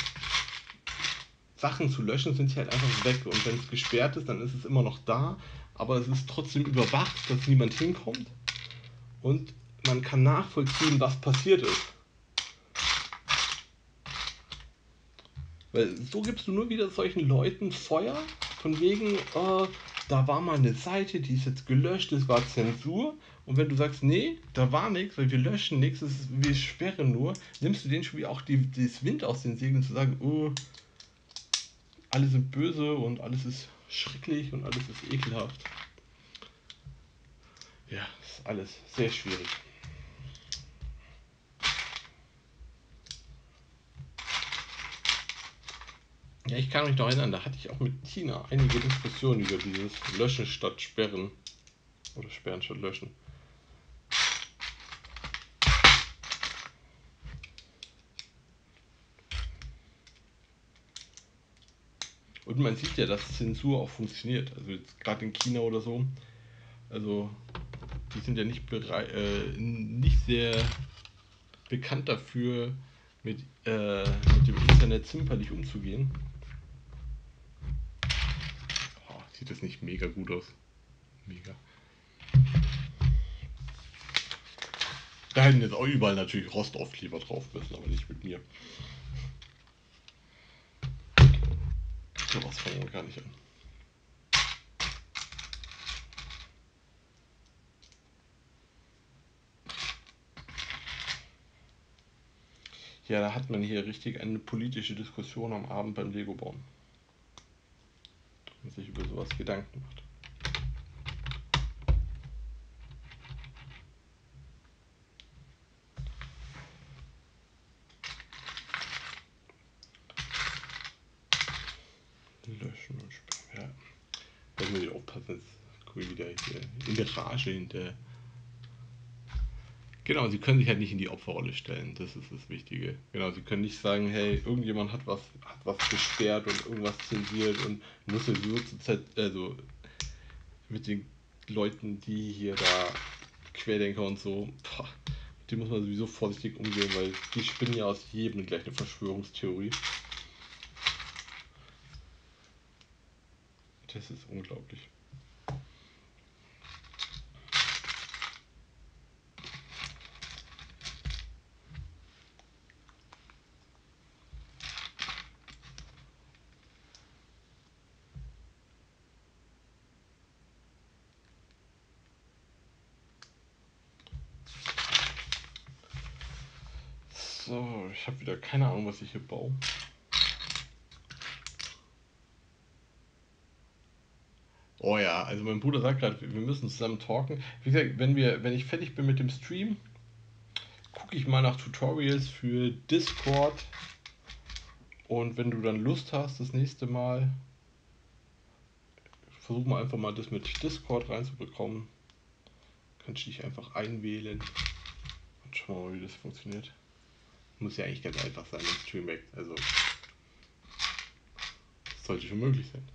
Sachen zu löschen, sind sie halt einfach weg. Und wenn es gesperrt ist, dann ist es immer noch da, aber es ist trotzdem überwacht, dass niemand hinkommt. Und man kann nachvollziehen, was passiert ist. Weil so gibst du nur wieder solchen Leuten Feuer, von wegen, äh, da war mal eine Seite, die ist jetzt gelöscht, das war Zensur. Und wenn du sagst, nee, da war nichts, weil wir löschen nichts, wir sperren nur, nimmst du denen schon wieder auch die, das Wind aus den Segeln zu sagen, oh, alle sind böse und alles ist schrecklich und alles ist ekelhaft. Ja, ist alles sehr schwierig. Ja, ich kann mich noch erinnern, da hatte ich auch mit Tina einige Diskussionen über dieses Löschen statt Sperren. Oder Sperren statt Löschen. Und man sieht ja, dass Zensur auch funktioniert. Also jetzt gerade in China oder so. Also die sind ja nicht, bereit, äh, nicht sehr bekannt dafür, mit, äh, mit dem Internet zimperlich umzugehen. Oh, sieht das nicht mega gut aus? Mega. Da hätten jetzt auch überall natürlich Rostaufkleber drauf müssen, aber nicht mit mir. So was fangen wir gar nicht an. Ja, da hat man hier richtig eine politische Diskussion am Abend beim Lego bauen. Und sich über sowas Gedanken macht. Löschen und sperren. Ja. Da muss ich aufpassen, jetzt komme ich wieder hier in der Rage hinter. Genau, sie können sich halt nicht in die Opferrolle stellen, das ist das Wichtige. Genau, sie können nicht sagen, hey, irgendjemand hat was, hat was gesperrt und irgendwas zensiert und muss sowieso zur Zeit, also mit den Leuten, die hier da Querdenker und so, boah, mit denen muss man sowieso vorsichtig umgehen, weil die spinnen ja aus jedem gleich eine Verschwörungstheorie. Das ist unglaublich. So, ich habe wieder keine Ahnung, was ich hier baue. Oh ja, also mein Bruder sagt gerade, wir müssen zusammen talken. Wie gesagt, wenn, wir, wenn ich fertig bin mit dem Stream, gucke ich mal nach Tutorials für Discord. Und wenn du dann Lust hast, das nächste Mal, versuchen wir einfach mal das mit Discord reinzubekommen. Kannst du dich einfach einwählen und schauen wir mal, wie das funktioniert. Muss ja eigentlich ganz einfach sein im Streamback. Also, das sollte schon möglich sein.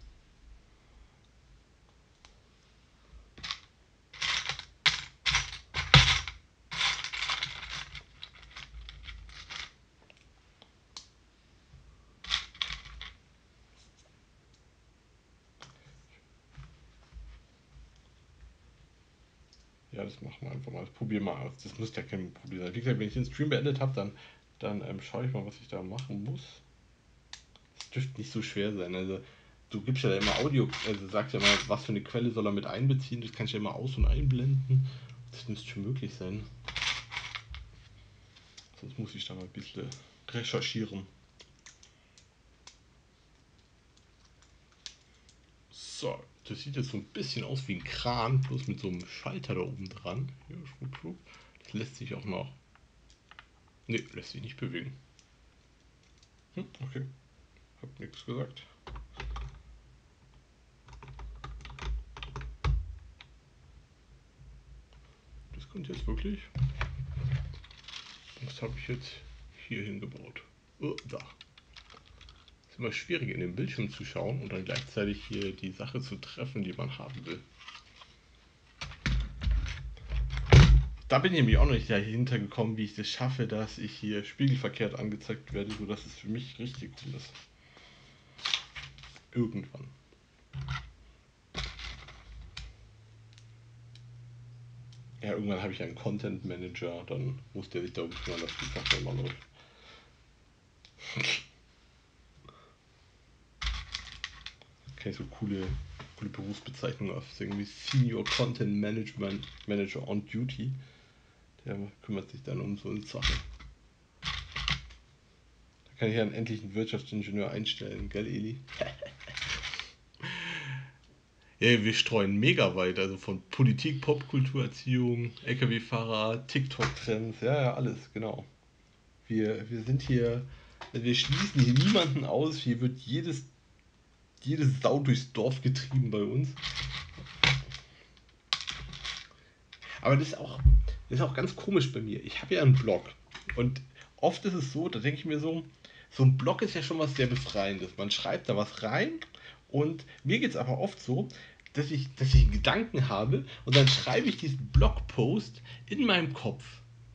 Ja, das machen wir einfach mal. Das probieren wir aus. Das muss ja kein Problem sein. Wie gesagt, wenn ich den Stream beendet habe, dann, dann ähm, schaue ich mal, was ich da machen muss. Es dürfte nicht so schwer sein. Also, du gibst ja immer Audio, also sagst ja immer, was für eine Quelle soll er mit einbeziehen. Das kannst du ja immer aus- und einblenden. Das müsste schon möglich sein. Sonst muss ich da mal ein bisschen recherchieren. So, das sieht jetzt so ein bisschen aus wie ein Kran, bloß mit so einem Schalter da oben dran. Hier, schwupp, schwupp. Das lässt sich auch noch. Ne, lässt sich nicht bewegen. Hm, okay. Hab nichts gesagt. Das kommt jetzt wirklich. Was habe ich jetzt hier hingebaut? Oh, da. Ist immer schwierig in den Bildschirm zu schauen und dann gleichzeitig hier die Sache zu treffen, die man haben will. Da bin ich nämlich auch noch nicht dahinter gekommen, wie ich das schaffe, dass ich hier spiegelverkehrt angezeigt werde, sodass es für mich richtig cool ist. Irgendwann. Ja, irgendwann habe ich einen Content Manager, dann muss der sich darum kümmern, dass die Sache immer läuft. Kann ich so coole, coole Berufsbezeichnungen auf irgendwie Senior Content Management Manager on Duty. Der kümmert sich dann um so eine Sache. Da kann ich ja einen endlichen Wirtschaftsingenieur einstellen, gell Eli? Ja, wir streuen mega weit, also von Politik, Popkultur, Erziehung, L K W-Fahrer, TikTok-Trends, ja, ja, alles, genau. Wir, wir sind hier, wir schließen hier niemanden aus, hier wird jedes, jede Sau durchs Dorf getrieben bei uns. Aber das ist auch, das ist auch ganz komisch bei mir. Ich habe ja einen Blog und oft ist es so, da denke ich mir so, so ein Blog ist ja schon was sehr Befreiendes. Man schreibt da was rein und mir geht es aber oft so, dass ich, dass ich einen Gedanken habe und dann schreibe ich diesen Blogpost in meinem Kopf.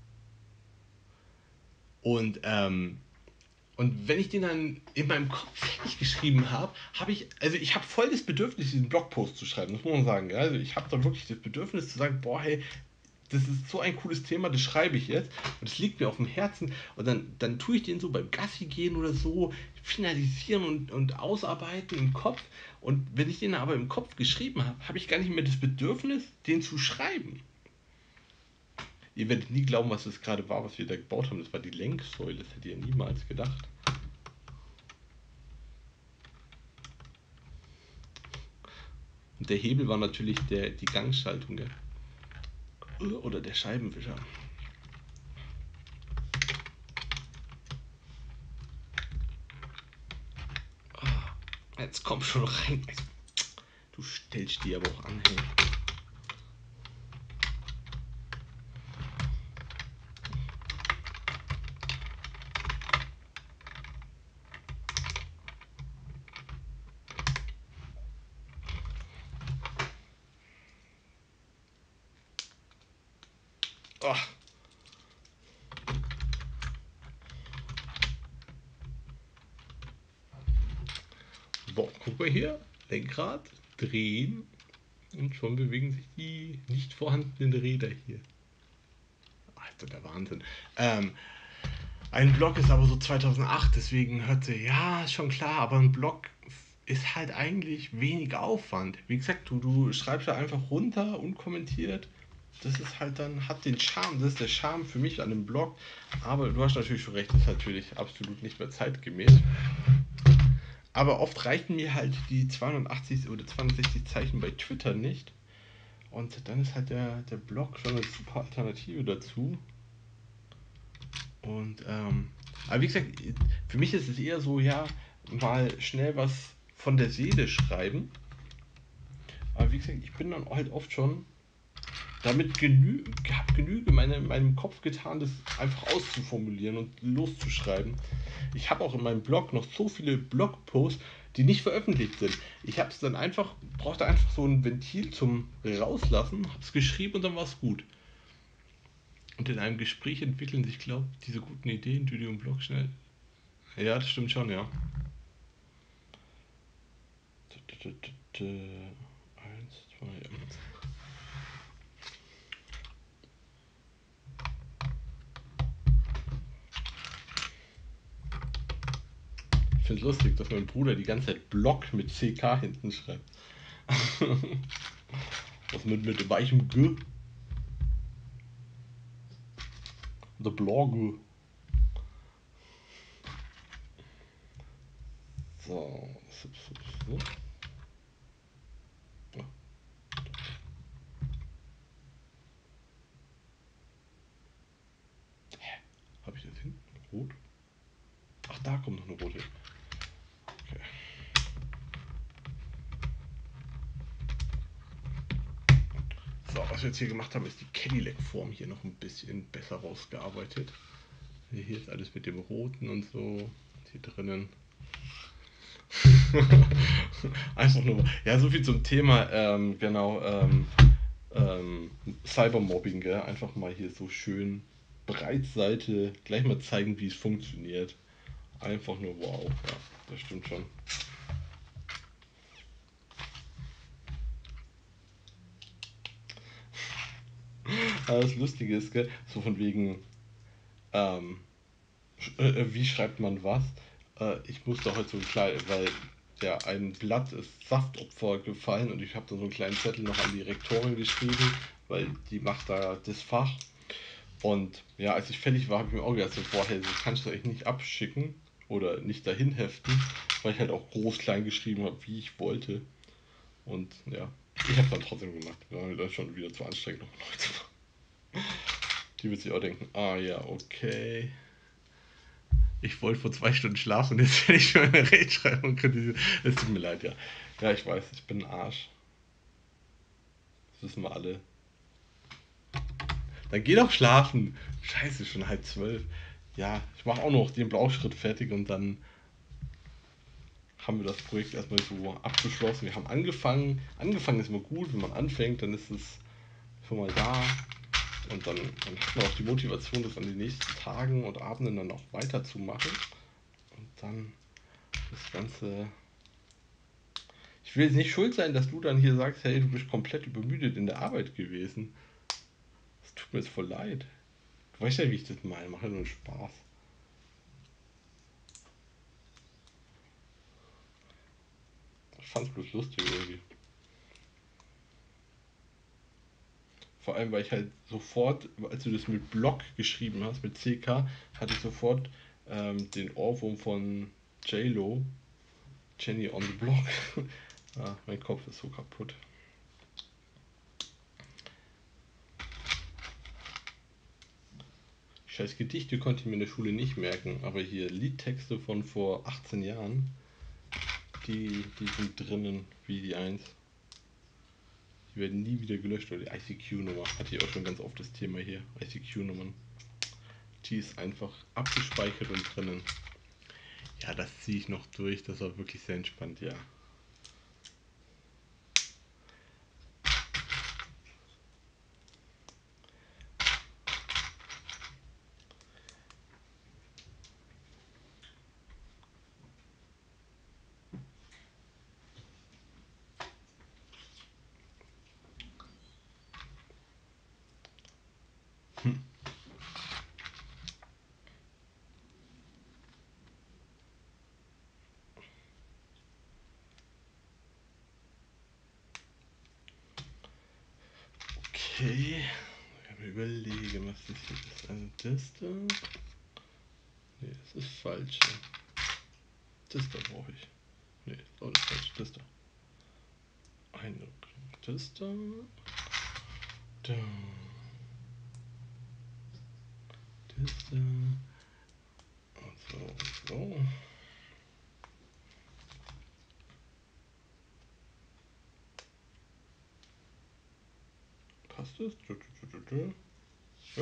Und, ähm, und wenn ich den dann in meinem Kopf fertig geschrieben habe, habe ich, also ich habe voll das Bedürfnis, diesen Blogpost zu schreiben, das muss man sagen. Ja? Also ich habe da wirklich das Bedürfnis zu sagen, boah, hey, das ist so ein cooles Thema, das schreibe ich jetzt und es liegt mir auf dem Herzen und dann, dann tue ich den so beim Gassi gehen oder so, finalisieren und, und ausarbeiten im Kopf und wenn ich den aber im Kopf geschrieben habe, habe ich gar nicht mehr das Bedürfnis, den zu schreiben. Ihr werdet nie glauben, was das gerade war, was wir da gebaut haben. Das war die Lenksäule, das hätte ihr niemals gedacht. Und der Hebel war natürlich der, die Gangschaltung, gell? Oder der Scheibenwischer. Jetzt komm schon rein. Du stellst die aber auch an, hey. Oh. So, guck mal hier. Lenkrad, drehen und schon bewegen sich die nicht vorhandenen Räder hier. Alter, der Wahnsinn. Ähm, ein Blog ist aber so zweitausendacht, deswegen hört sie, ja, ist schon klar, aber ein Blog ist halt eigentlich wenig Aufwand. Wie gesagt, du, du schreibst ja einfach runter, unkommentiert. Das ist halt dann, hat den Charme, das ist der Charme für mich an dem Blog. Aber du hast natürlich schon recht, das ist natürlich absolut nicht mehr zeitgemäß. Aber oft reichen mir halt die zweihundertachtzig oder zweihundertsechzig Zeichen bei Twitter nicht. Und dann ist halt der, der Blog schon eine super Alternative dazu. Und, ähm, aber wie gesagt, für mich ist es eher so, ja, mal schnell was von der Seele schreiben. Aber wie gesagt, ich bin dann halt oft schon damit genü hab Genüge meine, meinem Kopf getan, das einfach auszuformulieren und loszuschreiben. Ich habe auch in meinem Blog noch so viele Blogposts, die nicht veröffentlicht sind. Ich habe es dann einfach, brauchte einfach so ein Ventil zum Rauslassen, habe es geschrieben und dann war es gut. Und in einem Gespräch entwickeln sich, glaube ich, diese guten Ideen, die du im Blog schnell. Ja, das stimmt schon, ja. Eins, zwei. finde es lustig, dass mein Bruder die ganze Zeit Block mit C K hinten schreibt. Was mit, mit weichem G? The Blog. So, so, so. Ja. Hä? Habe ich das hinten? Rot? Ach, da kommt noch eine rote. Okay. So, was wir jetzt hier gemacht haben, ist die Cadillac-Form hier noch ein bisschen besser rausgearbeitet. Hier ist alles mit dem Roten und so. Hier drinnen. Einfach nur. Ja, so viel zum Thema, ähm, genau, ähm, ähm, Cybermobbing, gell? Einfach mal hier so schön Breitseite gleich mal zeigen, wie es funktioniert. Einfach nur wow. Ja, das stimmt schon. Aber das Lustige ist, gell? So von wegen, ähm, äh, wie schreibt man was? Äh, ich musste heute so ein klein, weil ja, ein Blatt ist Saftopfer gefallen und ich habe da so einen kleinen Zettel noch an die Rektorin geschrieben, weil die macht da das Fach. Und ja, als ich fertig war, habe ich mir auch gedacht, so, boah, hey, das kannst du echt nicht abschicken oder nicht dahin heften, weil ich halt auch groß klein geschrieben habe, wie ich wollte. Und ja, ich habe dann trotzdem gemacht. War mir dann schon wieder zu anstrengend, noch neu zu machen. Die wird sich auch denken, ah ja, okay. Ich wollte vor zwei Stunden schlafen und jetzt werde ich schon eine Rechtschreibung kritisieren. Es tut mir leid, ja. Ja, ich weiß, ich bin ein Arsch. Das wissen wir alle. Dann geh doch schlafen. Scheiße, schon halb zwölf. Ja, ich mache auch noch den Blauschritt fertig und dann haben wir das Projekt erstmal so abgeschlossen. Wir haben angefangen. Angefangen ist immer gut, wenn man anfängt, dann ist es schon mal da. Und dann, dann hat man auch die Motivation, das an den nächsten Tagen und Abenden dann auch weiterzumachen. Und dann das Ganze. Ich will jetzt nicht schuld sein, dass du dann hier sagst, hey, du bist komplett übermüdet in der Arbeit gewesen. Das tut mir jetzt voll leid. Du weißt ja, wie ich das meine. Macht ja nur Spaß. Ich fand's bloß lustig irgendwie. Vor allem, weil ich halt sofort, als du das mit Block geschrieben hast, mit C K, hatte ich sofort ähm, den Ohrwurm von J-Lo, Jenny on the Block. Ah, mein Kopf ist so kaputt. Scheiß Gedichte konnte ich mir in der Schule nicht merken, aber hier Liedtexte von vor achtzehn Jahren, die, die sind drinnen wie die eins. Die werden nie wieder gelöscht, oder die I C Q-Nummer. Hatte ich auch schon ganz oft das Thema hier. I C Q-Nummern. Die ist einfach abgespeichert und drinnen. Ja, das ziehe ich noch durch. Das war wirklich sehr entspannt, ja. Hm. Okay. Ich kann mir überlegen, was das hier ist. Also das da. Ne, das ist falsch. Das da brauche ich. Ne, ist auch nicht falsch. Das da. Eine. Das da. Da. Das da. Und so und so. Passt das? Ja.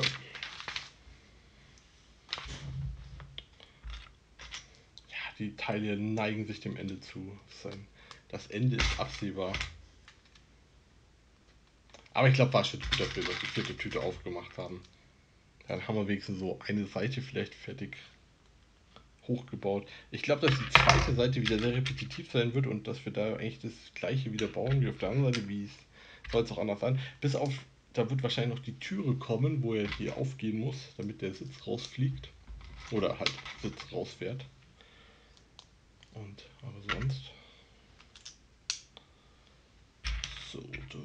Ja, die Teile neigen sich dem Ende zu. Das Ende ist absehbar. Aber ich glaube, war schon gut, dass wir die vierte Tüte aufgemacht haben. Dann haben wir wenigstens so eine Seite vielleicht fertig hochgebaut. Ich glaube, dass die zweite Seite wieder sehr repetitiv sein wird und dass wir da eigentlich das gleiche wieder bauen wie auf der anderen Seite, wie es soll es auch anders sein. Bis auf, da wird wahrscheinlich noch die Türe kommen, wo er hier aufgehen muss, damit der Sitz rausfliegt. Oder halt Sitz rausfährt. Und aber sonst. So, da.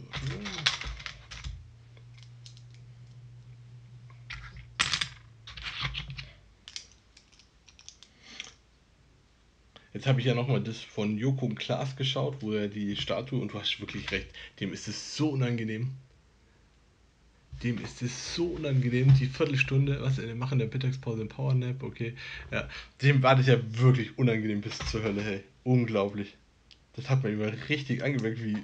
Jetzt habe ich ja nochmal das von Joko und Klaas geschaut, wo er die Statue, und du hast wirklich recht, dem ist es so unangenehm. Dem ist es so unangenehm, die Viertelstunde, was wir machen in der Mittagspause, ein Powernap, okay. Ja, dem war das ja wirklich unangenehm bis zur Hölle, hey. Unglaublich. Das hat mir immer richtig angemerkt, wie.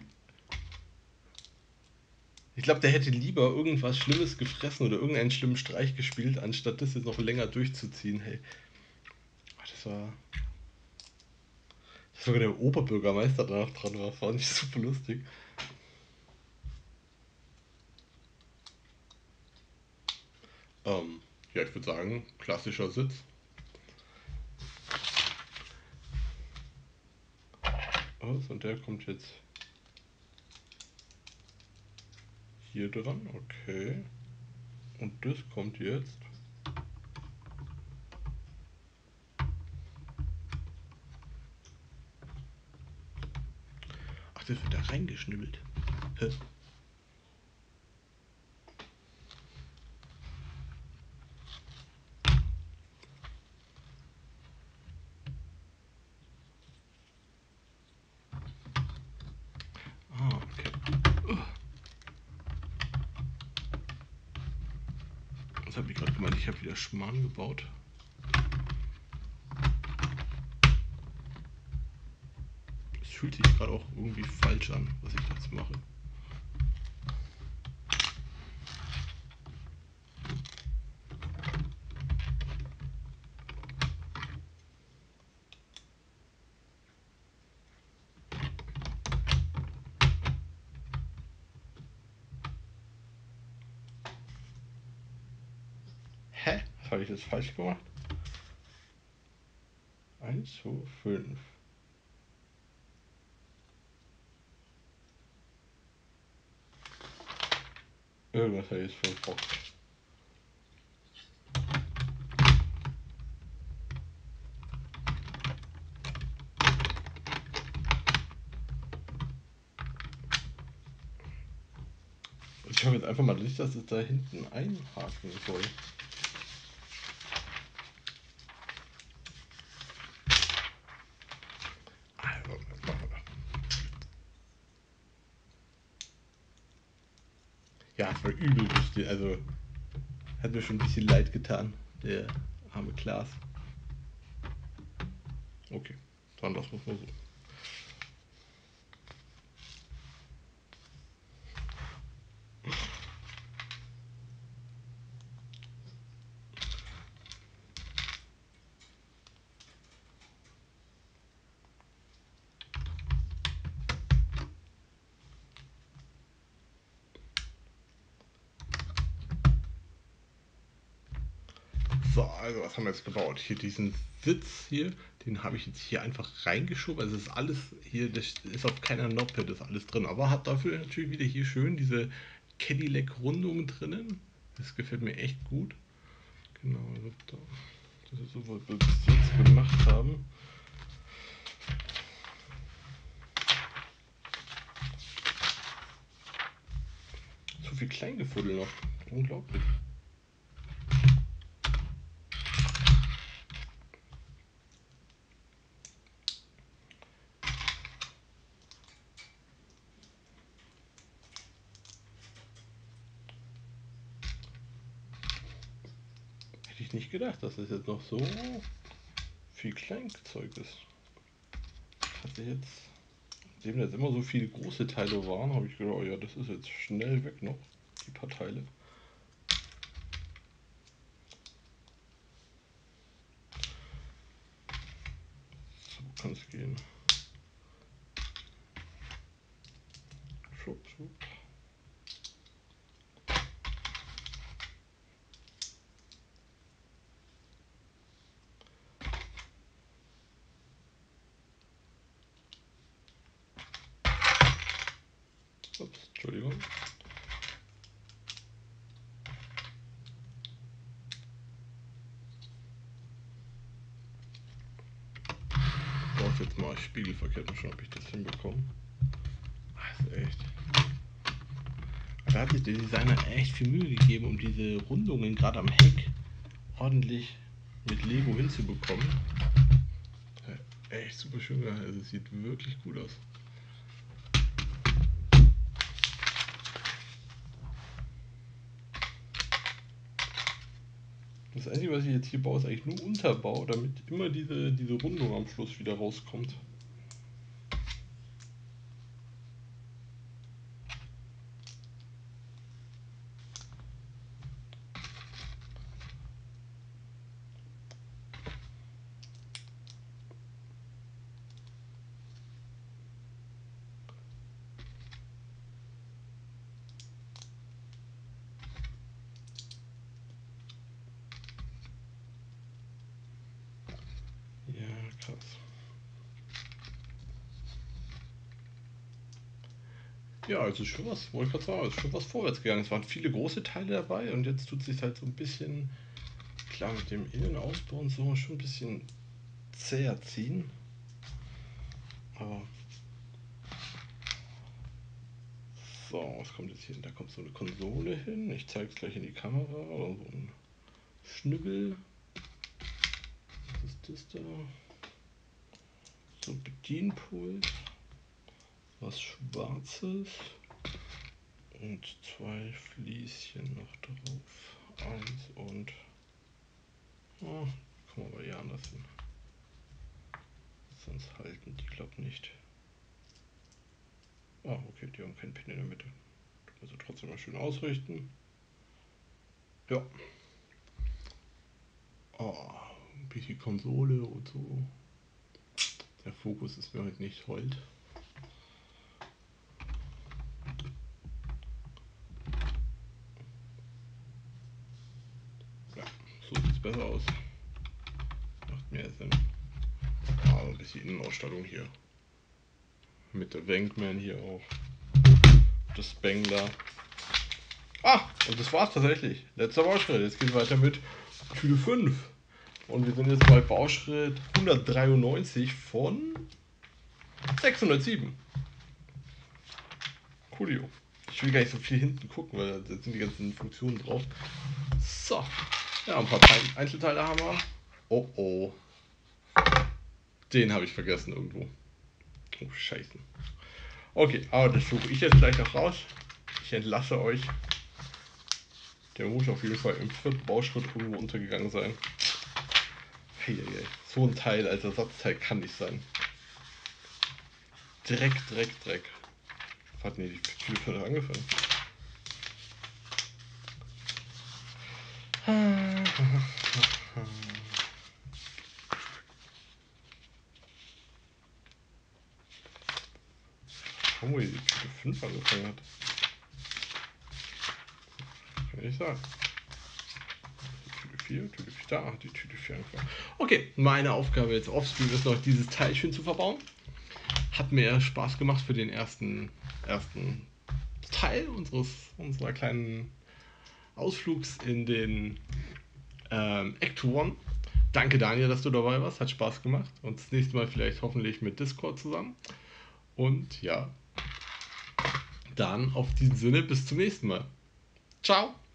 Ich glaube, der hätte lieber irgendwas Schlimmes gefressen oder irgendeinen schlimmen Streich gespielt, anstatt das jetzt noch länger durchzuziehen, hey. Das war. Dass sogar der Oberbürgermeister danach dran war, fand ich super lustig. Ähm, ja, ich würde sagen, klassischer Sitz. Was? Und der kommt jetzt hier dran, okay. Und das kommt jetzt. Ach, das wird da reingeschnibbelt. Hä? Ah, okay. Was habe ich gerade gemeint? Ich habe wieder Schmarrn gebaut. Es fühlt sich gerade auch irgendwie falsch an, was ich jetzt mache. Hä? Was habe ich jetzt falsch gemacht? eins, zwei, fünf. Irgendwas habe ich jetzt verbockt. Ich habe jetzt einfach mal Licht, dass es da hinten einhaken soll. Ja, es war übel wichtig. Also, hat mir schon ein bisschen leid getan, der arme Klaas. Okay, dann lassen wir es mal so. So, also was haben wir jetzt gebaut? Hier diesen Sitz hier, den habe ich jetzt hier einfach reingeschoben. Also es ist alles hier, das ist auf keiner Noppe, das ist alles drin. Aber hat dafür natürlich wieder hier schön diese Cadillac-Rundung drinnen. Das gefällt mir echt gut. Genau, also da, das ist so, was wir bis jetzt gemacht haben. So viel Kleingefuddel noch. Unglaublich. Hätte ich nicht gedacht, dass es jetzt noch so viel Kleinzeug ist. Hatte jetzt, nachdem jetzt immer so viele große Teile waren, habe ich gedacht, oh ja, das ist jetzt schnell weg noch, die paar Teile. So kann es gehen. Schub, schub. Ups, Entschuldigung. So, mach's jetzt mal spiegelverkehrt, mal schauen, ob ich das hinbekomme. Das ist echt. Da hat sich der Designer echt viel Mühe gegeben, um diese Rundungen gerade am Heck ordentlich mit Lego hinzubekommen. Ja, echt super schön gemacht, also es sieht wirklich gut aus. Das Einzige, was ich jetzt hier baue, ist eigentlich nur Unterbau, damit immer diese, diese Rundung am Schluss wieder rauskommt. Krass. Ja, also schon was, wollte ich gerade sagen, ist schon was vorwärts gegangen. Es waren viele große Teile dabei und jetzt tut es sich halt so ein bisschen, klar, mit dem Innenausbau und so schon ein bisschen zäher ziehen. Aber so, was kommt jetzt hier hin? Da kommt so eine Konsole hin. Ich zeige es gleich in die Kamera. Oder so ein Schnüppel. Was ist das da? So ein Bedienpult. Was Schwarzes. Und zwei Flieschen noch drauf. Eins und. Oh, kommen wir aber ja anders hin. Sonst halten die, glaub nicht. Ah, okay, die haben keinen Pin in der Mitte. Also trotzdem mal schön ausrichten. Ja. Oh, ein bisschen Konsole und so. Der Fokus ist mir heute nicht hold. Ja, so sieht es besser aus. Macht mehr Sinn. Ah, ein bisschen Innenausstattung hier. Mit der Wankman hier auch. Das Spengler. Ah, und das war's tatsächlich. Letzter Bauschritt. Jetzt geht es weiter mit Tüte fünf. Und wir sind jetzt bei Bauschritt hundertdreiundneunzig von sechshundertsieben. Coolio. Ich will gar nicht so viel hinten gucken, weil da sind die ganzen Funktionen drauf. So. Ja, ein paar Einzelteile haben wir. Oh oh. Den habe ich vergessen irgendwo. Oh, scheiße. Okay, aber das suche ich jetzt gleich noch raus. Ich entlasse euch. Der muss auf jeden Fall im vierten Bauschritt irgendwo untergegangen sein. Hey, hey, hey. So ein Teil als Ersatzteil kann nicht sein. Dreck, Dreck, Dreck. Hat nee, die Tür schon angefangen. Warum die Tüte fünf angefangen hat? Kann ich sagen. Tüte vier, Tüte vier, da hat die Tüte vier angefangen. Okay, meine Aufgabe jetzt offscreen ist noch dieses Teil schön zu verbauen. Hat mir Spaß gemacht für den ersten, ersten Teil unseres, unserer kleinen Ausflugs in den ähm, Act eins. Danke Daniel, dass du dabei warst, hat Spaß gemacht und das nächste Mal vielleicht hoffentlich mit Discord zusammen. Und ja, dann auf diesen Sinne bis zum nächsten Mal. Ciao!